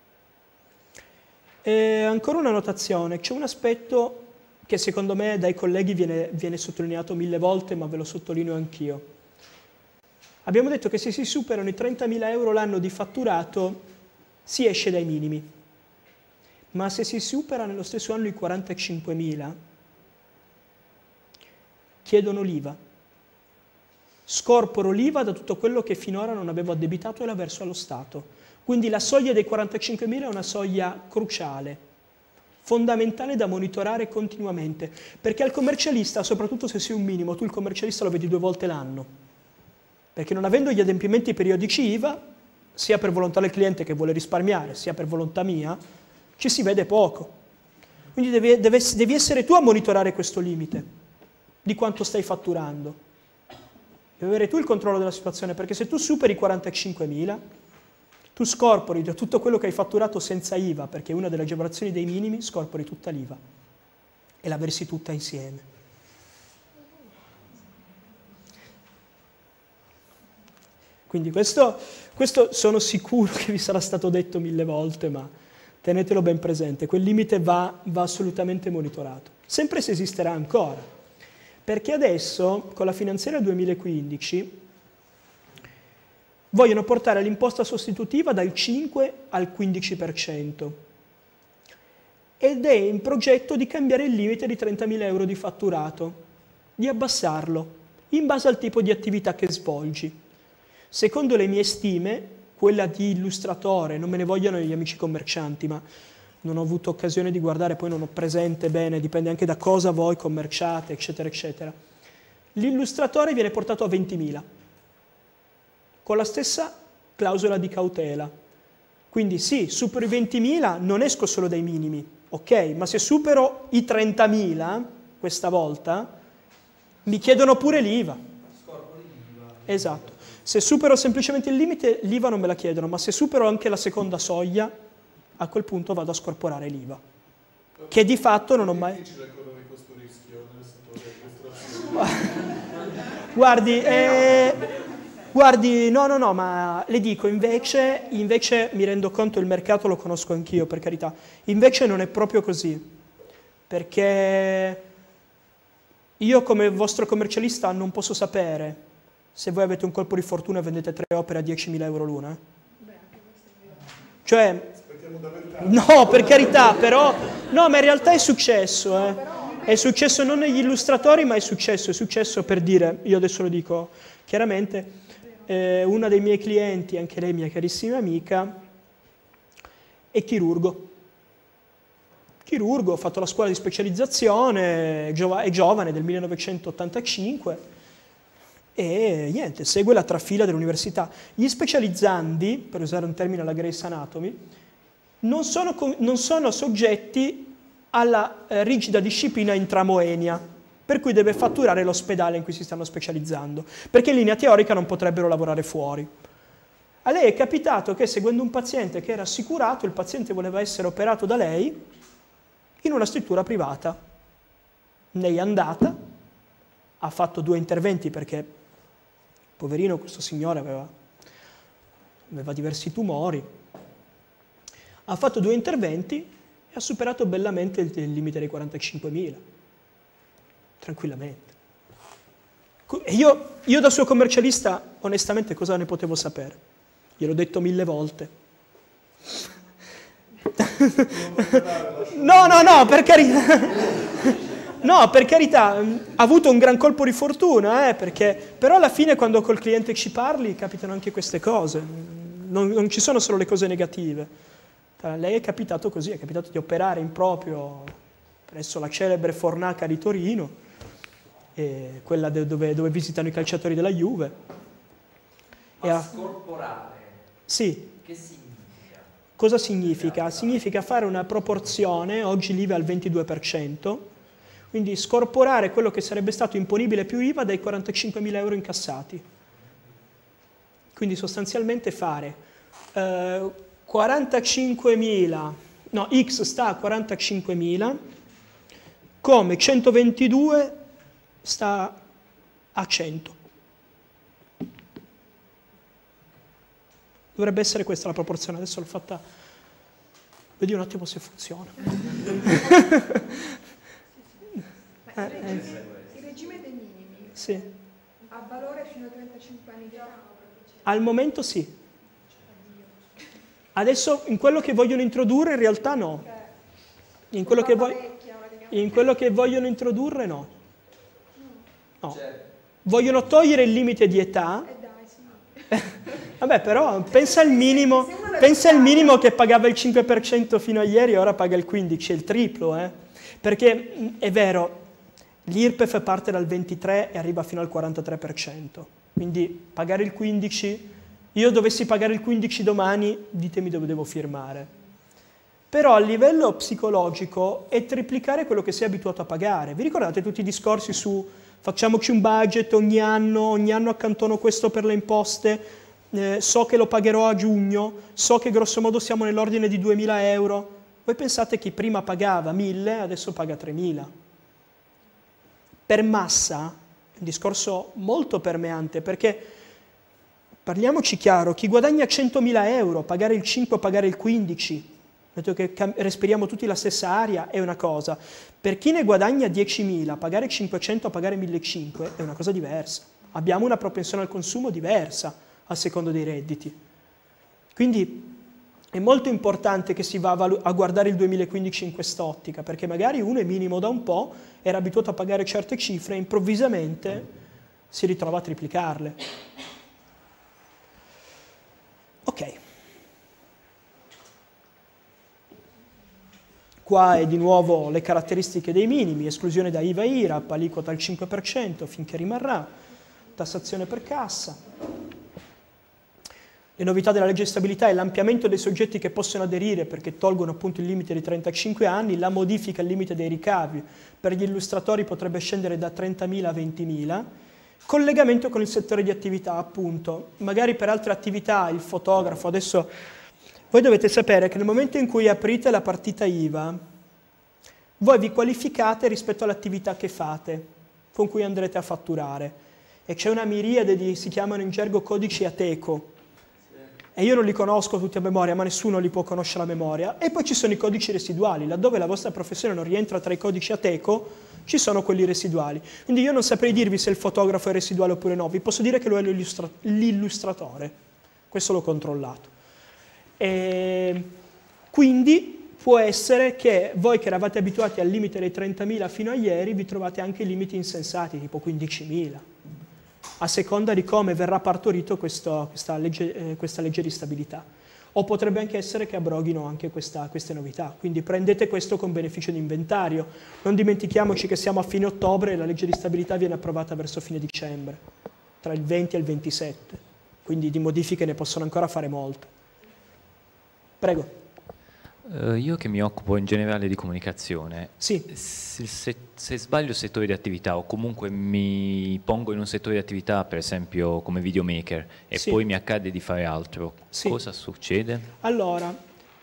Ancora una notazione, c'è un aspetto che secondo me dai colleghi viene sottolineato 1000 volte, ma ve lo sottolineo anch'io. Abbiamo detto che se si superano i 30.000 euro l'anno di fatturato si esce dai minimi. Ma se si supera nello stesso anno i 45.000, chiedono l'IVA. Scorporo l'IVA da tutto quello che finora non avevo addebitato e la verso allo Stato. Quindi la soglia dei 45.000 è una soglia cruciale, fondamentale da monitorare continuamente, perché al commercialista, soprattutto se sei un minimo, tu il commercialista lo vedi 2 volte l'anno, perché non avendo gli adempimenti periodici IVA, sia per volontà del cliente che vuole risparmiare, sia per volontà mia, ci si vede poco. Quindi devi essere tu a monitorare questo limite di quanto stai fatturando. Devi avere tu il controllo della situazione, perché se tu superi i 45.000, tu scorpori da tutto quello che hai fatturato senza IVA, perché è una delle agevolazioni dei minimi, scorpori tutta l'IVA e la versi tutta insieme. Quindi questo sono sicuro che vi sarà stato detto 1000 volte, ma tenetelo ben presente, quel limite va assolutamente monitorato, sempre se esisterà ancora, perché adesso con la finanziaria 2015 vogliono portare l'imposta sostitutiva dal 5 al 15% ed è in progetto di cambiare il limite di 30.000 euro di fatturato, di abbassarlo in base al tipo di attività che svolgi. Secondo le mie stime, quella di illustratore, non me ne vogliono gli amici commercianti, ma non ho avuto occasione di guardare, poi non ho presente bene, dipende anche da cosa voi commerciate, eccetera, eccetera. L'illustratore viene portato a 20.000, con la stessa clausola di cautela. Quindi sì, supero i 20.000, non esco solo dai minimi, ok? Ma se supero i 30.000, questa volta, mi chiedono pure l'IVA. Esatto. Se supero semplicemente il limite, l'IVA non me la chiedono, ma se supero anche la seconda soglia, a quel punto vado a scorporare l'IVA. Che di fatto non ho mai... È difficile correre questo rischio nel settore della ristorazione. Guardi, Guardi, no, ma le dico, invece mi rendo conto, il mercato lo conosco anch'io, per carità, invece non è proprio così, perché io come vostro commercialista non posso sapere se voi avete un colpo di fortuna e vendete 3 opere a 10.000 euro l'una. Cioè, no, per carità, però, no, ma in realtà è successo, È successo non negli illustratori, ma è successo per dire, io adesso lo dico chiaramente, una dei miei clienti, anche lei mia carissima amica, è chirurgo. Ho fatto la scuola di specializzazione, è giovane, del 1985, e niente, segue la trafila dell'università. Gli specializzandi, per usare un termine alla Grey's Anatomy, non sono soggetti alla rigida disciplina intramoenia, per cui deve fatturare l'ospedale in cui si stanno specializzando, perché in linea teorica non potrebbero lavorare fuori. A lei è capitato che, seguendo un paziente che era assicurato, il paziente voleva essere operato da lei in una struttura privata. Lei è andata, ha fatto 2 interventi perché, poverino, questo signore aveva diversi tumori, ha fatto 2 interventi e ha superato bellamente il limite dei 45.000, tranquillamente. Io da suo commercialista, onestamente, cosa ne potevo sapere? Gliel'ho detto 1000 volte. No, per carità. No, per carità, ha avuto un gran colpo di fortuna, però alla fine quando col cliente ci parli capitano anche queste cose. Non ci sono solo le cose negative. Lei è capitato così, è capitato di operare in proprio presso la celebre Fornaca di Torino, quella dove visitano i calciatori della Juve. Scorporare? Sì. Che significa? Cosa significa? Significa fare una proporzione, oggi l'IVA è al 22%, quindi scorporare quello che sarebbe stato imponibile più IVA dai 45.000 euro incassati. Quindi sostanzialmente fare 45.000, no, X sta a 45.000, come 122 sta a 100. Dovrebbe essere questa la proporzione, adesso l'ho fatta, vedi un attimo se funziona. Il regime dei minimi sì. ha valore fino a 35 anni di età? Al momento sì. Adesso in quello che vogliono introdurre in realtà no. In quello che vogliono introdurre no. Vogliono togliere il limite di età. Vabbè, però pensa al minimo che pagava il 5% fino a ieri e ora paga il 15%, è il triplo, Perché è vero, l'IRPEF parte dal 23% e arriva fino al 43%, quindi pagare il 15%, io dovessi pagare il 15% domani, ditemi dove devo firmare. Però a livello psicologico è triplicare quello che sei abituato a pagare. Vi ricordate tutti i discorsi su facciamoci un budget ogni anno accantono questo per le imposte, so che lo pagherò a giugno, so che grosso modo siamo nell'ordine di 2.000 euro. Voi pensate che prima pagava 1.000, adesso paga 3.000. Per massa, è un discorso molto permeante, perché parliamoci chiaro, chi guadagna 100.000 euro, pagare il 5 o pagare il 15, detto che respiriamo tutti la stessa aria, è una cosa. Per chi ne guadagna 10.000, pagare 500 o pagare 1.500 è una cosa diversa. Abbiamo una propensione al consumo diversa a secondo dei redditi. Quindi è molto importante che si va a guardare il 2015 in quest'ottica, perché magari uno è minimo da un po', era abituato a pagare certe cifre e improvvisamente si ritrova a triplicarle. Ok. Qua è di nuovo le caratteristiche dei minimi, esclusione da IVA e IRAP, aliquota al 5% finché rimarrà, tassazione per cassa. Le novità della legge di stabilità è l'ampliamento dei soggetti che possono aderire perché tolgono appunto il limite di 35 anni, la modifica al limite dei ricavi per gli illustratori potrebbe scendere da 30.000 a 20.000, collegamento con il settore di attività appunto, magari per altre attività il fotografo, adesso voi dovete sapere che nel momento in cui aprite la partita IVA voi vi qualificate rispetto all'attività che fate, con cui andrete a fatturare. e c'è una miriade di, si chiamano in gergo codici Ateco, e io non li conosco tutti a memoria, ma nessuno li può conoscere a memoria. E poi ci sono i codici residuali, laddove la vostra professione non rientra tra i codici Ateco, ci sono quelli residuali. Quindi io non saprei dirvi se il fotografo è residuale oppure no, vi posso dire che lo è l'illustratore, questo l'ho controllato. E quindi può essere che voi che eravate abituati al limite dei 30.000 fino a ieri, vi trovate anche limiti insensati, tipo 15.000. A seconda di come verrà partorito questa legge di stabilità. O potrebbe anche essere che abroghino anche queste novità. Quindi prendete questo con beneficio di inventario. Non dimentichiamoci che siamo a fine ottobre e la legge di stabilità viene approvata verso fine dicembre, tra il 20 e il 27. Quindi di modifiche ne possono ancora fare molte. Prego. Io che mi occupo in generale di comunicazione, sì. se sbaglio settore di attività o comunque mi pongo in un settore di attività, per esempio come videomaker, e sì. poi mi accade di fare altro, sì. Cosa succede? Allora,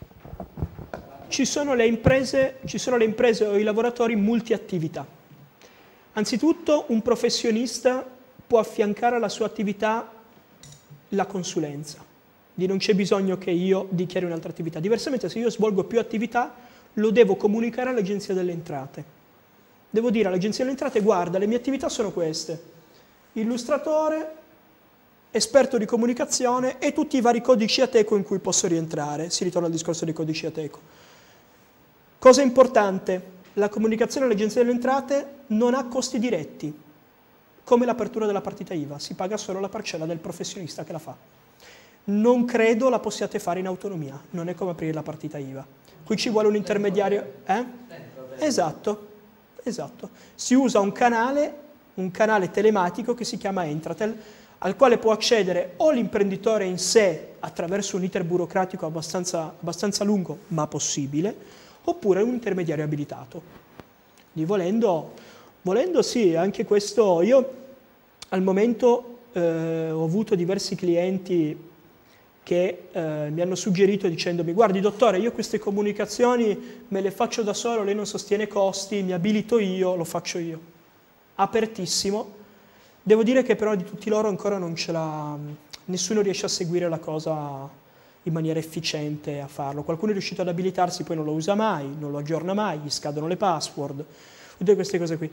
ci sono le imprese o i lavoratori multiattività. Anzitutto un professionista può affiancare alla sua attività la consulenza. Non c'è bisogno che io dichiari un'altra attività. Diversamente, se io svolgo più attività, lo devo comunicare all'Agenzia delle Entrate. Devo dire all'Agenzia delle Entrate, guarda, le mie attività sono queste. Illustratore, esperto di comunicazione e tutti i vari codici Ateco in cui posso rientrare. Si ritorna al discorso dei codici Ateco. Cosa importante, la comunicazione all'Agenzia delle Entrate non ha costi diretti, come l'apertura della partita IVA. Si paga solo la parcella del professionista che la fa. Non credo la possiate fare in autonomia, non è come aprire la partita IVA. Qui ci vuole un intermediario. Esatto. Si usa un canale telematico che si chiama Entratel, al quale può accedere o l'imprenditore in sé attraverso un iter burocratico abbastanza lungo, ma possibile, oppure un intermediario abilitato. Quindi volendo sì, anche questo. Io al momento ho avuto diversi clienti che mi hanno suggerito dicendomi: guardi dottore, io queste comunicazioni me le faccio da solo, lei non sostiene costi, mi abilito io, lo faccio io. Apertissimo. Devo dire che però di tutti loro ancora non ce l'ha, nessuno riesce a seguire la cosa in maniera efficiente a farlo. Qualcuno è riuscito ad abilitarsi, poi non lo usa mai, non lo aggiorna mai, gli scadono le password, tutte queste cose qui.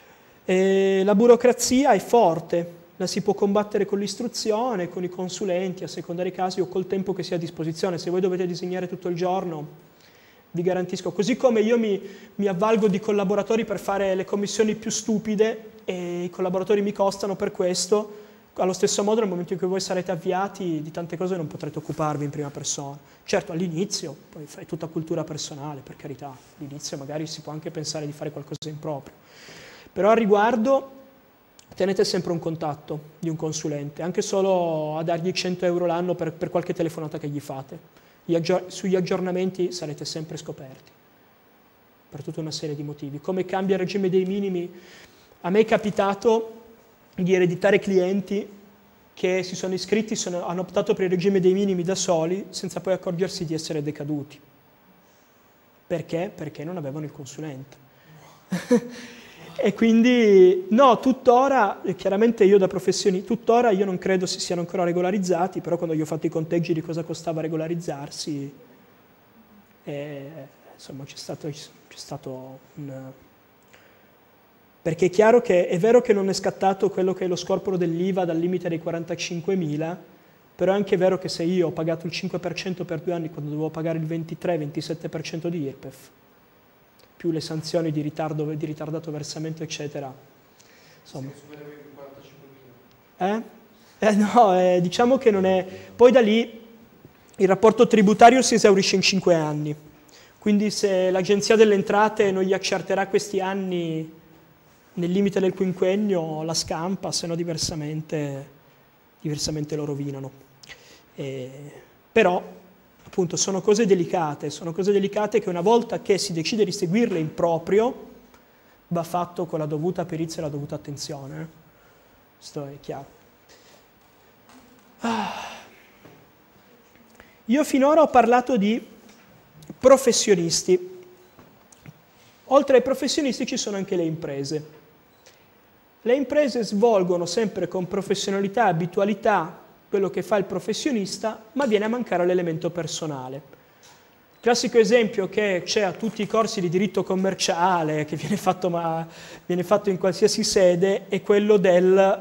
La burocrazia è forte. La si può combattere con l'istruzione, con i consulenti, a seconda dei casi, o col tempo che sia a disposizione. Se voi dovete disegnare tutto il giorno, vi garantisco. Così come io mi avvalgo di collaboratori per fare le commissioni più stupide, e i collaboratori mi costano per questo, allo stesso modo nel momento in cui voi sarete avviati di tante cose non potrete occuparvi in prima persona. Certo, all'inizio, poi fai tutta cultura personale, per carità. All'inizio magari si può anche pensare di fare qualcosa in proprio. Però al riguardo tenete sempre un contatto di un consulente, anche solo a dargli 100 euro l'anno per qualche telefonata che gli fate. Sugli aggiornamenti sarete sempre scoperti, per tutta una serie di motivi. Come cambia il regime dei minimi, a me è capitato di ereditare clienti che si sono iscritti, hanno optato per il regime dei minimi da soli, senza poi accorgersi di essere decaduti. Perché? Perché non avevano il consulente. E quindi, no, tuttora, chiaramente io da professionista, tuttora io non credo si siano ancora regolarizzati, però quando gli ho fatto i conteggi di cosa costava regolarizzarsi, insomma c'è stato un... Perché è chiaro che è vero che non è scattato quello che è lo scorporo dell'IVA dal limite dei 45.000, però è anche vero che se io ho pagato il 5% per 2 anni quando dovevo pagare il 23-27% di IRPEF, più le sanzioni di ritardato versamento, eccetera. Insomma. No, diciamo che non è... Poi da lì il rapporto tributario si esaurisce in 5 anni. Quindi se l'Agenzia delle Entrate non gli accerterà questi anni nel limite del quinquennio, la scampa, se no diversamente lo rovinano. Però... appunto, sono cose delicate che una volta che si decide di seguirle in proprio, va fatto con la dovuta perizia e la dovuta attenzione. Questo è chiaro. Io finora ho parlato di professionisti. Oltre ai professionisti ci sono anche le imprese. Le imprese svolgono sempre con professionalità e abitualità quello che fa il professionista, ma viene a mancare l'elemento personale. Il classico esempio che c'è a tutti i corsi di diritto commerciale, che viene fatto in qualsiasi sede, è quello del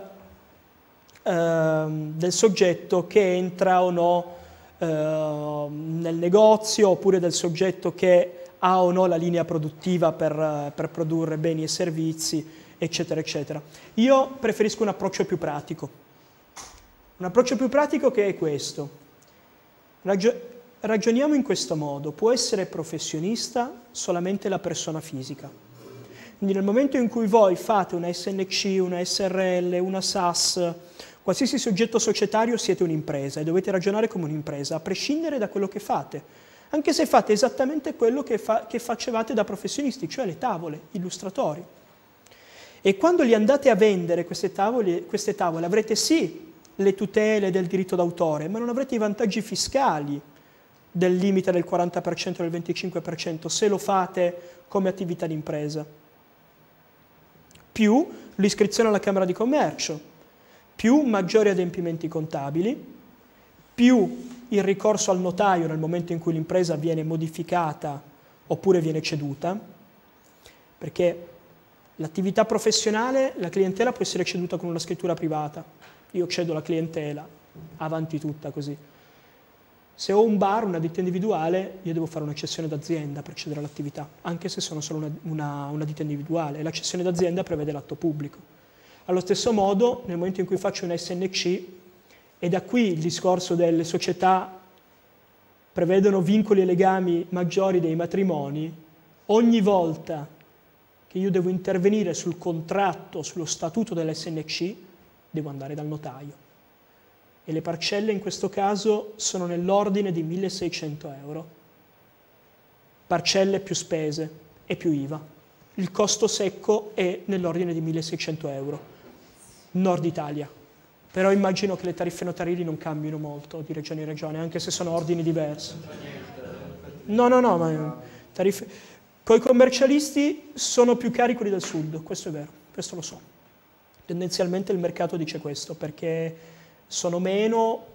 soggetto che entra o no nel negozio, oppure del soggetto che ha o no la linea produttiva per produrre beni e servizi, eccetera, eccetera. Io preferisco un approccio più pratico. Un approccio più pratico che è questo. Ragioniamo in questo modo. Può essere professionista solamente la persona fisica. Quindi nel momento in cui voi fate una SNC, una SRL, una SAS, qualsiasi soggetto societario, siete un'impresa e dovete ragionare come un'impresa, a prescindere da quello che fate. Anche se fate esattamente quello che facevate da professionisti, cioè le tavole, illustratori. E quando li andate a vendere queste tavole avrete sì le tutele del diritto d'autore, ma non avrete i vantaggi fiscali del limite del 40% e del 25% se lo fate come attività d'impresa. Più l'iscrizione alla Camera di Commercio, più maggiori adempimenti contabili, più il ricorso al notaio nel momento in cui l'impresa viene modificata oppure viene ceduta, perché l'attività professionale, la clientela può essere ceduta con una scrittura privata. Io cedo la clientela, avanti tutta così. Se ho un bar, una ditta individuale, io devo fare una cessione d'azienda per cedere all'attività, anche se sono solo una ditta individuale. E la cessione d'azienda prevede l'atto pubblico. Allo stesso modo, nel momento in cui faccio una SNC, e da qui il discorso delle società prevedono vincoli e legami maggiori dei matrimoni, ogni volta che io devo intervenire sul contratto, sullo statuto dell'SNC, devo andare dal notaio. E le parcelle in questo caso sono nell'ordine di 1.600 euro. Parcelle più spese e più IVA. Il costo secco è nell'ordine di 1.600 euro. Nord Italia. Però immagino che le tariffe notarili non cambino molto di regione in regione, anche se sono ordini diversi. No, ma tariffe... Coi commercialisti sono più cari quelli del sud, questo è vero, questo lo so. Tendenzialmente il mercato dice questo, perché sono meno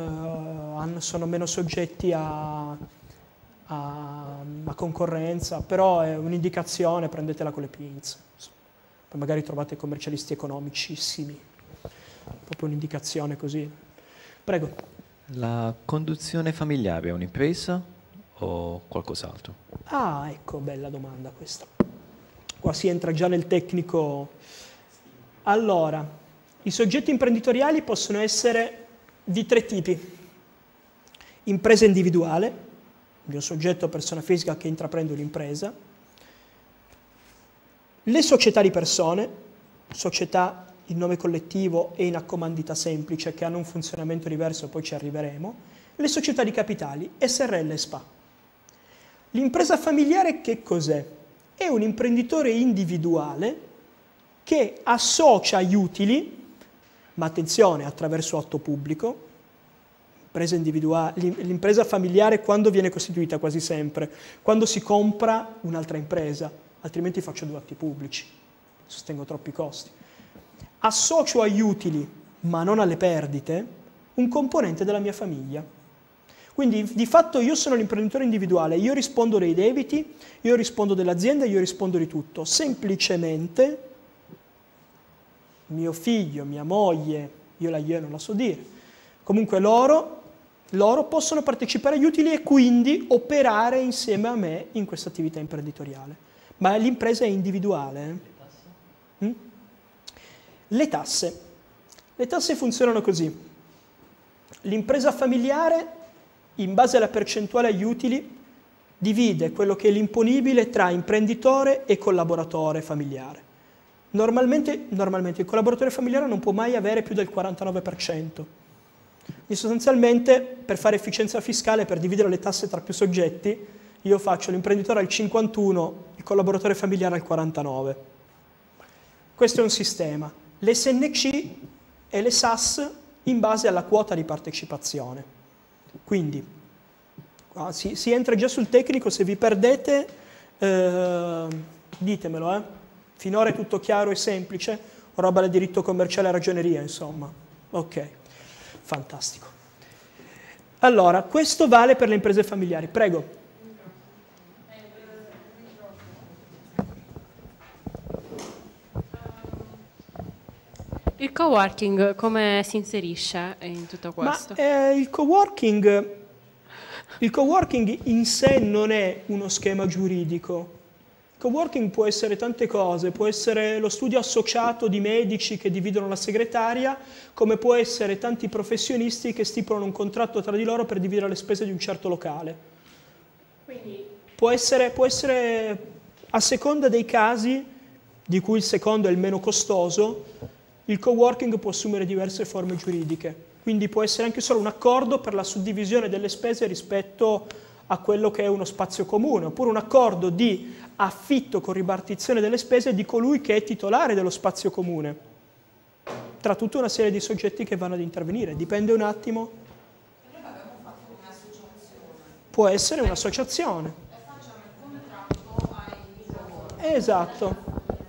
soggetti a concorrenza, però è un'indicazione, prendetela con le pinze. Poi magari trovate commercialisti economicissimi, proprio un'indicazione così. Prego. La conduzione familiare è un'impresa o qualcos'altro? Ah, ecco, bella domanda questa. Qua si entra già nel tecnico. Allora, i soggetti imprenditoriali possono essere di tre tipi. Impresa individuale, di un soggetto o persona fisica che intraprende un'impresa. Le società di persone, società in nome collettivo e in accomandita semplice, che hanno un funzionamento diverso, poi ci arriveremo. Le società di capitali, SRL e SPA. L'impresa familiare che cos'è? È un imprenditore individuale che associa gli utili, ma attenzione, attraverso atto pubblico. L'impresa familiare quando viene costituita? Quasi sempre, quando si compra un'altra impresa, altrimenti faccio due atti pubblici, sostengo troppi costi. Associo agli utili, ma non alle perdite, un componente della mia famiglia. Quindi di fatto io sono l'imprenditore individuale, io rispondo dei debiti, io rispondo dell'azienda, io rispondo di tutto. Semplicemente mio figlio, mia moglie, io non la so dire, comunque loro possono partecipare agli utili e quindi operare insieme a me in questa attività imprenditoriale. Ma l'impresa è individuale. Le tasse. Le tasse funzionano così. L'impresa familiare, in base alla percentuale agli utili, divide quello che è l'imponibile tra imprenditore e collaboratore familiare. Normalmente il collaboratore familiare non può mai avere più del 49%. Quindi sostanzialmente, per fare efficienza fiscale, per dividere le tasse tra più soggetti, io faccio l'imprenditore al 51%, il collaboratore familiare al 49%. Questo è un sistema. Le SNC e le SAS in base alla quota di partecipazione. Quindi, si entra già sul tecnico, se vi perdete ditemelo. Finora è tutto chiaro e semplice, roba del diritto commerciale e ragioneria, insomma. Ok, fantastico. Allora, questo vale per le imprese familiari. Prego. Il coworking come si inserisce in tutto questo? Il coworking in sé non è uno schema giuridico. Il coworking può essere tante cose, può essere lo studio associato di medici che dividono la segretaria, come può essere tanti professionisti che stipulano un contratto tra di loro per dividere le spese di un certo locale. Quindi può essere a seconda dei casi, di cui il secondo è il meno costoso, il coworking può assumere diverse forme giuridiche, quindi può essere anche solo un accordo per la suddivisione delle spese rispetto a quello che è uno spazio comune, oppure un accordo di affitto con ripartizione delle spese di colui che è titolare dello spazio comune, tra tutta una serie di soggetti che vanno ad intervenire. Dipende un attimo. Può essere un'associazione. E facciamo il contratto ai... Esatto.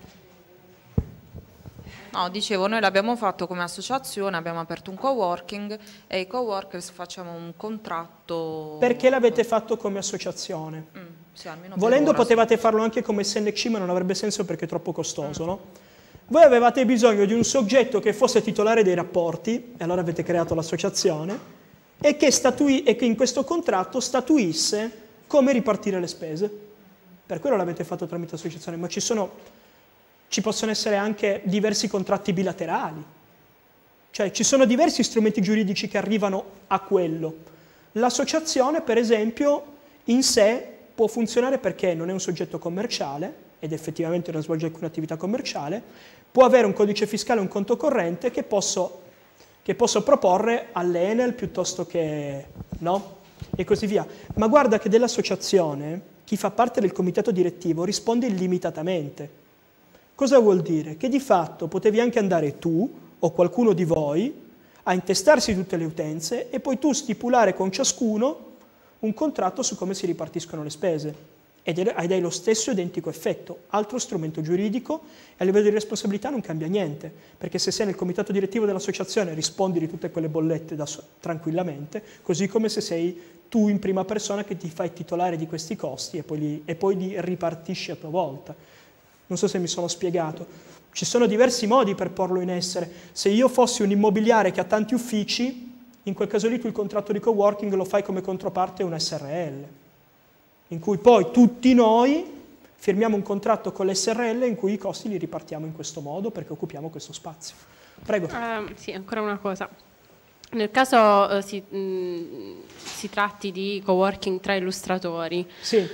No, dicevo, noi l'abbiamo fatto come associazione, abbiamo aperto un coworking e i coworkers facciamo un contratto... Perché l'avete fatto come associazione? Sì, almeno volendo potevate farlo anche come SNC, ma non avrebbe senso perché è troppo costoso, no? Voi avevate bisogno di un soggetto che fosse titolare dei rapporti, e allora avete creato l'associazione, e che in questo contratto statuisse come ripartire le spese. Per quello l'avete fatto tramite associazione, ma ci possono essere anche diversi contratti bilaterali, cioè ci sono diversi strumenti giuridici che arrivano a quello. L'associazione, per esempio, in sé può funzionare perché non è un soggetto commerciale, ed effettivamente non svolge alcuna attività commerciale, può avere un codice fiscale e un conto corrente che posso proporre all'Enel piuttosto che no, e così via. Ma guarda che dell'associazione chi fa parte del comitato direttivo risponde illimitatamente. Cosa vuol dire? Che di fatto potevi anche andare tu o qualcuno di voi a intestarsi tutte le utenze e poi tu stipulare con ciascuno un contratto su come si ripartiscono le spese ed hai lo stesso identico effetto. Altro strumento giuridico e a livello di responsabilità non cambia niente, perché se sei nel comitato direttivo dell'associazione rispondi di tutte quelle bollette tranquillamente, così come se sei tu in prima persona che ti fai titolare di questi costi e poi li ripartisci a tua volta. Non so se mi sono spiegato. Ci sono diversi modi per porlo in essere. Se io fossi un immobiliare che ha tanti uffici, in quel caso lì tu il contratto di coworking lo fai come controparte una SRL, in cui poi tutti noi firmiamo un contratto con l'SRL in cui i costi li ripartiamo in questo modo perché occupiamo questo spazio. Prego. Sì, ancora una cosa. Nel caso si tratti di coworking tra illustratori, sì.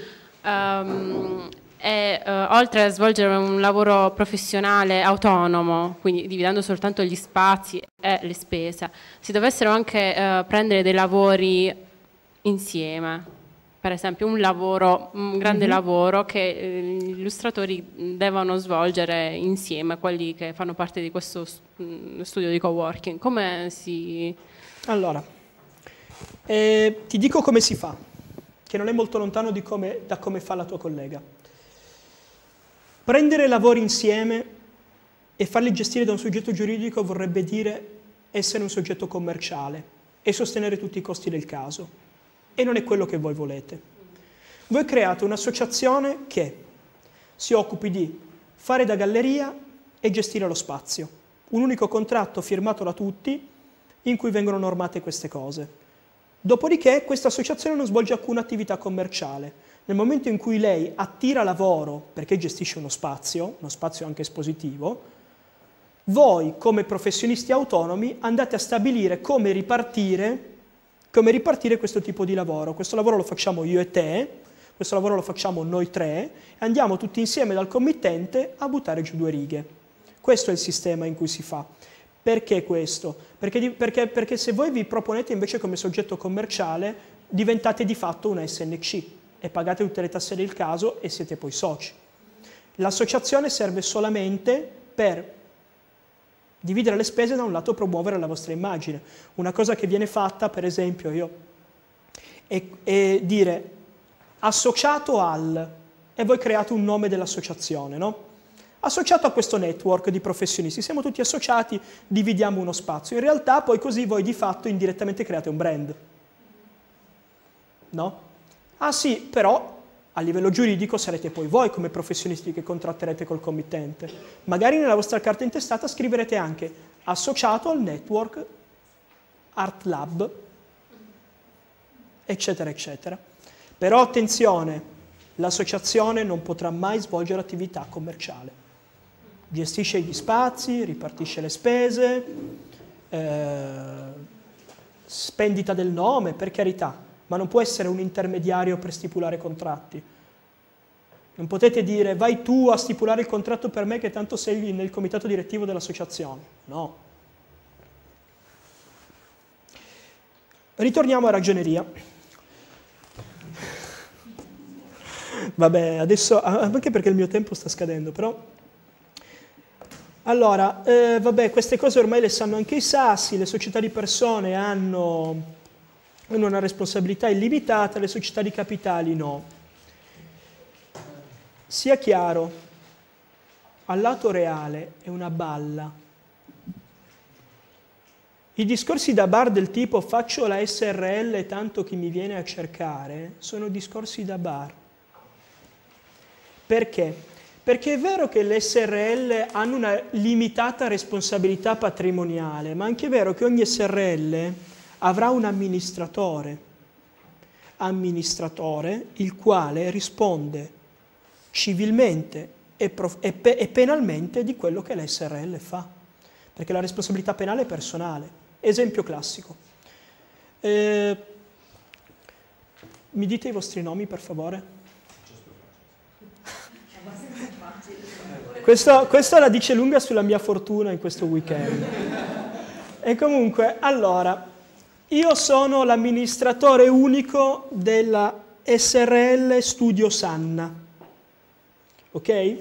Oltre a svolgere un lavoro professionale autonomo, quindi dividendo soltanto gli spazi e le spese, si dovessero anche prendere dei lavori insieme, per esempio un grande lavoro che gli illustratori devono svolgere insieme, quelli che fanno parte di questo studio di coworking. Come si... Allora, ti dico come si fa, che non è molto lontano da come fa la tua collega. Prendere lavori insieme e farli gestire da un soggetto giuridico vorrebbe dire essere un soggetto commerciale e sostenere tutti i costi del caso. E non è quello che voi volete. Voi create un'associazione che si occupi di fare da galleria e gestire lo spazio. Un unico contratto firmato da tutti in cui vengono normate queste cose. Dopodiché questa associazione non svolge alcuna attività commerciale. Nel momento in cui lei attira lavoro perché gestisce uno spazio anche espositivo, voi come professionisti autonomi andate a stabilire come ripartire questo tipo di lavoro. Questo lavoro lo facciamo io e te, questo lavoro lo facciamo noi tre, e andiamo tutti insieme dal committente a buttare giù 2 righe. Questo è il sistema in cui si fa. Perché questo? Perché se voi vi proponete invece come soggetto commerciale, diventate di fatto una SNC e pagate tutte le tasse del caso e siete poi soci. L'associazione serve solamente per dividere le spese, da un lato promuovere la vostra immagine. Una cosa che viene fatta, per esempio, è dire associato al, e voi create un nome dell'associazione, no? associato a questo network di professionisti, siamo tutti associati, dividiamo uno spazio. In realtà poi così voi di fatto indirettamente create un brand. No? Ah sì, però a livello giuridico sarete poi voi come professionisti che contratterete col committente. Magari nella vostra carta intestata scriverete anche associato al network Art Lab, eccetera, eccetera. Però attenzione, l'associazione non potrà mai svolgere attività commerciale. Gestisce gli spazi, ripartisce le spese, spendita del nome, per carità, ma non può essere un intermediario per stipulare contratti. Non potete dire vai tu a stipulare il contratto per me che tanto sei nel comitato direttivo dell'associazione. No. Ritorniamo a ragioneria. Vabbè, adesso, anche perché il mio tempo sta scadendo, però. Allora, vabbè, queste cose ormai le sanno anche i sassi, le società di persone hanno una responsabilità illimitata, le società di capitali no. Sia chiaro, al lato reale è una balla. I discorsi da bar del tipo faccio la SRL tanto chi mi viene a cercare sono discorsi da bar. Perché? Perché è vero che le SRL hanno una limitata responsabilità patrimoniale, ma anche è vero che ogni SRL avrà un amministratore il quale risponde civilmente e penalmente di quello che l'SRL fa, perché la responsabilità penale è personale. Esempio classico. Mi dite i vostri nomi, per favore? Questo la dice lunga sulla mia fortuna in questo weekend. E comunque, allora, io sono l'amministratore unico della SRL Studio Sanna, ok?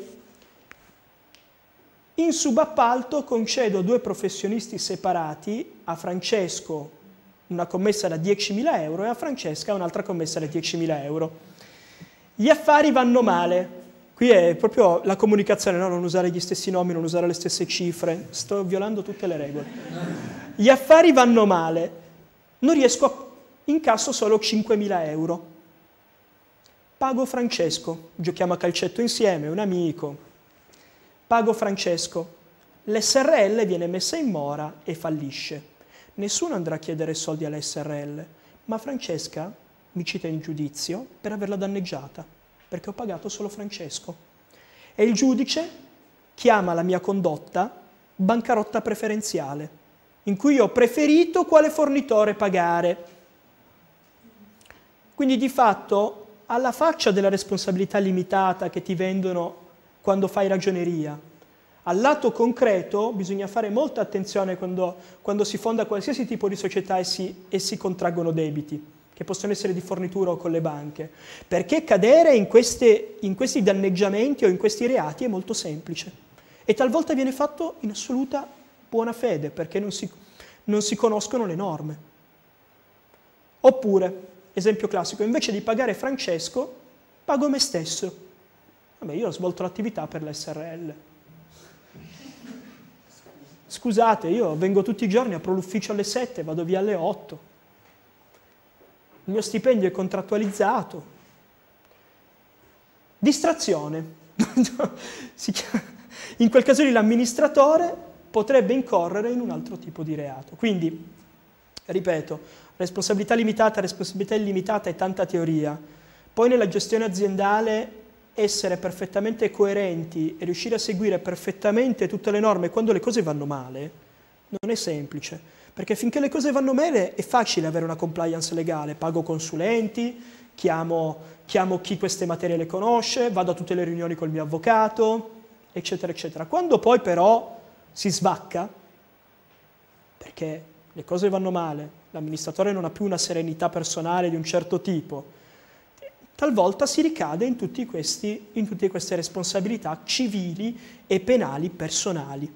In subappalto concedo 2 professionisti separati, a Francesco una commessa da 10.000 euro e a Francesca un'altra commessa da 10.000 euro. Gli affari vanno male. Qui è proprio la comunicazione, no? Non usare gli stessi nomi, non usare le stesse cifre. Sto violando tutte le regole. Gli affari vanno male. Non riesco incasso solo 5.000 euro. Pago Francesco. Giochiamo a calcetto insieme, un amico. Pago Francesco. L'SRL viene messa in mora e fallisce. Nessuno andrà a chiedere soldi all'SRL, ma Francesca mi cita in giudizio per averla danneggiata, perché ho pagato solo Francesco. E il giudice chiama la mia condotta bancarotta preferenziale, in cui ho preferito quale fornitore pagare. Quindi di fatto, alla faccia della responsabilità limitata che ti vendono quando fai ragioneria, al lato concreto bisogna fare molta attenzione quando si fonda qualsiasi tipo di società e si contraggono debiti, che possono essere di fornitura o con le banche, perché cadere in questi danneggiamenti o in questi reati è molto semplice e talvolta viene fatto in assoluta buona fede, perché non si conoscono le norme. Oppure, esempio classico, invece di pagare Francesco, pago me stesso. Vabbè, io ho svolto l'attività per l'SRL. Scusate, io vengo tutti i giorni, apro l'ufficio alle 7, vado via alle 8. Il mio stipendio è contrattualizzato. Distrazione. In quel caso lì l'amministratore potrebbe incorrere in un altro tipo di reato. Quindi, ripeto, responsabilità limitata, responsabilità illimitata è tanta teoria. Poi nella gestione aziendale essere perfettamente coerenti e riuscire a seguire perfettamente tutte le norme quando le cose vanno male non è semplice. Perché finché le cose vanno bene è facile avere una compliance legale, pago consulenti, chiamo chi queste materie le conosce, vado a tutte le riunioni col mio avvocato, eccetera, eccetera. Quando poi però si svacca, perché le cose vanno male, l'amministratore non ha più una serenità personale di un certo tipo, talvolta si ricade in tutte queste responsabilità civili e penali personali.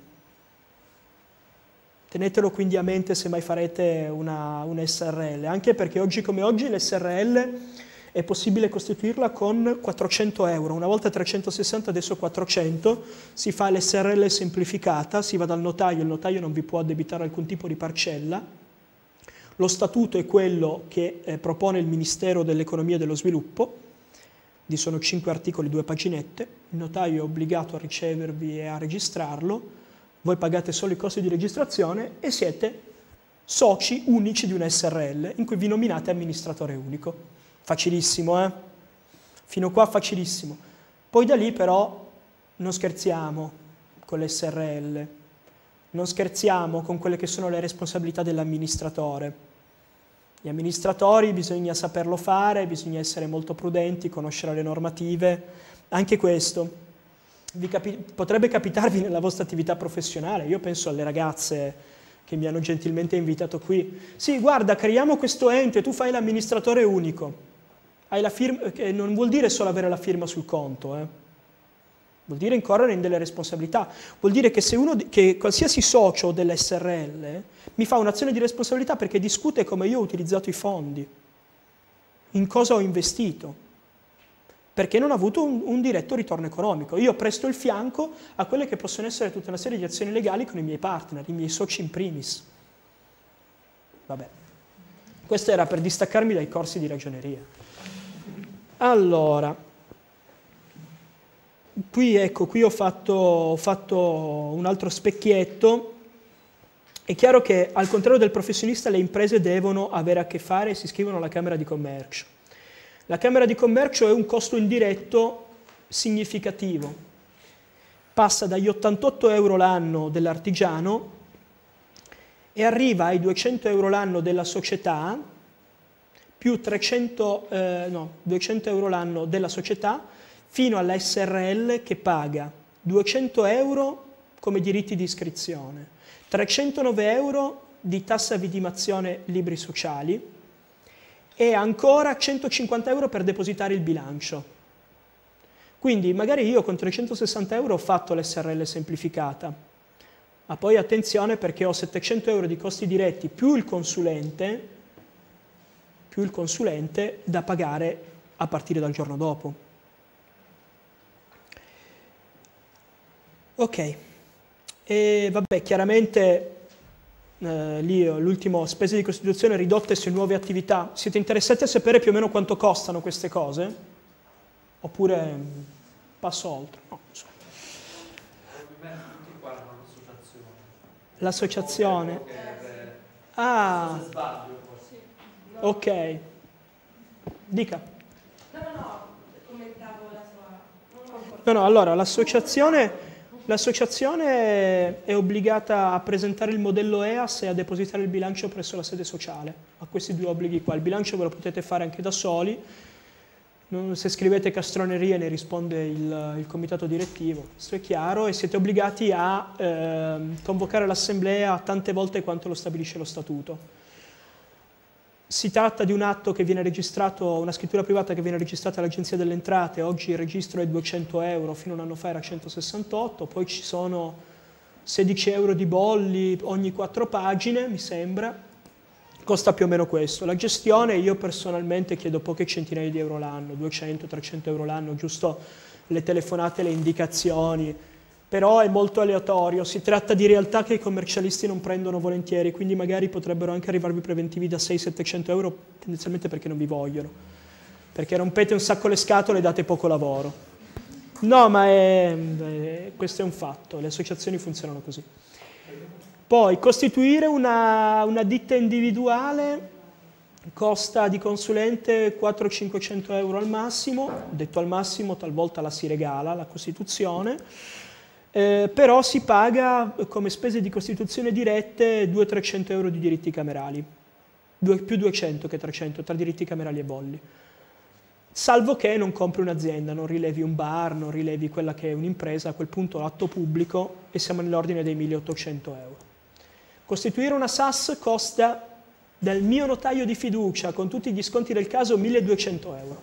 Tenetelo quindi a mente se mai farete una SRL, anche perché oggi come oggi l'SRL È possibile costituirla con 400 euro, una volta 360, adesso 400, si fa l'SRL semplificata, si va dal notaio, il notaio non vi può addebitare alcun tipo di parcella, lo statuto è quello che propone il Ministero dell'Economia e dello Sviluppo, sono 5 articoli, 2 paginette, il notaio è obbligato a ricevervi e a registrarlo, voi pagate solo i costi di registrazione e siete soci unici di un SRL in cui vi nominate amministratore unico. Facilissimo, eh? Fino qua facilissimo. Poi da lì però non scherziamo con l'SRL, non scherziamo con quelle che sono le responsabilità dell'amministratore. Gli amministratori bisogna saperlo fare, bisogna essere molto prudenti, conoscere le normative, anche questo. Potrebbe capitarvi nella vostra attività professionale, io penso alle ragazze che mi hanno gentilmente invitato qui. Sì, guarda, creiamo questo ente, tu fai l'amministratore unico. Hai la firma, che non vuol dire solo avere la firma sul conto, Vuol dire incorrere in delle responsabilità. Vuol dire che che qualsiasi socio dell'SRL mi fa un'azione di responsabilità perché discute come io ho utilizzato i fondi, in cosa ho investito, perché non ho avuto un diretto ritorno economico. Io presto il fianco a quelle che possono essere tutta una serie di azioni legali con i miei partner, i miei soci in primis. Vabbè, questo era per distaccarmi dai corsi di ragioneria. Allora, qui ho fatto un altro specchietto. È chiaro che al contrario del professionista le imprese devono avere a che fare e si iscrivono alla Camera di Commercio. La Camera di Commercio è un costo indiretto significativo, passa dagli 88 euro l'anno dell'artigiano e arriva ai 200 euro l'anno della società, più 200 euro l'anno della società, fino alla SRL che paga 200 euro come diritti di iscrizione, 309 euro di tassa vidimazione libri sociali e ancora 150 euro per depositare il bilancio. Quindi magari io con 360 euro ho fatto l'SRL semplificata, ma poi attenzione perché ho 700 euro di costi diretti più il consulente da pagare a partire dal giorno dopo. Ok, e vabbè, chiaramente lì l'ultimo, spese di costituzione ridotte su nuove attività. Siete interessati a sapere più o meno quanto costano queste cose? Oppure passo oltre? No, so. L'associazione? Ah, ok. Dica. No, allora, l'associazione è obbligata a presentare il modello EAS e a depositare il bilancio presso la sede sociale. Ha questi 2 obblighi qua. Il bilancio ve lo potete fare anche da soli. Se scrivete castronerie ne risponde il comitato direttivo, questo è chiaro, e siete obbligati a convocare l'assemblea tante volte quanto lo stabilisce lo statuto. Si tratta di un atto che viene registrato, una scrittura privata che viene registrata all'Agenzia delle Entrate, oggi il registro è 200 euro, fino a un anno fa era 168, poi ci sono 16 euro di bolli ogni 4 pagine, mi sembra. Costa più o meno questo. La gestione io personalmente chiedo poche centinaia di euro l'anno, 200-300 euro l'anno, giusto le telefonate, le indicazioni, però è molto aleatorio. Si tratta di realtà che i commercialisti non prendono volentieri, quindi magari potrebbero anche arrivarvi preventivi da 600-700 euro, tendenzialmente perché non vi vogliono, perché rompete un sacco le scatole e date poco lavoro. No, ma questo è un fatto, le associazioni funzionano così. Poi costituire una ditta individuale costa di consulente 400-500 euro al massimo, detto al massimo talvolta la si regala, la costituzione, però si paga come spese di costituzione dirette 200-300 euro di diritti camerali, più 200 che 300 tra diritti camerali e bolli, salvo che non compri un'azienda, non rilevi un bar, non rilevi quella che è un'impresa, a quel punto l'atto pubblico e siamo nell'ordine dei 1.800 euro. Costituire una SAS costa dal mio notaio di fiducia, con tutti gli sconti del caso, 1.200 euro.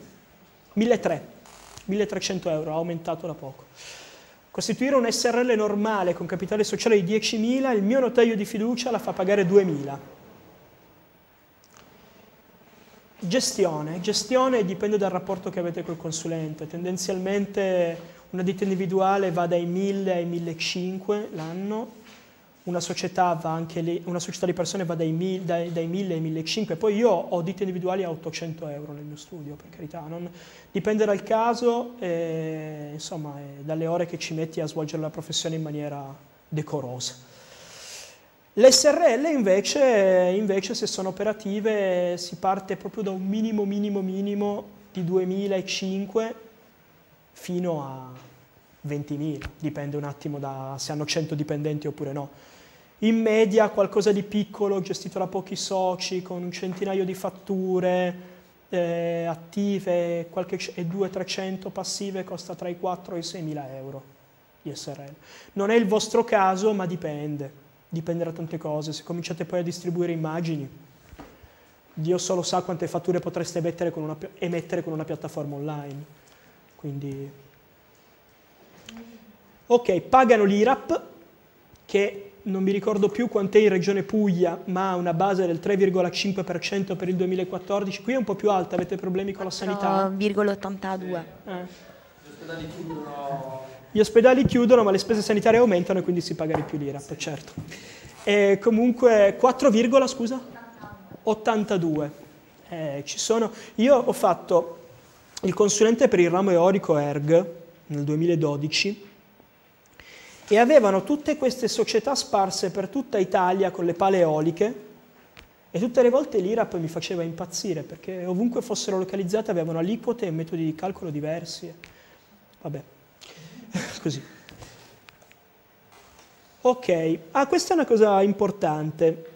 1.300 euro, ha aumentato da poco. Costituire un SRL normale con capitale sociale di 10.000, il mio notaio di fiducia la fa pagare 2.000. Gestione dipende dal rapporto che avete col consulente. Tendenzialmente una ditta individuale va dai 1.000 ai 1.500 l'anno, una società va anche lì, una società di persone va dai 1.000 ai 1.500, poi io ho ditte individuali a 800 euro nel mio studio, per carità, dipende dal caso e insomma dalle ore che ci metti a svolgere la professione in maniera decorosa. Le SRL invece se sono operative si parte proprio da un minimo di 2.500 fino a 20.000, dipende un attimo da se hanno 100 dipendenti oppure no. In media qualcosa di piccolo, gestito da pochi soci, con un centinaio di fatture attive e 200-300 passive, costa tra i 4 e i 6.000 euro di SRL. Non è il vostro caso, ma dipende da tante cose. Se cominciate poi a distribuire immagini, Dio solo sa quante fatture potreste emettere con una piattaforma online. Quindi, ok, pagano l'IRAP, che non mi ricordo più quant'è in Regione Puglia, ma ha una base del 3,5% per il 2014. Qui è un po' più alta, avete problemi con la sanità? 4,82. Gli ospedali chiudono, ma le spese sanitarie aumentano e quindi si paga di più l'IRAP, certo. E comunque 4, scusa? 82. Io ho fatto il consulente per il ramo eolico ERG nel 2012 e avevano tutte queste società sparse per tutta Italia con le pale eoliche e tutte le volte l'IRAP mi faceva impazzire perché ovunque fossero localizzate avevano aliquote e metodi di calcolo diversi. Vabbè, così. Ok, questa è una cosa importante.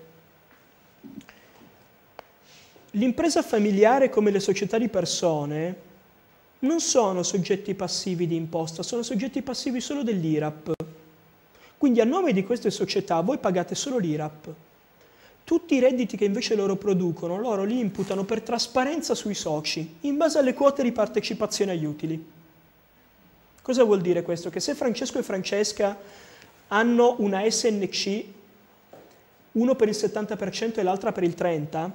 L'impresa familiare come le società di persone non sono soggetti passivi di imposta, sono soggetti passivi solo dell'IRAP. Quindi a nome di queste società voi pagate solo l'IRAP. Tutti i redditi che invece loro producono, loro li imputano per trasparenza sui soci, in base alle quote di partecipazione agli utili. Cosa vuol dire questo? Che se Francesco e Francesca hanno una SNC, uno per il 70% e l'altra per il 30%,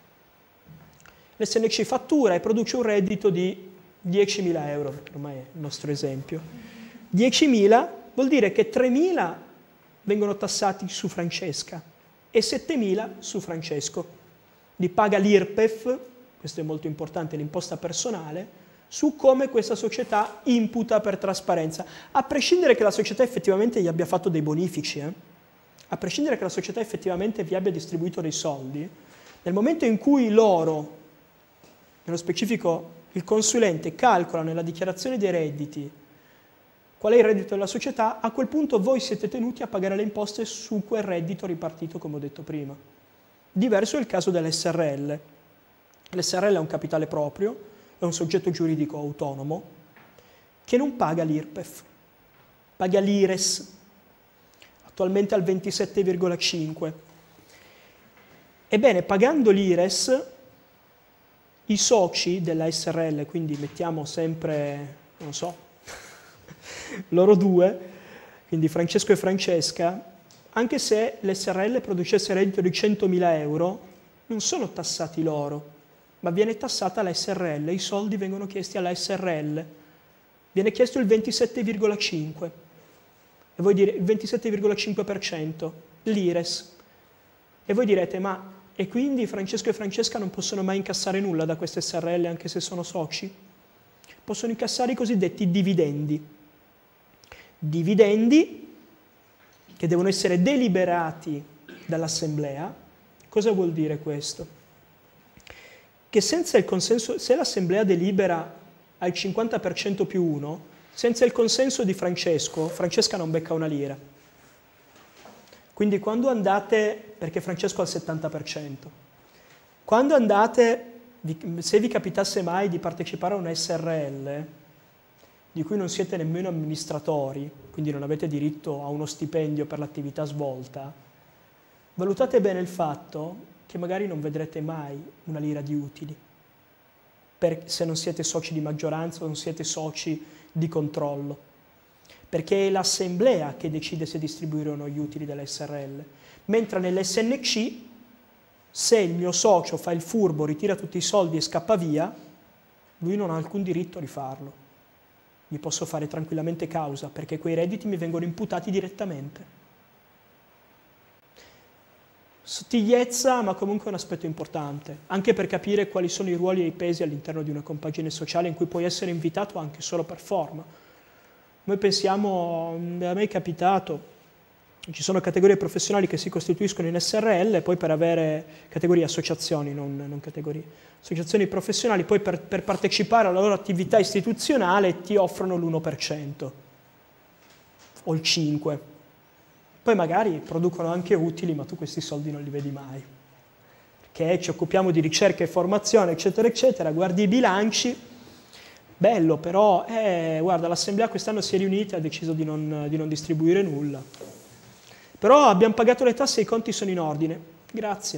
l'SNC fattura e produce un reddito di 10.000 euro, ormai è il nostro esempio. 10.000 vuol dire che 3.000 vengono tassati su Francesca e 7.000 su Francesco. Li paga l'IRPEF, questo è molto importante, l'imposta personale, su come questa società imputa per trasparenza, a prescindere che la società effettivamente gli abbia fatto dei bonifici, a prescindere che la società effettivamente vi abbia distribuito dei soldi, nel momento in cui loro, nello specifico il consulente, calcola nella dichiarazione dei redditi qual è il reddito della società, a quel punto voi siete tenuti a pagare le imposte su quel reddito ripartito, come ho detto prima. Diverso è il caso dell'SRL. L'SRL è un capitale proprio, è un soggetto giuridico autonomo che non paga l'IRPEF, paga l'IRES, attualmente al 27,5%. Ebbene, pagando l'IRES, i soci della SRL, quindi mettiamo sempre, non so, loro due, quindi Francesco e Francesca, anche se l'SRL producesse reddito di 100.000 euro, non sono tassati loro, ma viene tassata la SRL, i soldi vengono chiesti alla SRL, viene chiesto il 27,5%, e voi dire il 27,5%, l'IRES, e voi direte, ma e quindi Francesco e Francesca non possono mai incassare nulla da queste SRL anche se sono soci? Possono incassare i cosiddetti dividendi. Dividendi che devono essere deliberati dall'assemblea. Cosa vuol dire questo? Che senza il consenso, se l'assemblea delibera al 50% più 1, senza il consenso di Francesco, Francesca non becca una lira. Quindi quando andate, perché Francesco ha il 70%, quando andate, se vi capitasse mai di partecipare a una SRL, di cui non siete nemmeno amministratori, quindi non avete diritto a uno stipendio per l'attività svolta, valutate bene il fatto che magari non vedrete mai una lira di utili, se non siete soci di maggioranza o non siete soci di controllo. Perché è l'assemblea che decide se distribuire o no gli utili della SRL, mentre nell'SNC Se il mio socio fa il furbo, ritira tutti i soldi e scappa via, lui non ha alcun diritto a rifarlo. Gli posso fare tranquillamente causa, perché quei redditi mi vengono imputati direttamente. Sottigliezza, ma comunque un aspetto importante, anche per capire quali sono i ruoli e i pesi all'interno di una compagine sociale in cui puoi essere invitato anche solo per forma. Noi pensiamo, a me è capitato, ci sono categorie professionali che si costituiscono in SRL, poi per avere categorie, associazioni, non categorie, associazioni professionali, poi per partecipare alla loro attività istituzionale ti offrono l'1% o il 5%. Poi magari producono anche utili, ma tu questi soldi non li vedi mai. Perché ci occupiamo di ricerca e formazione, eccetera, eccetera, guardi i bilanci, bello, però, guarda, l'Assemblea quest'anno si è riunita e ha deciso di non distribuire nulla. Però abbiamo pagato le tasse e i conti sono in ordine. Grazie.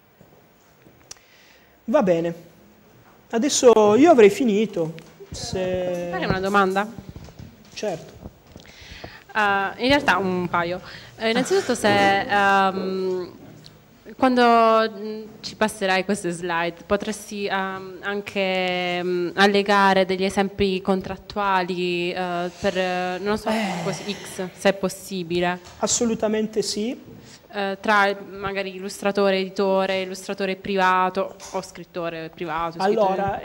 Va bene. Adesso io avrei finito. Fare una domanda? Certo. In realtà un paio. Innanzitutto se quando ci passerai queste slide potresti anche allegare degli esempi contrattuali per, non so, X, se è possibile. Assolutamente sì. Tra magari illustratore, editore, illustratore privato o scrittore privato. Allora,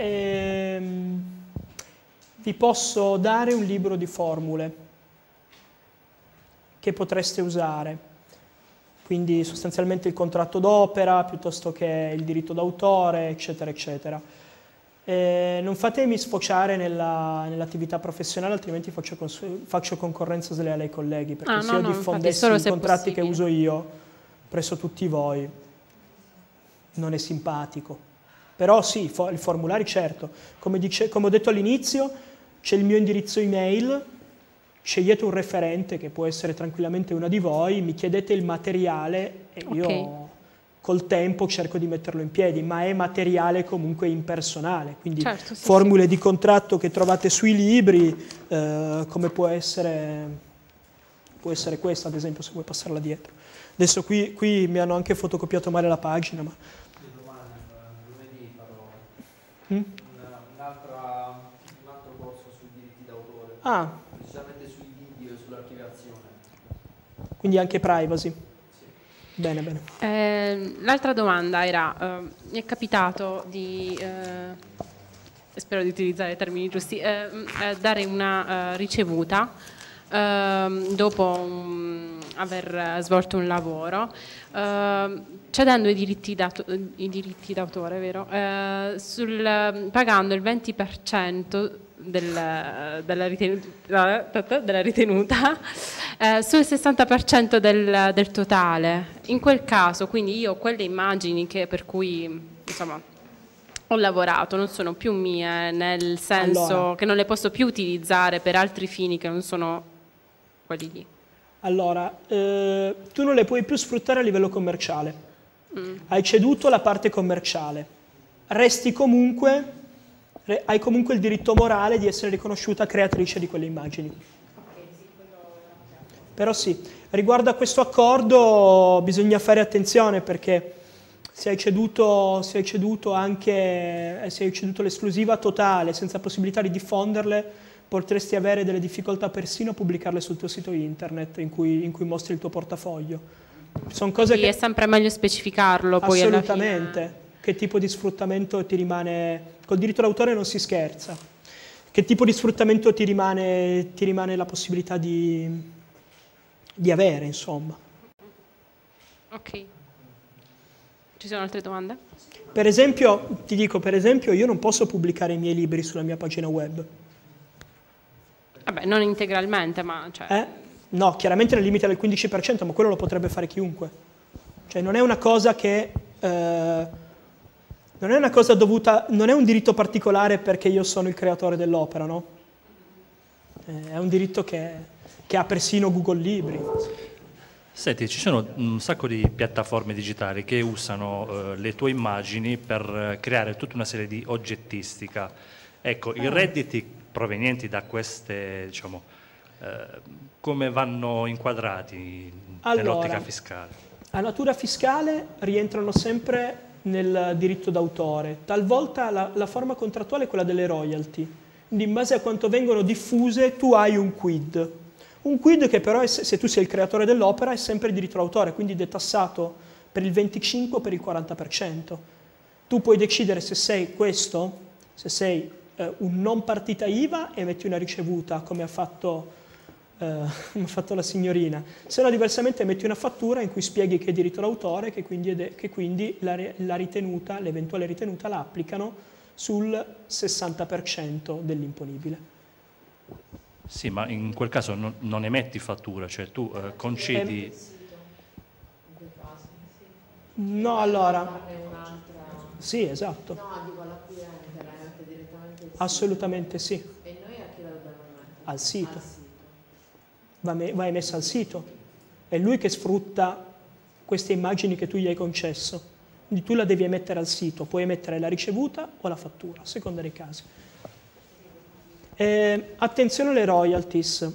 vi posso dare un libro di formule che potreste usare, quindi sostanzialmente il contratto d'opera piuttosto che il diritto d'autore, eccetera, eccetera. Non fatemi sfociare nell'attività professionale, altrimenti faccio concorrenza sleale ai colleghi, perché se io diffondessi i contratti che uso io presso tutti voi, non è simpatico. Però sì, i formulari certo. Come ho detto all'inizio, c'è il mio indirizzo email, scegliete un referente che può essere tranquillamente una di voi, mi chiedete il materiale e io col tempo cerco di metterlo in piedi, ma è materiale comunque impersonale, quindi certo, formule di contratto che trovate sui libri, come può essere questa ad esempio, se vuoi passarla dietro. Adesso qui mi hanno anche fotocopiato male la pagina, ma... Lunedì farò un altro corso sui diritti d'autore. Precisamente sui video e sull'archiviazione. Quindi anche privacy. Sì. Bene, bene. L'altra domanda era, mi è capitato di, spero di utilizzare i termini giusti, dare una ricevuta dopo aver svolto un lavoro, cedendo i diritti d'autore, vero? Pagando il 20% della ritenuta sul 60% del totale. In quel caso, quindi io quelle immagini per cui insomma ho lavorato non sono più mie, nel senso che non le posso più utilizzare per altri fini che non sono quelli lì. Allora, tu non le puoi più sfruttare a livello commerciale. Hai ceduto la parte commerciale. Hai comunque il diritto morale di essere riconosciuta creatrice di quelle immagini. Però sì, riguardo a questo accordo bisogna fare attenzione, perché se hai ceduto l'esclusiva totale senza possibilità di diffonderle, potresti avere delle difficoltà persino a pubblicarle sul tuo sito internet in cui mostri il tuo portafoglio. Sono cose che... è sempre meglio specificarlo poi assolutamente. Alla fine. Che tipo di sfruttamento ti rimane... Col diritto d'autore non si scherza. Che tipo di sfruttamento ti rimane la possibilità di avere, insomma. Ok. Ci sono altre domande? Per esempio, ti dico, io non posso pubblicare i miei libri sulla mia pagina web. Vabbè, non integralmente, ma... Cioè... No, chiaramente nel limite del 15%, ma quello lo potrebbe fare chiunque. Cioè non è una cosa che... non è una cosa dovuta... Non è un diritto particolare perché io sono il creatore dell'opera, no? È un diritto che ha persino Google Libri. Senti, ci sono un sacco di piattaforme digitali che usano le tue immagini per creare tutta una serie di oggettistica. Ecco, i redditi provenienti da queste, diciamo, come vanno inquadrati nell'ottica fiscale? a natura fiscale rientrano sempre nel diritto d'autore, talvolta la forma contrattuale è quella delle royalty, quindi in base a quanto vengono diffuse tu hai un quid. Un quid che però, se tu sei il creatore dell'opera, è sempre il diritto d'autore, quindi detassato per il 25 o per il 40%. Tu puoi decidere se sei questo, se sei un non partita IVA e metti una ricevuta, come ha fatto la signorina, se no diversamente metti una fattura in cui spieghi che è diritto d'autore e che quindi la ritenuta, l'eventuale ritenuta la applicano sul 60% dell'imponibile. Sì, ma in quel caso non emetti fattura, cioè tu concedi... No, allora... Sì, esatto. No, dico all'acquirente, la mette direttamente il sito. Assolutamente sì. E noi a chi la dobbiamo mettere? Al sito. Va emessa al sito. È lui che sfrutta queste immagini che tu gli hai concesso. Quindi tu la devi emettere al sito, puoi emettere la ricevuta o la fattura, a seconda dei casi. Attenzione alle royalties.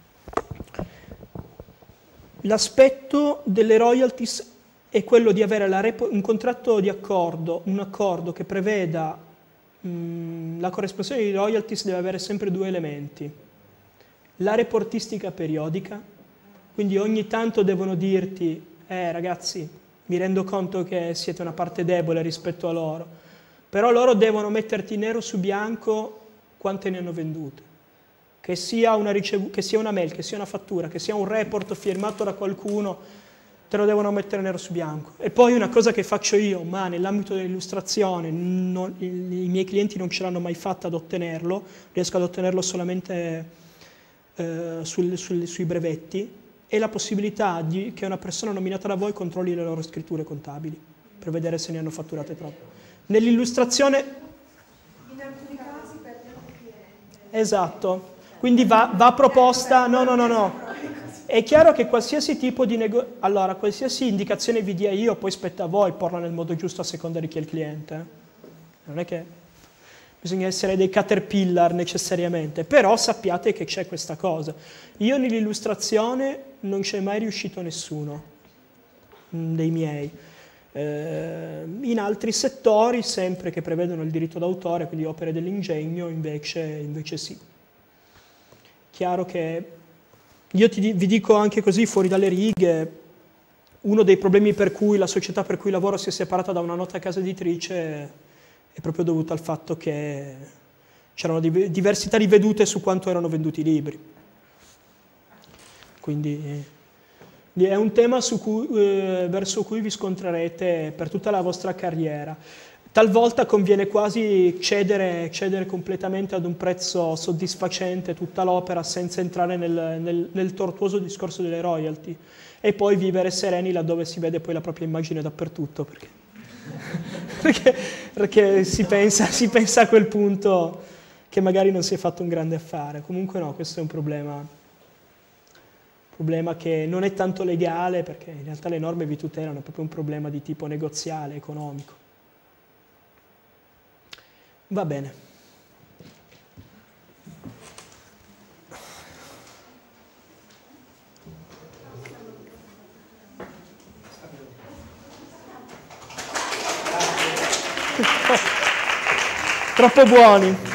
L'aspetto delle royalties è quello di avere un contratto di accordo, un accordo che preveda la corresponsione di royalties deve avere sempre due elementi. La reportistica periodica, quindi ogni tanto devono dirti ragazzi, mi rendo conto che siete una parte debole rispetto a loro, però loro devono metterti nero su bianco quante ne hanno vendute. Che sia una mail, che sia una fattura, che sia un report firmato da qualcuno, te lo devono mettere nero su bianco. E poi una cosa che faccio io, ma nell'ambito dell'illustrazione i miei clienti non ce l'hanno mai fatta ad ottenerlo, riesco ad ottenerlo solamente sui brevetti, è la possibilità che una persona nominata da voi controlli le loro scritture contabili, per vedere se ne hanno fatturate troppo. Nell'illustrazione... In alcuni casi per il cliente. Esatto. Quindi va proposta... No. È chiaro che qualsiasi tipo di allora, qualsiasi indicazione vi dia io, poi spetta a voi porla nel modo giusto a seconda di chi è il cliente. Non è che bisogna essere dei caterpillar necessariamente, però sappiate che c'è questa cosa. Io nell'illustrazione non c'è mai riuscito nessuno dei miei. In altri settori, sempre che prevedono il diritto d'autore, quindi opere dell'ingegno, invece sì. Chiaro che io vi dico anche così, fuori dalle righe, uno dei problemi per cui la società per cui lavoro si è separata da una nota casa editrice è proprio dovuto al fatto che c'erano diversità di vedute su quanto erano venduti i libri. Quindi è un tema verso cui vi scontrerete per tutta la vostra carriera. Talvolta conviene quasi cedere completamente ad un prezzo soddisfacente tutta l'opera senza entrare nel tortuoso discorso delle royalty e poi vivere sereni laddove si vede poi la propria immagine dappertutto, perché si pensa a quel punto che magari non si è fatto un grande affare. Comunque no, questo è un problema che non è tanto legale, perché in realtà le norme vi tutelano, è proprio un problema di tipo negoziale, economico. Va bene. Troppo buoni.